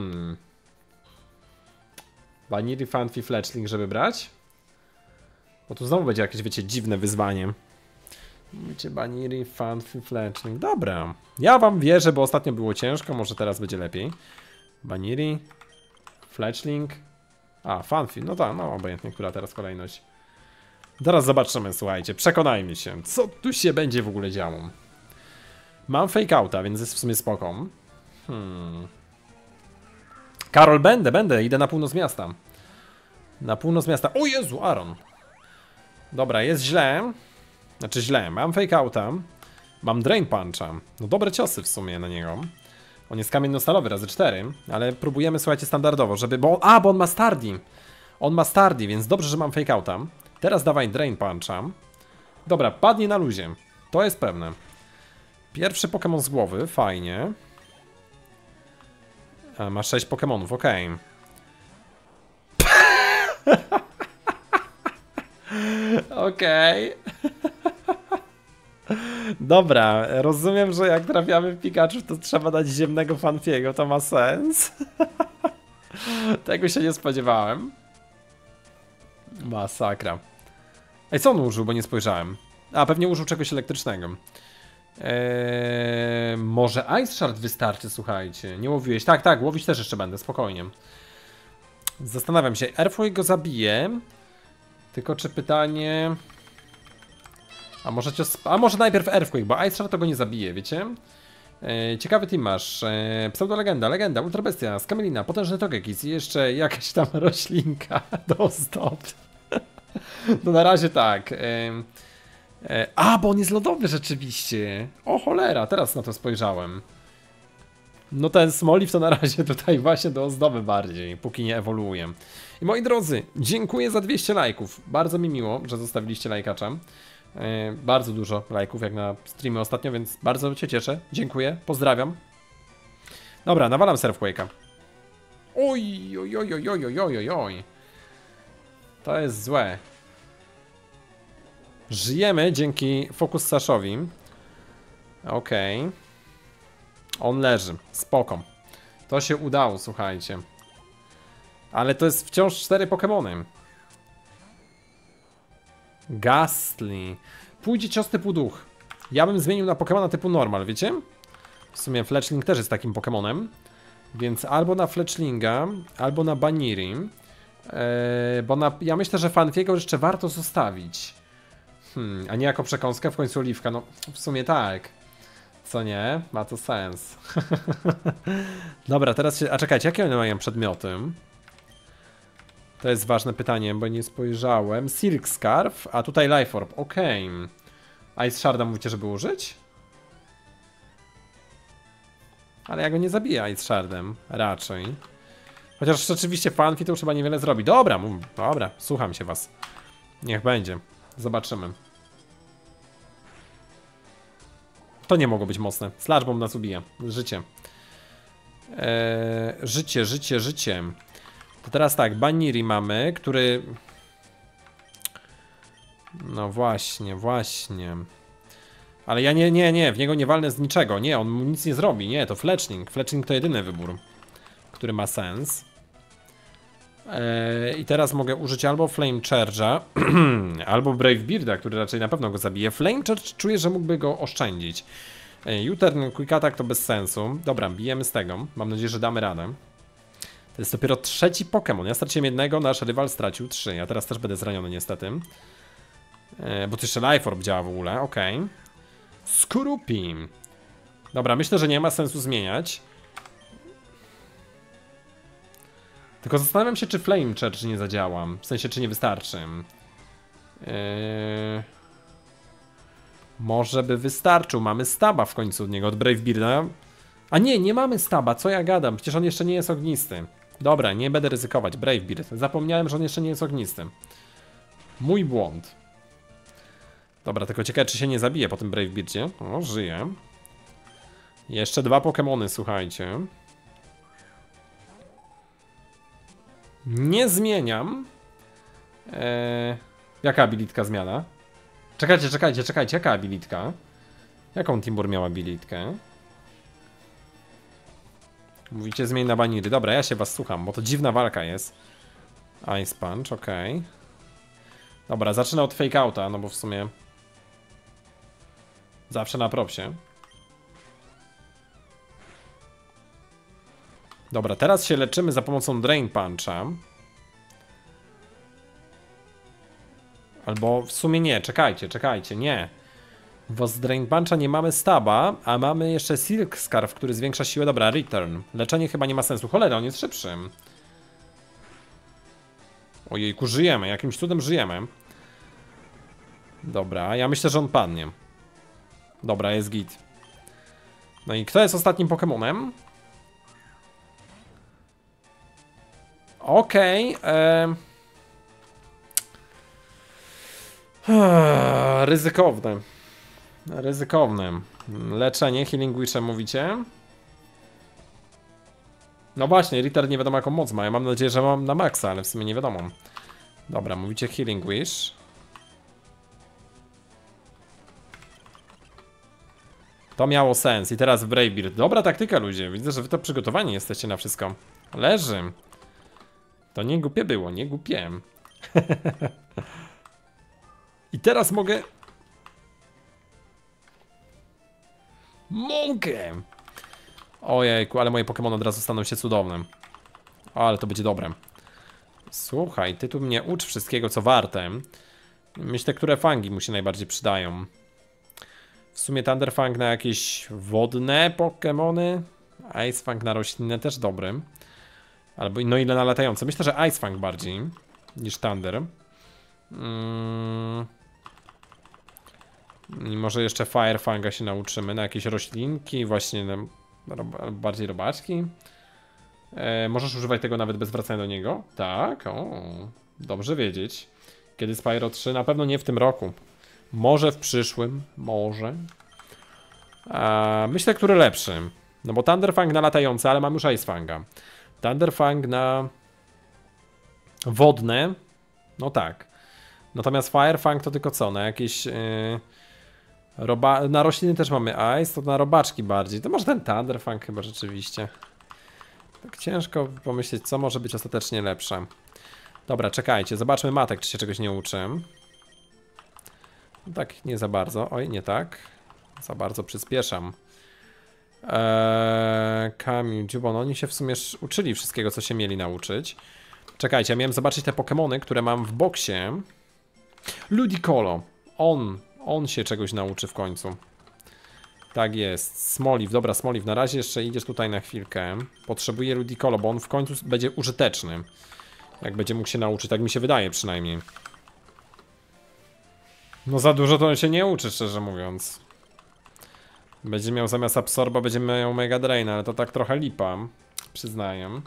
Baniri, Fanfi, Fletchling, żeby brać. Bo tu znowu będzie jakieś, wiecie, dziwne wyzwanie. Wiecie, Baniri, Fanfi, Fletchling. Dobra. Ja wam wierzę, bo ostatnio było ciężko, może teraz będzie lepiej. Baniri, Fletchling. A, Fanfi, no tak, no obojętnie, która teraz kolejność. Zaraz zobaczymy, słuchajcie, przekonajmy się, co tu się będzie w ogóle działo. Mam fake outa, więc jest w sumie spoko. Karol, będę, idę na północ miasta. Na północ miasta, o Jezu, Aaron. Dobra, jest źle. Znaczy źle, mam fake outa. Mam drain puncha. No dobre ciosy w sumie na niego. On jest kamienno-stalowy razy 4, ale próbujemy, słuchajcie, standardowo, żeby, bo on ma Stardi. On ma Stardi, więc dobrze, że mam fake outa. Teraz dawaj drain puncha. Dobra, padnie na luzie. To jest pewne. Pierwszy Pokémon z głowy, fajnie. Ma 6 Pokémonów, okej. Okej. Dobra, rozumiem, że jak trafiamy w Pikachu, to trzeba dać ziemnego Fanfiego, to ma sens. Tego się nie spodziewałem. Masakra. Ej, co on użył, bo nie spojrzałem. A, pewnie użył czegoś elektrycznego. Może Ice Shard wystarczy, słuchajcie. Nie łowiłeś? Tak, tak, łowić też jeszcze będę, spokojnie. Zastanawiam się, Earthquake go zabije. Tylko czy pytanie... A może najpierw Earthquake, bo Ice Shard to go nie zabije, wiecie? Ciekawy team masz. Pseudo-legenda, legenda, ultra bestia, skamelina, potężny Togekiss i jeszcze jakaś tam roślinka do ozdób. No na razie tak. Bo on jest lodowy rzeczywiście. O cholera, teraz na to spojrzałem. No ten Smoliv to na razie tutaj właśnie do ozdoby bardziej, póki nie ewoluuje. I moi drodzy, dziękuję za 200 lajków. Bardzo mi miło, że zostawiliście lajkacza. Bardzo dużo lajków jak na streamy ostatnio, więc bardzo się cieszę. Dziękuję, pozdrawiam. Dobra, nawalam Surfquake'a. Oj, oj, oj, oj, oj, oj, oj, oj. To jest złe. Żyjemy dzięki Focus Sashowi. Okej. On leży, spoko. To się udało, słuchajcie. Ale to jest wciąż 4 Pokemony. Gastly. Pójdzie cios typu duch. Ja bym zmienił na Pokemona typu normal, wiecie? W sumie Fletchling też jest takim Pokemonem. Więc albo na Fletchlinga, albo na Baniri. Ja myślę, że Fanfiego jeszcze warto zostawić. A nie jako przekąskę, w końcu oliwka. No, w sumie tak. Co nie? Ma to sens. Dobra, teraz się... A czekajcie, jakie one mają przedmioty? To jest ważne pytanie, bo nie spojrzałem. Silk Scarf, a tutaj Life Orb. Okej. Ice Sharda mówicie, żeby użyć? Ale ja go nie zabiję Ice Shardem. Raczej. Chociaż rzeczywiście Fanfi to już chyba niewiele zrobi. Dobra, dobra, słucham się was. Niech będzie. Zobaczymy. To nie mogło być mocne. Slash Bomb nas ubija. Życie. Życie. To teraz tak, Baniri mamy, który... No właśnie. Ale ja nie, w niego nie walnę z niczego. Nie, on mu nic nie zrobi. Nie, to Fletchling. Fletchling to jedyny wybór, który ma sens. I teraz mogę użyć albo Flame Charge'a, albo Brave Bearda, który raczej na pewno go zabije. Flame Charge czuję, że mógłby go oszczędzić. U-turn, Quick Attack to bez sensu. Dobra, bijemy z tego. Mam nadzieję, że damy radę. To jest dopiero 3. Pokémon. Ja straciłem jednego, nasz rywal stracił 3. Ja teraz też będę zraniony niestety. Bo to jeszcze Life Orb działa w ogóle, okej. Skorupi. Dobra, myślę, że nie ma sensu zmieniać. Tylko zastanawiam się, czy Flame Charge nie zadziała. W sensie, czy nie wystarczy. Może by wystarczył. Mamy staba w końcu od niego, od Brave Bearda. A nie mamy staba, co ja gadam? Przecież on jeszcze nie jest ognisty. Dobra, nie będę ryzykować. Brave Beard. Zapomniałem, że on jeszcze nie jest ognisty. Mój błąd. Dobra, tylko ciekawe, czy się nie zabije po tym Brave Beardzie. O, żyje. Jeszcze 2 Pokemony, słuchajcie. Nie zmieniam. Jaka abilitka zmiana? Czekajcie, jaka abilitka? Jaką Timur miała abilitkę? Mówicie zmień na Baniry. Dobra, ja się was słucham, bo to dziwna walka jest. Ice Punch, okej. Dobra, zacznę od Fake Outa, no bo w sumie... Zawsze na propsie. Dobra, teraz się leczymy za pomocą Drain Puncha. Albo w sumie nie, czekajcie, nie. Bo z Drain Puncha nie mamy staba, a mamy jeszcze Silk Scarf, który zwiększa siłę. Dobra, Return. Leczenie chyba nie ma sensu. Cholera, on jest szybszy. Ojejku, żyjemy, jakimś cudem żyjemy. Dobra, ja myślę, że on padnie. Dobra, jest git. No i kto jest ostatnim Pokemonem? Okej. Ryzykowne. Leczenie, Healing Wishem mówicie? No właśnie, Retard nie wiadomo jaką moc ma. Ja mam nadzieję, że mam na maksa, ale w sumie nie wiadomo. Dobra, mówicie Healing Wish. To miało sens. I teraz w Bravebeard. Dobra taktyka, ludzie. Widzę, że wy to przygotowani jesteście na wszystko. Leży. To nie głupie było, nie głupie. I teraz mogę... Mogę! Ojejku, ale moje Pokémony od razu staną się cudowne. O, ale to będzie dobre. Słuchaj, ty tu mnie ucz wszystkiego, co warte. Myślę, które fangi mu się najbardziej przydają. W sumie Thunderfang na jakieś wodne Pokémony. Icefang na roślinne też dobry. Albo no ile na latające. Myślę, że Icefang bardziej niż Thunder. I może jeszcze Firefanga się nauczymy na jakieś roślinki, właśnie na bardziej robaczki. Możesz używać tego nawet bez wracania do niego? Tak, o, dobrze wiedzieć. Kiedy Spyro 3? Na pewno nie w tym roku. Może w przyszłym, może. Myślę, który lepszy. No bo Thunderfang na latające, ale mam już Icefanga. Thunderfang na wodne, no tak. Natomiast Firefang to tylko co? Na jakieś... na rośliny też mamy Ice, to na robaczki bardziej. To może ten Thunderfang chyba rzeczywiście. Tak ciężko pomyśleć, co może być ostatecznie lepsze. Dobra, czekajcie, zobaczmy Matek, czy się czegoś nie uczy. Tak, nie za bardzo. Oj, nie tak. Za bardzo przyspieszam. Kamiu, Dziubon, oni się w sumie uczyli wszystkiego, co się mieli nauczyć. Czekajcie, ja miałem zobaczyć te Pokemony, które mam w boksie. Ludicolo. On się czegoś nauczy w końcu. Tak jest. Smoliv, dobra, Smoliv, na razie jeszcze idziesz tutaj na chwilkę. Potrzebuję Ludicolo, bo on w końcu będzie użyteczny. Jak będzie mógł się nauczyć, tak mi się wydaje przynajmniej. No za dużo to on się nie uczy, szczerze mówiąc. Będzie miał zamiast Absorba, będzie miał Mega Drain, ale to tak trochę lipa. Przyznaję.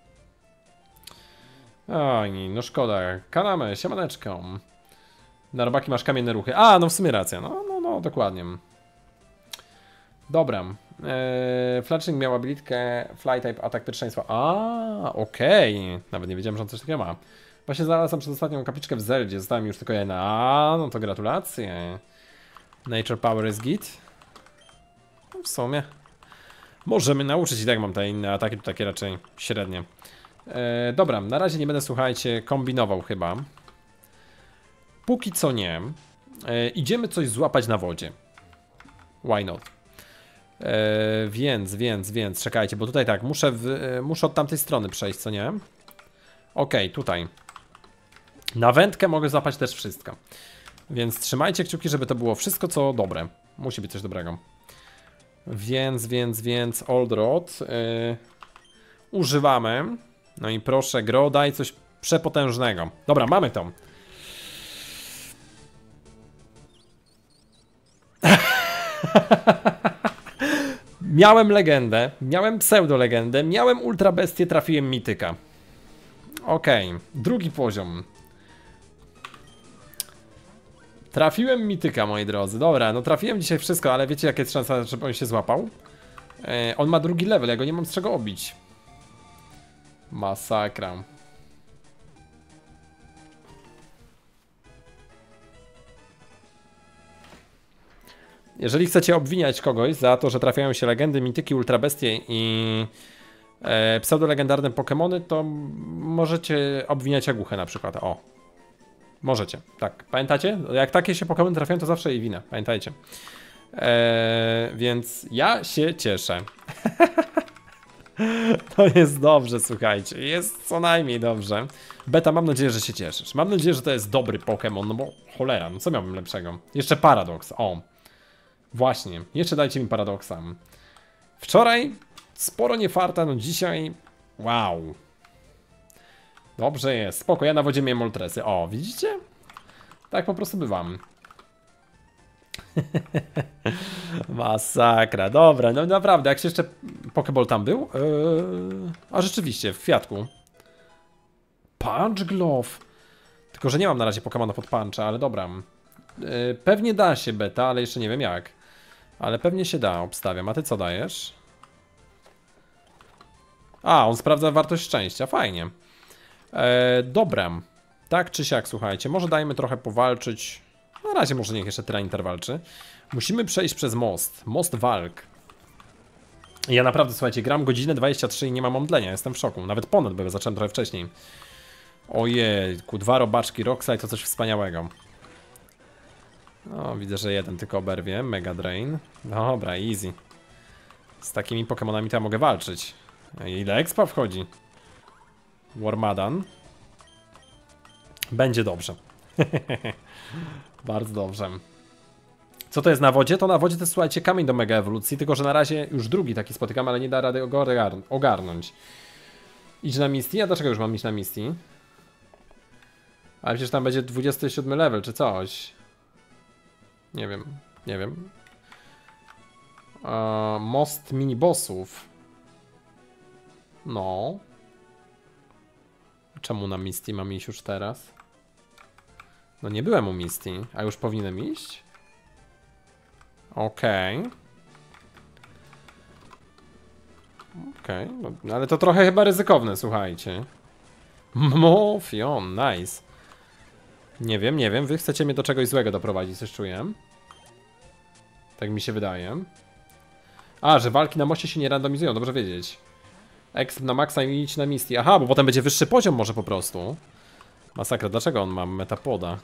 Oj, no szkoda. Kaname, siemaneczką. Na robaki masz kamienne ruchy. A, no w sumie racja. No, dokładnie. Dobra. Fletching miał abilitkę Fly Type, atak pierwszeństwa. Okej. Nawet nie wiedziałem, że on coś takiego ma. Właśnie znalazłem przez ostatnią kapliczkę w Zeldzie. Została mi już tylko jedna. No to gratulacje. Nature Power is git. No w sumie. Możemy nauczyć i tak mam te inne ataki, to takie raczej średnie. Dobra, na razie nie będę, słuchajcie, kombinował chyba. Póki co nie. Idziemy coś złapać na wodzie. Why not? Więc, czekajcie, bo tutaj tak, muszę od tamtej strony przejść, co nie? Okej, tutaj. Na wędkę mogę złapać też wszystko. Więc trzymajcie kciuki, żeby to było wszystko, co dobre. Musi być coś dobrego. Więc, Old Rod. Używamy. No i proszę, Gro, daj coś przepotężnego. Dobra, mamy to. Miałem legendę, miałem pseudo-legendę, miałem ultra bestię, trafiłem mityka. Okej, drugi poziom. Trafiłem mityka, moi drodzy. Dobra, no trafiłem dzisiaj wszystko, ale wiecie, jakie jest szansa, żeby on się złapał? On ma drugi level, ja go nie mam z czego obić. Masakra. Jeżeli chcecie obwiniać kogoś za to, że trafiają się legendy, mityki, ultrabestie i pseudo-legendarne Pokemony, to możecie obwiniać Jagłuchę na przykład. O. Możecie, tak. Pamiętacie? Jak takie się Pokemony trafiają, to zawsze jej wina. Pamiętajcie. Więc ja się cieszę. To jest dobrze, słuchajcie. Jest co najmniej dobrze. Beta, mam nadzieję, że się cieszysz. Mam nadzieję, że to jest dobry Pokémon, no bo cholera, no co miałbym lepszego? Jeszcze Paradox, o. Właśnie, jeszcze dajcie mi Paradoksa. Wczoraj sporo nie farta, no dzisiaj wow. Dobrze jest, spoko, ja na wodzie miałem Moltresy. O, widzicie? Tak po prostu bywam. Masakra, dobra, no naprawdę, jak się jeszcze Pokéball tam był? A rzeczywiście, w kwiatku. Punch Glove. Tylko, że nie mam na razie Pokemona pod Puncha, ale dobra. Pewnie da się beta, ale jeszcze nie wiem jak. Ale pewnie się da, obstawiam. A ty co dajesz? A, on sprawdza wartość szczęścia, fajnie. Dobra. Tak czy siak, słuchajcie, może dajmy trochę powalczyć. No razie może niech jeszcze Tyranitar walczy. Musimy przejść przez most. Most walk. Ja naprawdę, słuchajcie, gram godzinę 23 i nie mam omdlenia. Jestem w szoku. Nawet ponad, bo ja zacząłem trochę wcześniej. Ojejku, 2 robaczki Roxite to coś wspaniałego. No, widzę, że jeden tylko oberwie. Mega Drain. Dobra, easy. Z takimi Pokemonami to ja mogę walczyć. Ile expa wchodzi? Wormadan. Będzie dobrze. Bardzo dobrze. Co to jest na wodzie? To na wodzie to jest, słuchajcie, kamień do mega ewolucji, tylko że na razie już drugi taki spotykam, ale nie da rady go ogarnąć. Idź na Misty? A dlaczego już mam iść na Misty? Ale przecież tam będzie 27 level czy coś. Nie wiem, nie wiem. Most mini-bossów. No. Czemu na Misty mam iść już teraz? No nie byłem u Misty, a już powinienem iść? Okej. Okej, no, ale to trochę chyba ryzykowne, słuchajcie. Mofion, nice. Nie wiem, nie wiem, wy chcecie mnie do czegoś złego doprowadzić, coś czuję. Tak mi się wydaje. A, że walki na moście się nie randomizują, dobrze wiedzieć. Exp na maksa i idź na Misty. Aha, bo potem będzie wyższy poziom może po prostu. Masakra, dlaczego on ma metapoda?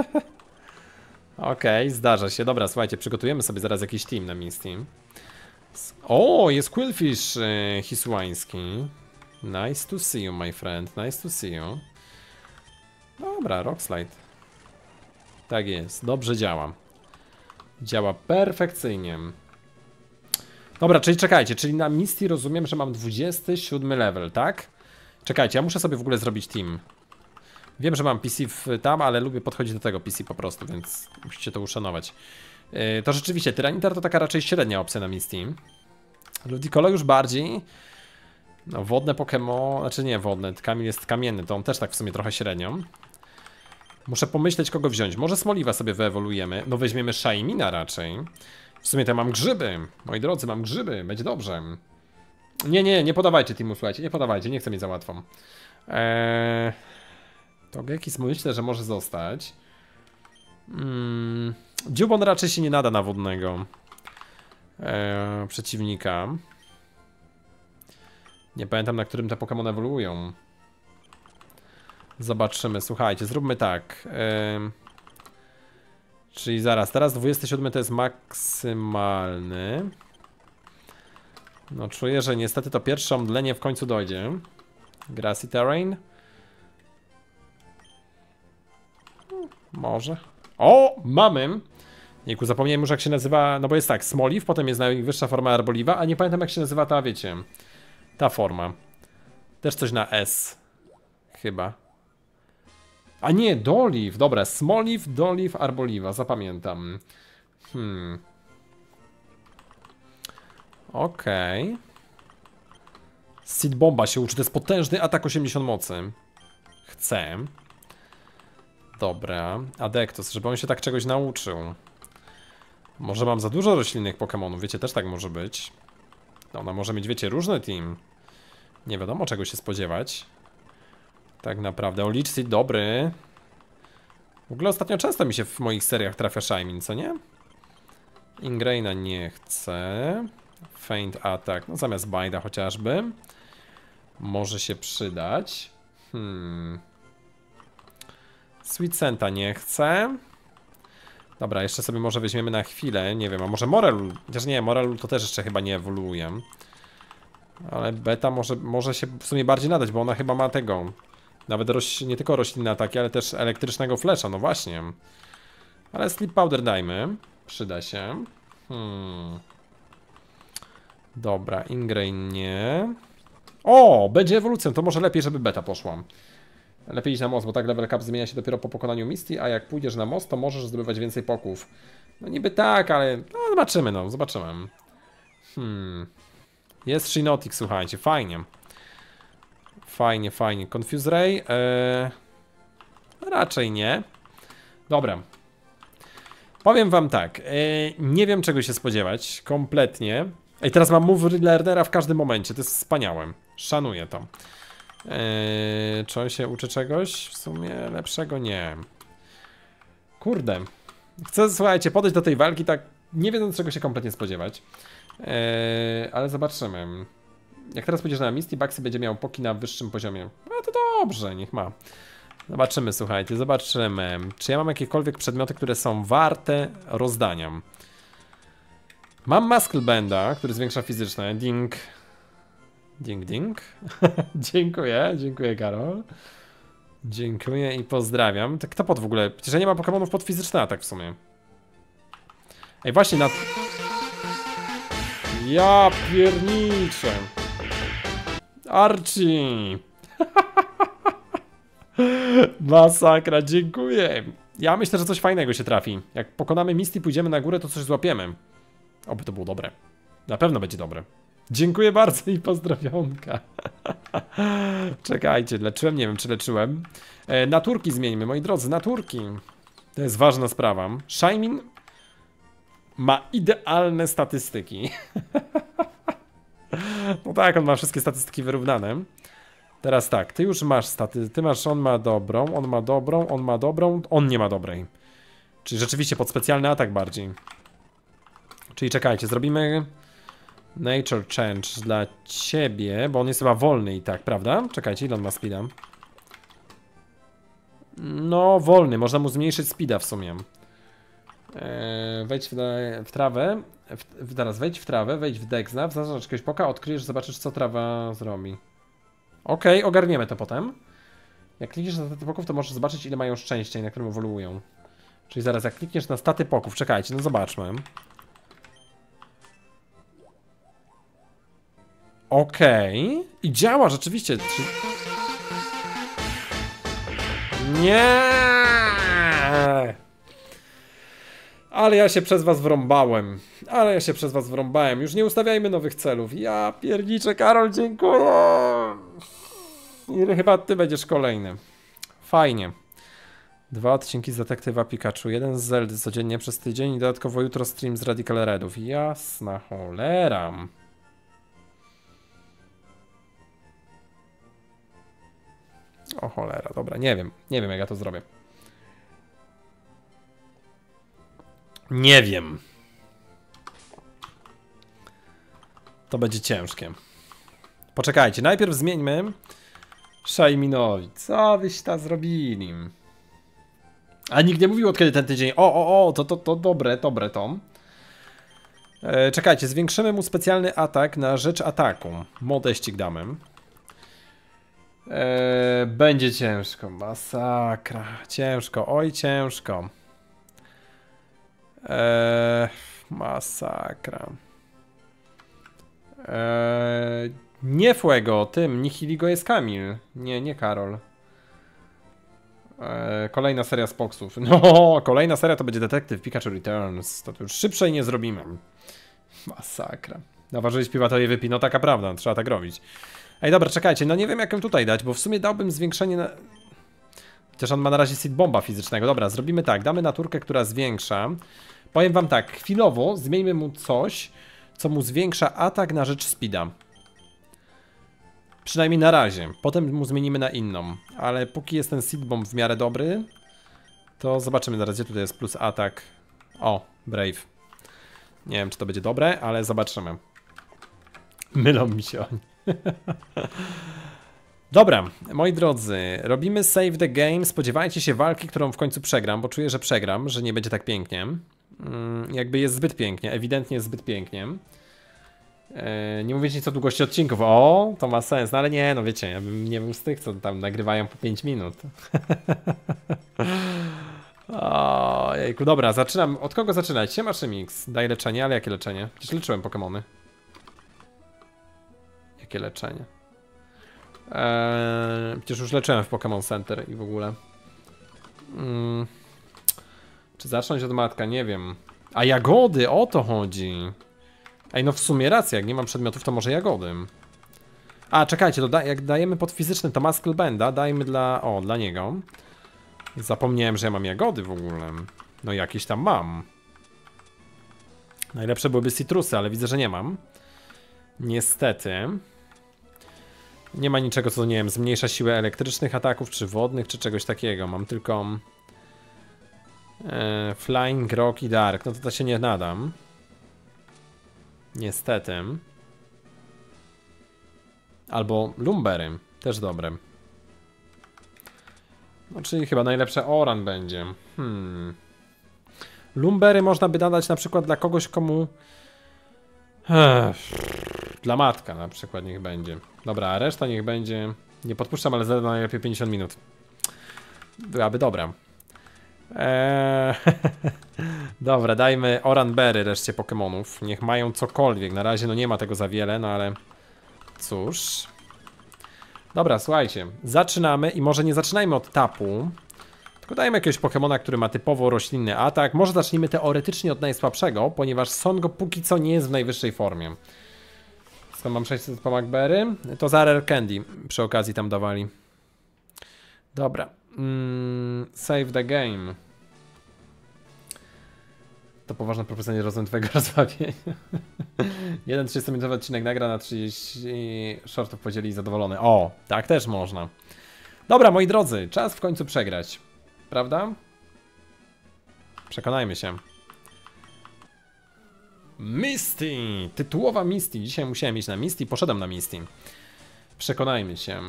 Okej, zdarza się. Dobra, słuchajcie, przygotujemy sobie zaraz jakiś team na Misty. O, jest Quillfish hisłański. Nice to see you, my friend. Nice to see you. Dobra, Rockslide. Tak jest, dobrze działa. Działa perfekcyjnie. Dobra, czyli czekajcie, czyli na Misty rozumiem, że mam 27 level, tak? Czekajcie, ja muszę sobie w ogóle zrobić team. Wiem, że mam PC tam, ale lubię podchodzić do tego PC po prostu, więc musicie to uszanować. To rzeczywiście, Tyranitar to taka raczej średnia opcja na Misty. Ludicolo już bardziej. No, wodne Pokémon, znaczy nie wodne, Kamil jest kamienny, to on też tak w sumie trochę średnio. Muszę pomyśleć, kogo wziąć. Może Smoliwa sobie wyewoluujemy. No weźmiemy Shaimina raczej. W sumie to mam grzyby. Moi drodzy, mam grzyby, będzie dobrze. Nie podawajcie teamu, słuchajcie, nie podawajcie, nie chcę mieć za łatwo. To Gekis myślę, że może zostać. Dziubon raczej się nie nada na wodnego przeciwnika. Nie pamiętam, na którym te Pokémon ewoluują. Zobaczymy, słuchajcie, zróbmy tak. Czyli zaraz, teraz 27 to jest maksymalny. No czuję, że niestety to pierwsze omdlenie w końcu dojdzie. Grassy Terrain. Może. O, mamy! Jejku, zapomniałem już jak się nazywa, no bo jest tak, Smoliv, potem jest najwyższa forma Arboliva, a nie pamiętam jak się nazywa ta, wiecie, ta forma. Też coś na S. Chyba. A nie, Doliv, dobra, Smoliv, Doliv, Arboliva, zapamiętam. Okej. Seed Bomba się uczy, to jest potężny atak 80 mocy. Chcę. Dobra, Adektos, żeby on się tak czegoś nauczył. Może mam za dużo roślinnych Pokemonów, wiecie, też tak może być. Ona może mieć, wiecie, różny team. Nie wiadomo czego się spodziewać. Tak naprawdę, o Leech Seed dobry. W ogóle ostatnio często mi się w moich seriach trafia Shaymin, co nie? Ingraina nie chcę. Feint Attack, no zamiast Bajda chociażby. Może się przydać. Sweet Senta nie chcę. Dobra, jeszcze sobie może weźmiemy na chwilę, nie wiem, a może Morelul, chociaż nie, Morelul to też jeszcze chyba nie ewoluuje. Ale beta może się w sumie bardziej nadać, bo ona chyba ma tego. Nawet nie tylko roślinne ataki, ale też elektrycznego flesza, no właśnie. Ale Sleep Powder dajmy, przyda się. Dobra, Ingrain nie. O, będzie ewolucją, to może lepiej, żeby beta poszła. Lepiej iść na most, bo tak level cap zmienia się dopiero po pokonaniu Misty, a jak pójdziesz na most, to możesz zdobywać więcej poków. No niby tak, ale no zobaczymy, no, zobaczymy. Jest Shinotic, słuchajcie, fajnie. Fajnie, fajnie. Confuse Ray? Raczej nie. Dobra. Powiem wam tak, nie wiem czego się spodziewać, kompletnie. Ej, teraz mam move learnera w każdym momencie, to jest wspaniałe. Szanuję to. Czy on się uczy czegoś? W sumie lepszego nie. Kurde. Chcę, słuchajcie, podejść do tej walki tak, nie wiedząc czego się kompletnie spodziewać. Ale zobaczymy. Jak teraz pójdziesz na Misty, Baxi będzie miał poki na wyższym poziomie. No to dobrze, niech ma. Zobaczymy, słuchajcie, zobaczymy. Czy ja mam jakiekolwiek przedmioty, które są warte rozdania? Mam Muscle Banda, który zwiększa fizyczne. Ding. Ding, ding. Dziękuję Karol. Dziękuję i pozdrawiam. To kto w ogóle? Przecież ja nie ma Pokemonów pod fizyczny atak w sumie. Ej, właśnie na... Ja pierniczę. Archie. Masakra, dziękuję. Ja myślę, że coś fajnego się trafi. Jak pokonamy Misty, pójdziemy na górę, to coś złapiemy. Oby to było dobre. Na pewno będzie dobre. Dziękuję bardzo i pozdrowionka. Czekajcie, leczyłem? Nie wiem, czy leczyłem. Naturki zmieńmy, moi drodzy, naturki. To jest ważna sprawa. Shaymin ma idealne statystyki. No tak, on ma wszystkie statystyki wyrównane. Teraz tak, ty już masz on ma dobrą, on ma dobrą, on ma dobrą, on nie ma dobrej. Czyli rzeczywiście pod specjalny atak bardziej. Czyli czekajcie, zrobimy Nature Change dla ciebie, bo on jest chyba wolny i tak, prawda? Czekajcie, ile on ma speeda? No, wolny, można mu zmniejszyć speeda w sumie. Wejdź w trawę, teraz wejdź w trawę, wejdź w Dexna, zaznacz jakiegoś poka, odkryjesz, zobaczysz co trawa zrobi. Okej, ogarniemy to potem. Jak klikniesz na staty poków, to możesz zobaczyć ile mają szczęścia i na którym ewoluują. Czyli zaraz jak klikniesz na staty poków, czekajcie, no zobaczmy. Okej. I działa rzeczywiście. Nie. Ale ja się przez was wrąbałem. Już nie ustawiajmy nowych celów. Ja pierniczę, Karol, dziękuję. I chyba ty będziesz kolejny. Fajnie. 2 odcinki z Detektywa Pikachu. 1 z Zeldy codziennie przez tydzień i dodatkowo jutro stream z Radical Redów. Jasna cholera. O cholera, dobra, nie wiem jak ja to zrobię. Nie wiem. To będzie ciężkie. Poczekajcie, najpierw zmieńmy Shayminowi. Co byś tam zrobili? A nikt nie mówił od kiedy ten tydzień. To dobre to. Czekajcie, zwiększymy mu specjalny atak na rzecz ataku. Modeścik damy. Będzie ciężko, masakra. Ciężko, oj ciężko. Masakra. Nie Fuego, tym, Nihiligo jest Kamil. Nie Karol. Kolejna seria spoksów. No, kolejna seria to będzie Detektyw Pikachu Returns. To już szybszej nie zrobimy. Masakra. Naważyli śpiewa to je wypi. No taka prawda, trzeba tak robić. Ej, dobra, czekajcie, no nie wiem jak ją tutaj dać, bo w sumie dałbym zwiększenie na... Chociaż on ma na razie seed bomba fizycznego. Dobra, zrobimy tak, damy naturkę, która zwiększa. Powiem wam tak, chwilowo zmieńmy mu coś, co mu zwiększa atak na rzecz speeda. Przynajmniej na razie. Potem mu zmienimy na inną. Ale póki jest ten seed bomb w miarę dobry, to zobaczymy zaraz, gdzie tutaj jest plus atak. O, Brave. Nie wiem, czy to będzie dobre, ale zobaczymy. Mylą mi się oni. Dobra, moi drodzy, robimy save the game. Spodziewajcie się walki, którą w końcu przegram, bo czuję, że przegram, że nie będzie tak pięknie. Jakby jest zbyt pięknie, ewidentnie jest zbyt pięknie. Nie mówię nic o długości odcinków. O, to ma sens, no ale nie, no wiecie, ja bym nie był z tych, co tam nagrywają po 5 minut. O, jejku, dobra, zaczynam. Od kogo zaczynać? Siema czy Mix? Daj leczenie, ale jakie leczenie? Przecież leczyłem Pokemony. Jakie leczenie? Przecież już leczyłem w Pokémon Center i w ogóle. Czy zacząć od matka? Nie wiem. A jagody, o to chodzi. Ej, no w sumie racja, jak nie mam przedmiotów, to może jagody. A, czekajcie, to jak dajemy pod fizyczny to Muscle Banda, dajmy dla... O, dla niego. Zapomniałem, że ja mam jagody w ogóle. No jakieś tam mam. Najlepsze byłyby citrusy, ale widzę, że nie mam. Niestety. Nie ma niczego, co, nie wiem, zmniejsza siłę elektrycznych ataków, czy wodnych, czy czegoś takiego. Mam tylko... Flying Rock i Dark. No to się nie nadam. Niestety. Albo Lumbery. Też dobre. No czyli chyba najlepsze Oran będzie. Lumbery można by nadać na przykład dla kogoś, komu... Dla matka na przykład niech będzie. Dobra, a reszta niech będzie... Nie podpuszczam, ale zada najlepiej 50 minut. Byłaby dobra. Dobra, dajmy Oranberry reszcie Pokemonów. Niech mają cokolwiek. Na razie no nie ma tego za wiele, no ale... Cóż... Dobra, słuchajcie. Zaczynamy i może nie zaczynajmy od tapu. Tylko dajmy jakiegoś Pokemona, który ma typowo roślinny atak. Może zacznijmy teoretycznie od najsłabszego, ponieważ Songo póki co nie jest w najwyższej formie. Skąd mam 600 po Magberry? To za Rare Candy przy okazji tam dawali. Dobra. Save the game. To poważne propozycje rozumiem twojego rozbawienia. Jeden 30-minutowy odcinek nagra na 30 shortów podzieli zadowolony. O, tak też można. Dobra, moi drodzy, czas w końcu przegrać. Prawda? Przekonajmy się. Misty! Tytułowa Misty. Dzisiaj musiałem iść na Misty, poszedłem na Misty. Przekonajmy się.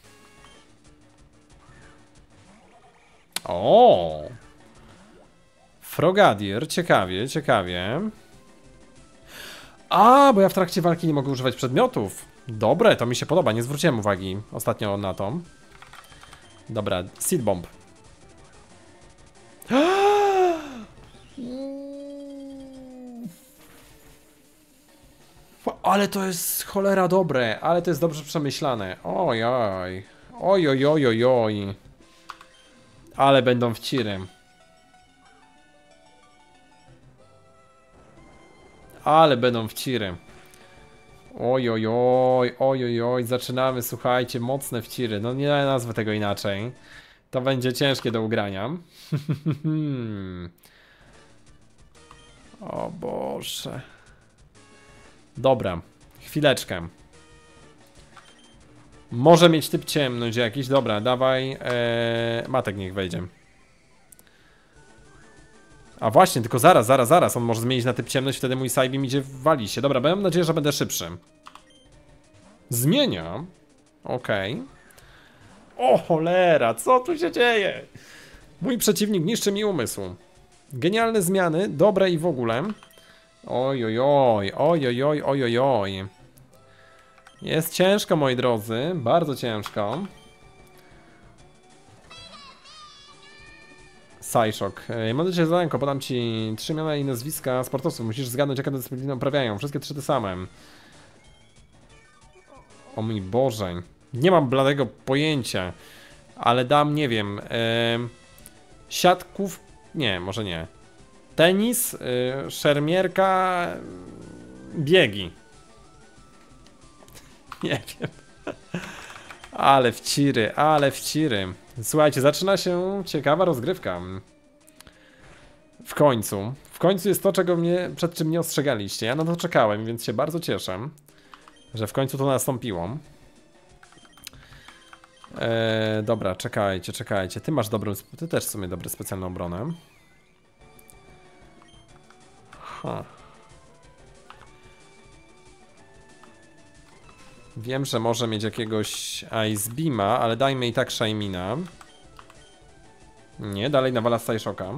O! Frogadier, ciekawie, ciekawie. A, bo ja w trakcie walki nie mogę używać przedmiotów. Dobre, to mi się podoba, nie zwróciłem uwagi ostatnio na to. Dobra, Seed Bomb. Ale to jest cholera dobre, ale to jest dobrze przemyślane. Ojoj. Ojojojojoj. Ale będą wciry. Ale będą wciry. Ojojoj, ojojoj. Zaczynamy, słuchajcie, mocne wciry. No nie nazwę tego inaczej. To będzie ciężkie do ugrania. O Boże. Dobra, chwileczkę. Może mieć typ ciemność jakiś. Dobra, dawaj. Matek niech wejdzie. A właśnie, tylko zaraz. On może zmienić na typ ciemność, wtedy mój Psybeam idzie wali się. Dobra, mam nadzieję, że będę szybszy. Zmienia. Okej. O cholera, co tu się dzieje? Mój przeciwnik niszczy mi umysł. Genialne zmiany, dobre i w ogóle. Ojojoj, ojojoj, ojojoj. Jest ciężko, moi drodzy, bardzo ciężko. Psyshock. Mam do ciebie zadanko, podam ci 3 imiona i nazwiska sportowców. Musisz zgadnąć, jaką dyscyplinę uprawiają. Wszystkie 3 te same. O mój Boże. Nie mam bladego pojęcia. Ale dam, nie wiem. Siatków. Nie, może nie. Tenis, szermierka, biegi. Nie wiem. Ale wciry, ale wciry. Słuchajcie, zaczyna się ciekawa rozgrywka. W końcu. W końcu jest to, przed czym mnie ostrzegaliście. Ja na to czekałem, więc się bardzo cieszę, że w końcu to nastąpiło. Dobra, czekajcie. Ty też w sumie dobry specjalną obronę. Wiem, że może mieć jakiegoś Ice Beama, ale dajmy i tak Shaymina. Nie, dalej nawala Psyshocka.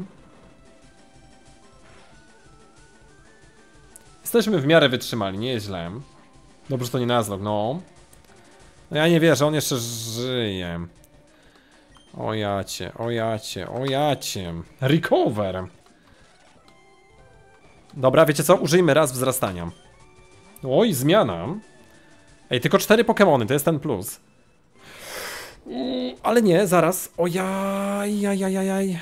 Jesteśmy w miarę wytrzymali, nie jest źle. Dobrze, że to nie Nuzlocke, no. No ja nie wierzę, on jeszcze żyje. O jacie. Recover. Dobra, wiecie co? Użyjmy raz wzrastania. Oj, zmiana. Ej, tylko 4 Pokemony, to jest ten plus. Ale nie, zaraz. Ojaj.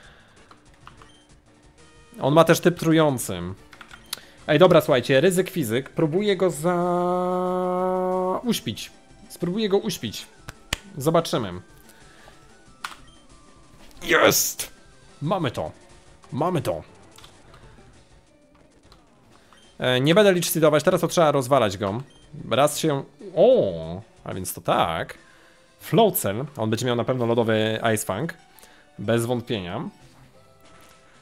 On ma też typ trujący. Ej, dobra, słuchajcie, ryzyk fizyk. Próbuję go uśpić. Spróbuję go uśpić. Zobaczymy. Jest! Mamy to. Nie będę liczcidować, teraz to trzeba rozwalać go. Raz się... O, a więc to tak. Floatzel, on będzie miał na pewno lodowy Ice Fang. Bez wątpienia.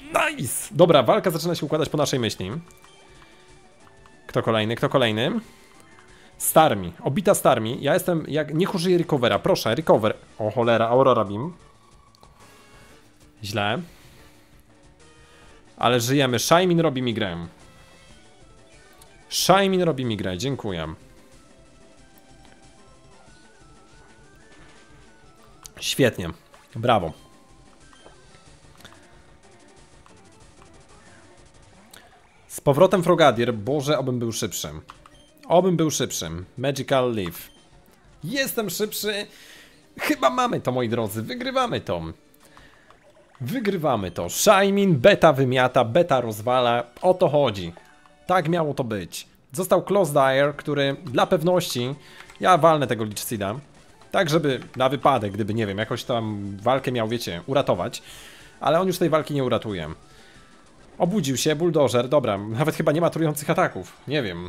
Nice! Dobra, walka zaczyna się układać po naszej myśli. Kto kolejny? Kto kolejny? Starmi. Obita Starmi. Ja jestem... Niech użyję recovera. Proszę, recover. O cholera, Aurora Beam. Źle. Ale żyjemy. Shaymin robi mi grę. Shaymin robi mi grę. Dziękuję. Świetnie. Brawo. Z powrotem Frogadier. Boże, obym był szybszy. Obym był szybszy. Magical Leaf. Jestem szybszy. Chyba mamy to, moi drodzy. Wygrywamy to. Wygrywamy to. Shaymin beta wymiata, beta rozwala. O to chodzi. Tak miało to być. Został Closed Dire, który dla pewności... Ja walnę tego Leech Seeda. Tak, żeby na wypadek, gdyby, nie wiem, jakoś tam walkę miał, wiecie, uratować. Ale on już tej walki nie uratuje. Obudził się, Bulldozer, dobra, nawet chyba nie ma trujących ataków, nie wiem.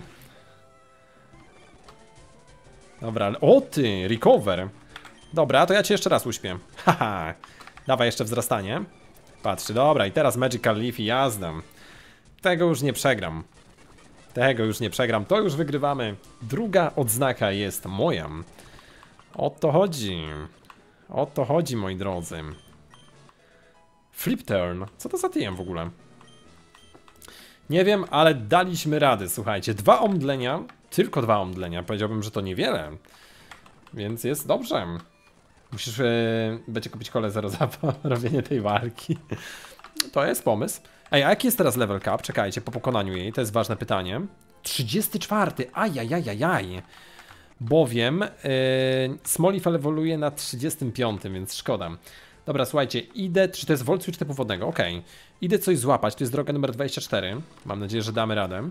Dobra, ale... O ty, recover. Dobra, to ja cię jeszcze raz uśpię. Haha, dawaj jeszcze wzrastanie. Patrzcie, dobra, i teraz Magical Leaf i jazda. Tego już nie przegram. Tego już nie przegram, to już wygrywamy. Druga odznaka jest moja. O to chodzi. O to chodzi, moi drodzy. Flip turn. Co to za TM w ogóle? Nie wiem, ale daliśmy radę, słuchajcie. 2 omdlenia. Tylko 2 omdlenia. Powiedziałbym, że to niewiele. Więc jest dobrze. Musisz będzie kupić kole 0 za robienie tej walki. To jest pomysł. Ej, a jaki jest teraz level cap? Czekajcie, po pokonaniu jej. To jest ważne pytanie. 34. Ajajajajaj. Bowiem Smoliv ewoluuje na 35, więc szkoda. Dobra, słuchajcie, idę, czy to jest Volt Switch typu wodnego? Okej. Idę coś złapać, to jest droga numer 24. Mam nadzieję, że damy radę.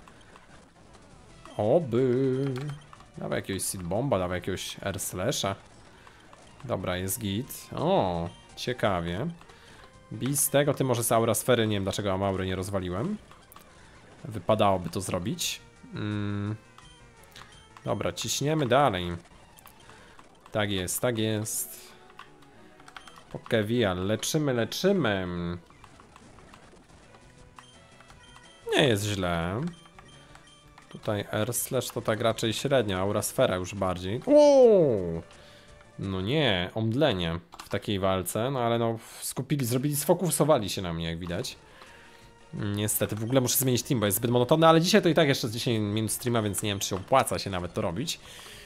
Oby. Dawaj jakiegoś Seed Bomba, dawaj jakiegoś Air Slasha. Dobra, jest git. O, ciekawie. Bez tego, ty może z Aura Sfery, nie wiem dlaczego Amaury nie rozwaliłem. Wypadałoby to zrobić. Dobra, ciśniemy dalej. Tak jest, tak jest. Pokevial, leczymy, leczymy. Nie jest źle. Tutaj Air Slash to tak raczej średnio, Aura Sfera już bardziej. Ooo! No nie, omdlenie w takiej walce, no ale no zrobili, sfokusowali się na mnie, jak widać. Niestety, w ogóle muszę zmienić team, bo jest zbyt monotonny, ale dzisiaj to i tak jeszcze 10 minut streama, więc nie wiem, czy się opłaca się nawet to robić.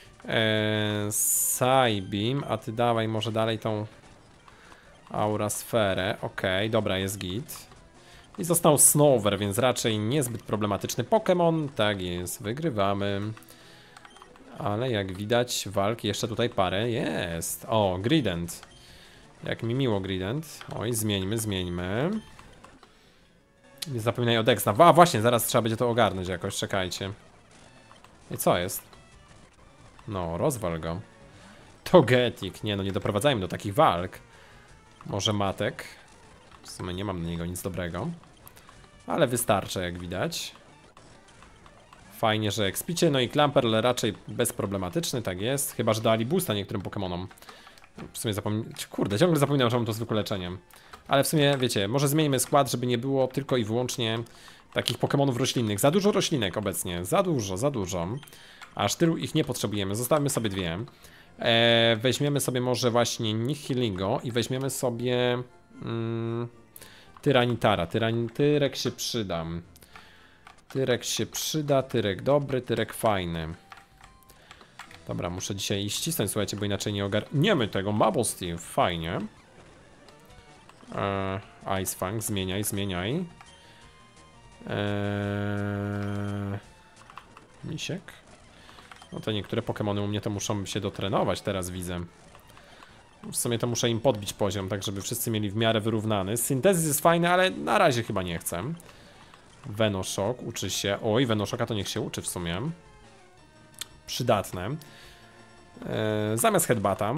Psybeam, a ty dawaj może dalej tą Aura Sferę. Okej, dobra, jest git. I został Snover, więc raczej niezbyt problematyczny Pokémon. Tak jest, wygrywamy. Ale jak widać, walk jeszcze tutaj parę jest. O, Grident. Jak mi miło, Grident. Oj, zmieńmy. Nie zapominaj o Dexna. A właśnie, zaraz trzeba będzie to ogarnąć jakoś, czekajcie. I co jest? No, rozwal go. Togetic. Nie no, nie doprowadzajmy do takich walk. Może Matek. W sumie nie mam na niego nic dobrego. Ale wystarczy, jak widać. Fajnie, że ekspicie. No i Clamperl raczej bezproblematyczny, tak jest. Chyba, że dali boosta niektórym Pokemonom. W sumie kurde, ciągle zapominam, że mam to zwykłe leczenie. Ale w sumie, wiecie, może zmieńmy skład, żeby nie było tylko i wyłącznie takich Pokemonów roślinnych. Za dużo roślinek obecnie. Za dużo. Aż tylu ich nie potrzebujemy. Zostawmy sobie 2. Weźmiemy sobie może właśnie Nihilingo i weźmiemy sobie Tyranitara. Tyrek się przyda. Tyrek się przyda, Tyrek dobry, Tyrek fajny. Dobra, muszę dzisiaj ścisnąć, słuchajcie, bo inaczej nie ogarniemy tego. Bubble Steel, fajnie. Ice Fang, zmieniaj. Misiek. No to niektóre Pokemony u mnie to muszą się dotrenować, teraz widzę. W sumie to muszę im podbić poziom, tak żeby wszyscy mieli w miarę wyrównany. Syntezis jest fajny, ale na razie chyba nie chcę. Venoshock uczy się. Oj, Venoshocka to niech się uczy w sumie. Przydatne. Zamiast Headbata.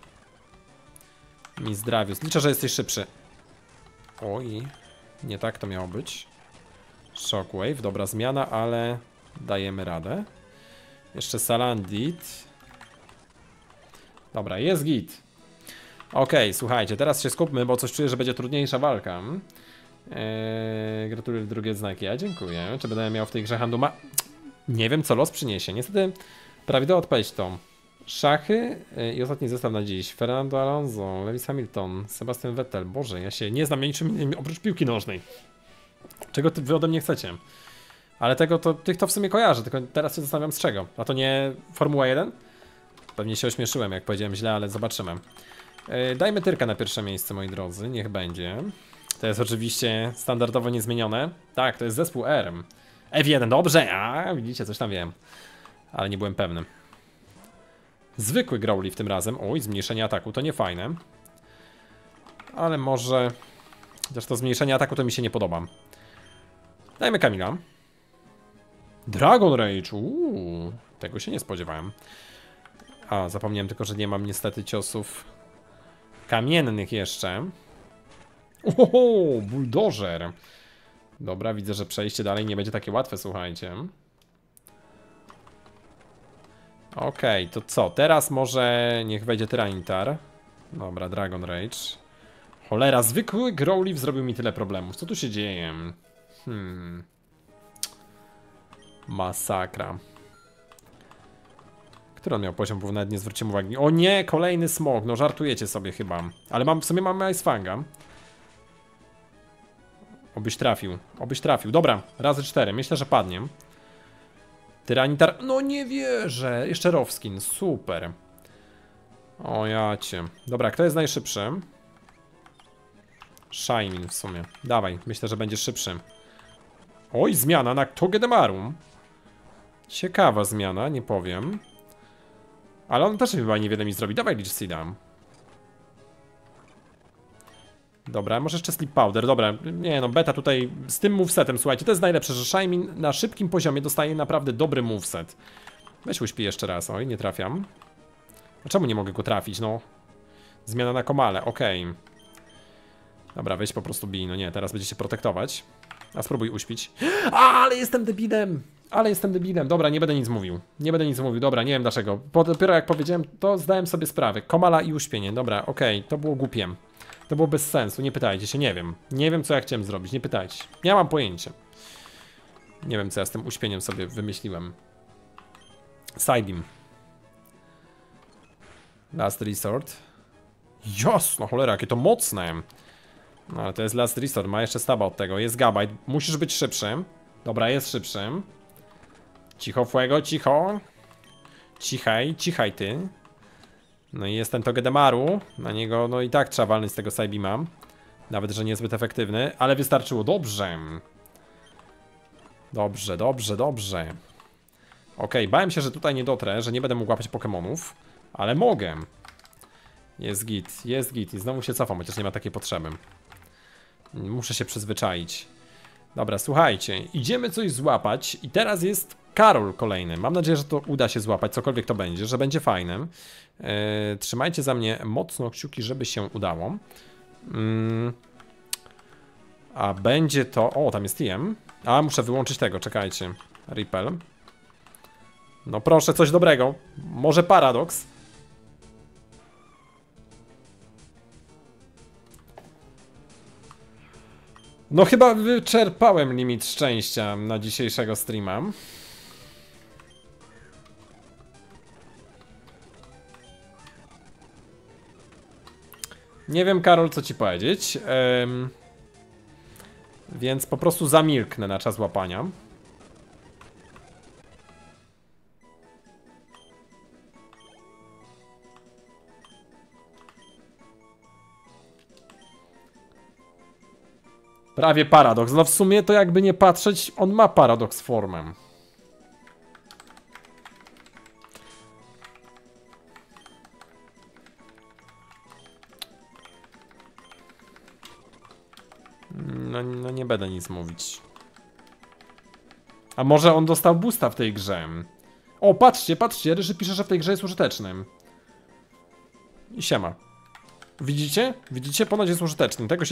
Mizdravius. Liczę, że jesteś szybszy. Oj, nie tak to miało być. Shockwave, dobra zmiana, ale dajemy radę. Jeszcze Salandit. Dobra, jest git. Okej, słuchajcie, teraz się skupmy, bo coś czuję, że będzie trudniejsza walka. Gratuluję drugie znaki. Ja dziękuję. Czy będę miał w tej grze handlu Nie wiem, co los przyniesie. Niestety prawie do odpowiedź to. Szachy i ostatni zestaw na dziś. Fernando Alonso, Lewis Hamilton, Sebastian Vettel. Boże, ja się nie znam niczym innym oprócz piłki nożnej. Czego wy ode mnie chcecie? Ale tych to w sumie kojarzę, tylko teraz się zastanawiam z czego. A to nie Formuła 1? Pewnie się ośmieszyłem, jak powiedziałem źle, ale zobaczymy. Dajmy Tyrka na pierwsze miejsce, moi drodzy, niech będzie. To jest oczywiście standardowo niezmienione. Tak, to jest zespół R. F1, dobrze, widzicie, coś tam wiem. Ale nie byłem pewny. Zwykły Growly w tym razem. Oj, zmniejszenie ataku, to nie fajne. Ale może... Chociaż to zmniejszenie ataku to mi się nie podoba. Dajmy Kamila. Dragon Rage, tego się nie spodziewałem. A, zapomniałem tylko, że nie mam niestety ciosów kamiennych jeszcze. Oho, buldożer. Dobra, widzę, że przejście dalej nie będzie takie łatwe, słuchajcie. Okej, to co? Teraz może niech wejdzie Tyranitar. Dobra, Dragon Rage. Cholera, zwykły Growlithe zrobił mi tyle problemów. Co tu się dzieje? Masakra. Który on miał poziom, bo nawet nie zwróciłem uwagi. O nie, kolejny smog, no żartujecie sobie chyba. Ale w sumie mamy Ice Fanga. Obyś trafił. Dobra, razy 4, myślę, że padnie. Tyranitar, no nie wierzę. Jeszcze Rowskin, super. O jacie. Dobra, kto jest najszybszy? Shaymin w sumie. Dawaj, myślę, że będzie szybszy. Oj, zmiana na Togedemaru. Ciekawa zmiana, nie powiem. Ale on też chyba niewiele mi zrobi. Dawaj Leech Seeda. Dobra, może jeszcze Sleep Powder. Dobra, nie no, beta tutaj z tym movesetem, słuchajcie, to jest najlepsze, że Shaymin na szybkim poziomie dostaje naprawdę dobry moveset. Weź uśpi jeszcze raz, oj, nie trafiam. A czemu nie mogę go trafić, no? Zmiana na Komale, okej. Dobra, weź po prostu bij, no nie, teraz będzie się protektować. A spróbuj uśpić. Ale jestem debilem. Dobra, nie będę nic mówił. Dobra, nie wiem dlaczego. Dopiero jak powiedziałem, to zdałem sobie sprawę. Komala i uśpienie, dobra, okej, to było głupie. To było bez sensu, nie pytajcie się, nie wiem. Nie wiem, co ja chciałem zrobić, nie pytajcie. Nie mam pojęcia. Nie wiem, co ja z tym uśpieniem sobie wymyśliłem. Sidebeam. Last Resort. Jasno, cholera, jakie to mocne. No ale to jest Last Resort, ma jeszcze staba od tego. Jest Gabite, musisz być szybszym. Dobra, jest szybszym. Cicho, Fuego, cicho. Cichaj ty. No i jest ten Togedemaru. Na niego, no i tak trzeba walnąć z tego Sidebeama. Nawet, że niezbyt efektywny, ale wystarczyło. Dobrze. Dobrze. Okej, bałem się, że tutaj nie dotrę, że nie będę mógł łapać Pokemonów. Ale mogę. Jest git. I znowu się cofam, chociaż nie ma takiej potrzeby. Muszę się przyzwyczaić. Dobra, słuchajcie, idziemy coś złapać i teraz jest Karol kolejny. Mam nadzieję, że to uda się złapać, cokolwiek to będzie, że będzie fajnym. Trzymajcie za mnie mocno kciuki, żeby się udało. A będzie to... O, tam jest TM. A, muszę wyłączyć tego, czekajcie. Ripple. No proszę, coś dobrego. Może Paradox. No chyba wyczerpałem limit szczęścia na dzisiejszego streama. Nie wiem, Karol, co ci powiedzieć. Więc po prostu zamilknę na czas łapania. Prawie paradoks. No w sumie to jakby nie patrzeć, on ma paradoks formę. No nie będę nic mówić. A może on dostał boosta w tej grze? O, patrzcie, Ryży pisze, że w tej grze jest użytecznym. I siema. Widzicie? Widzicie? Ponoć jest użyteczny. Tego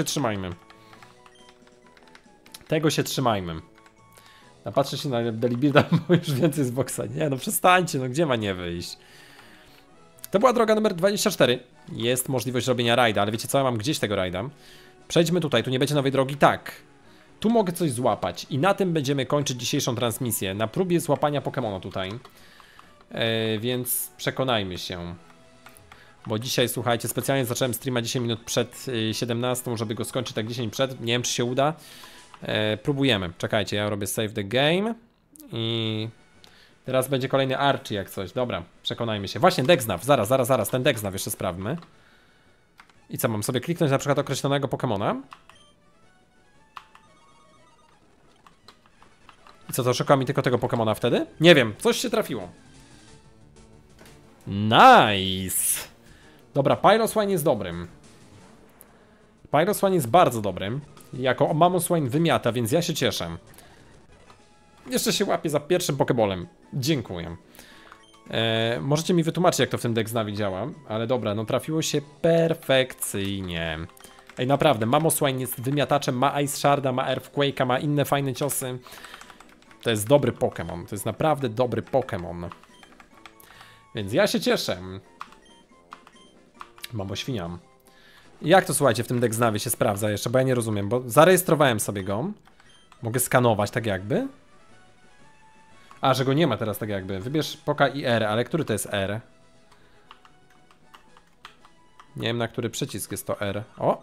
się trzymajmy. A patrzę się na Delibirda, bo już więcej z boksa. Nie, no przestańcie, no gdzie ma nie wyjść? To była droga numer 24. Jest możliwość robienia rajda, ale wiecie co? Ja mam gdzieś tego rajda. Przejdźmy tutaj, tu nie będzie nowej drogi, tak. Tu mogę coś złapać i na tym będziemy kończyć dzisiejszą transmisję. Na próbie złapania Pokemona tutaj. Więc przekonajmy się. Bo dzisiaj, słuchajcie, specjalnie zacząłem streama 10 minut przed 17, żeby go skończyć tak 10 przed. Nie wiem, czy się uda. Próbujemy. Czekajcie, ja robię save the game. I teraz będzie kolejny Archie jak coś. Dobra, przekonajmy się. Właśnie, Dexnav. Zaraz. Ten Dexnav jeszcze sprawdźmy. I co, mam sobie kliknąć na przykład określonego Pokemona? I co, to szuka mi tylko tego Pokemona wtedy? Nie wiem, coś się trafiło. Nice! Dobra, Pyroswine jest dobrym. Pyroswine jest bardzo dobrym. Jako Mamoswine wymiata, więc ja się cieszę. Jeszcze się łapię za pierwszym Pokebolem. Dziękuję. Możecie mi wytłumaczyć, jak to w tym Dexnavie działa. Ale dobra, no trafiło się perfekcyjnie. Ej, naprawdę, Mamoswine jest wymiataczem, ma Ice Sharda, ma Earthquake'a, ma inne fajne ciosy. To jest dobry Pokémon, to jest naprawdę dobry Pokémon. Więc ja się cieszę. Mamoświnia. Jak to, słuchajcie, w tym Dexnavie się sprawdza jeszcze, bo ja nie rozumiem, bo zarejestrowałem sobie go. Mogę skanować tak jakby. A, że go nie ma teraz tak jakby. Wybierz Poka i R, ale który to jest R? Nie wiem, na który przycisk jest to R. O!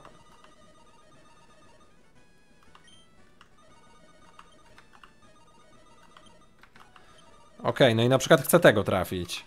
Okej, no i na przykład chcę tego trafić.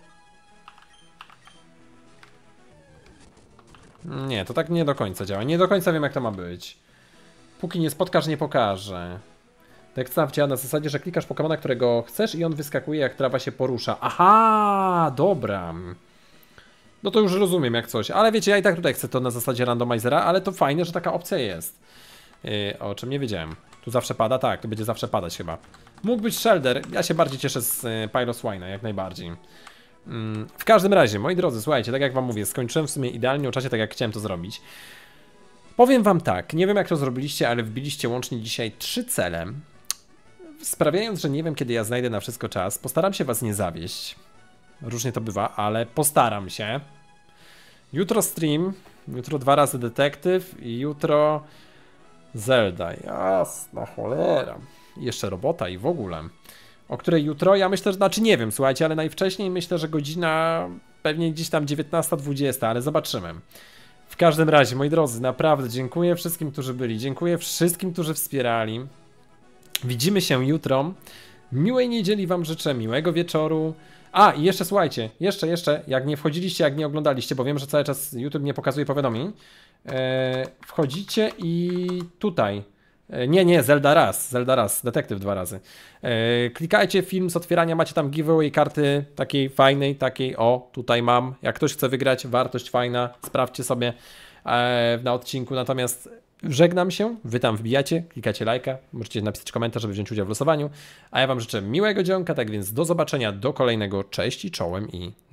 Nie, to tak nie do końca działa. Nie do końca wiem, jak to ma być. Póki nie spotkasz, nie pokażę. Dexnav działa na zasadzie, że klikasz Pokemona, którego chcesz i on wyskakuje, jak trawa się porusza. Aha, dobra. No to już rozumiem jak coś. Ale wiecie, ja i tak tutaj chcę to na zasadzie randomizera, ale to fajne, że taka opcja jest. O czym nie wiedziałem. Tu zawsze pada? Tak, to będzie zawsze padać chyba. Mógł być Shelder. Ja się bardziej cieszę z Pyroswine'a, jak najbardziej. W każdym razie, moi drodzy, słuchajcie, tak jak wam mówię, skończyłem w sumie idealnie o czasie, tak jak chciałem to zrobić. Powiem wam tak, nie wiem jak to zrobiliście, ale wbiliście łącznie dzisiaj 3 cele. Sprawiając, że nie wiem kiedy ja znajdę na wszystko czas, postaram się was nie zawieść. Różnie to bywa, ale postaram się. Jutro stream, jutro 2 razy detektyw i jutro Zelda. Jasna cholera. I jeszcze robota i w ogóle. O której jutro? Ja myślę, że, znaczy nie wiem, słuchajcie, ale najwcześniej myślę, że godzina pewnie gdzieś tam 19:20, ale zobaczymy. W każdym razie, moi drodzy, naprawdę dziękuję wszystkim, którzy byli. Dziękuję wszystkim, którzy wspierali. Widzimy się jutro. Miłej niedzieli wam życzę, miłego wieczoru. A, i jeszcze słuchajcie, jeszcze, jak nie wchodziliście, jak nie oglądaliście, bo wiem, że cały czas YouTube nie pokazuje powiadomień. Wchodzicie i tutaj. Nie, Zelda raz, detektyw 2 razy. Klikajcie film z otwierania, macie tam giveaway karty takiej fajnej, takiej, o, tutaj mam. Jak ktoś chce wygrać, wartość fajna, sprawdźcie sobie na odcinku. Natomiast żegnam się, wy tam wbijacie, klikacie lajka, możecie napisać komentarz, żeby wziąć udział w losowaniu. A ja wam życzę miłego dzionka, tak więc do zobaczenia, do kolejnego, cześć i czołem i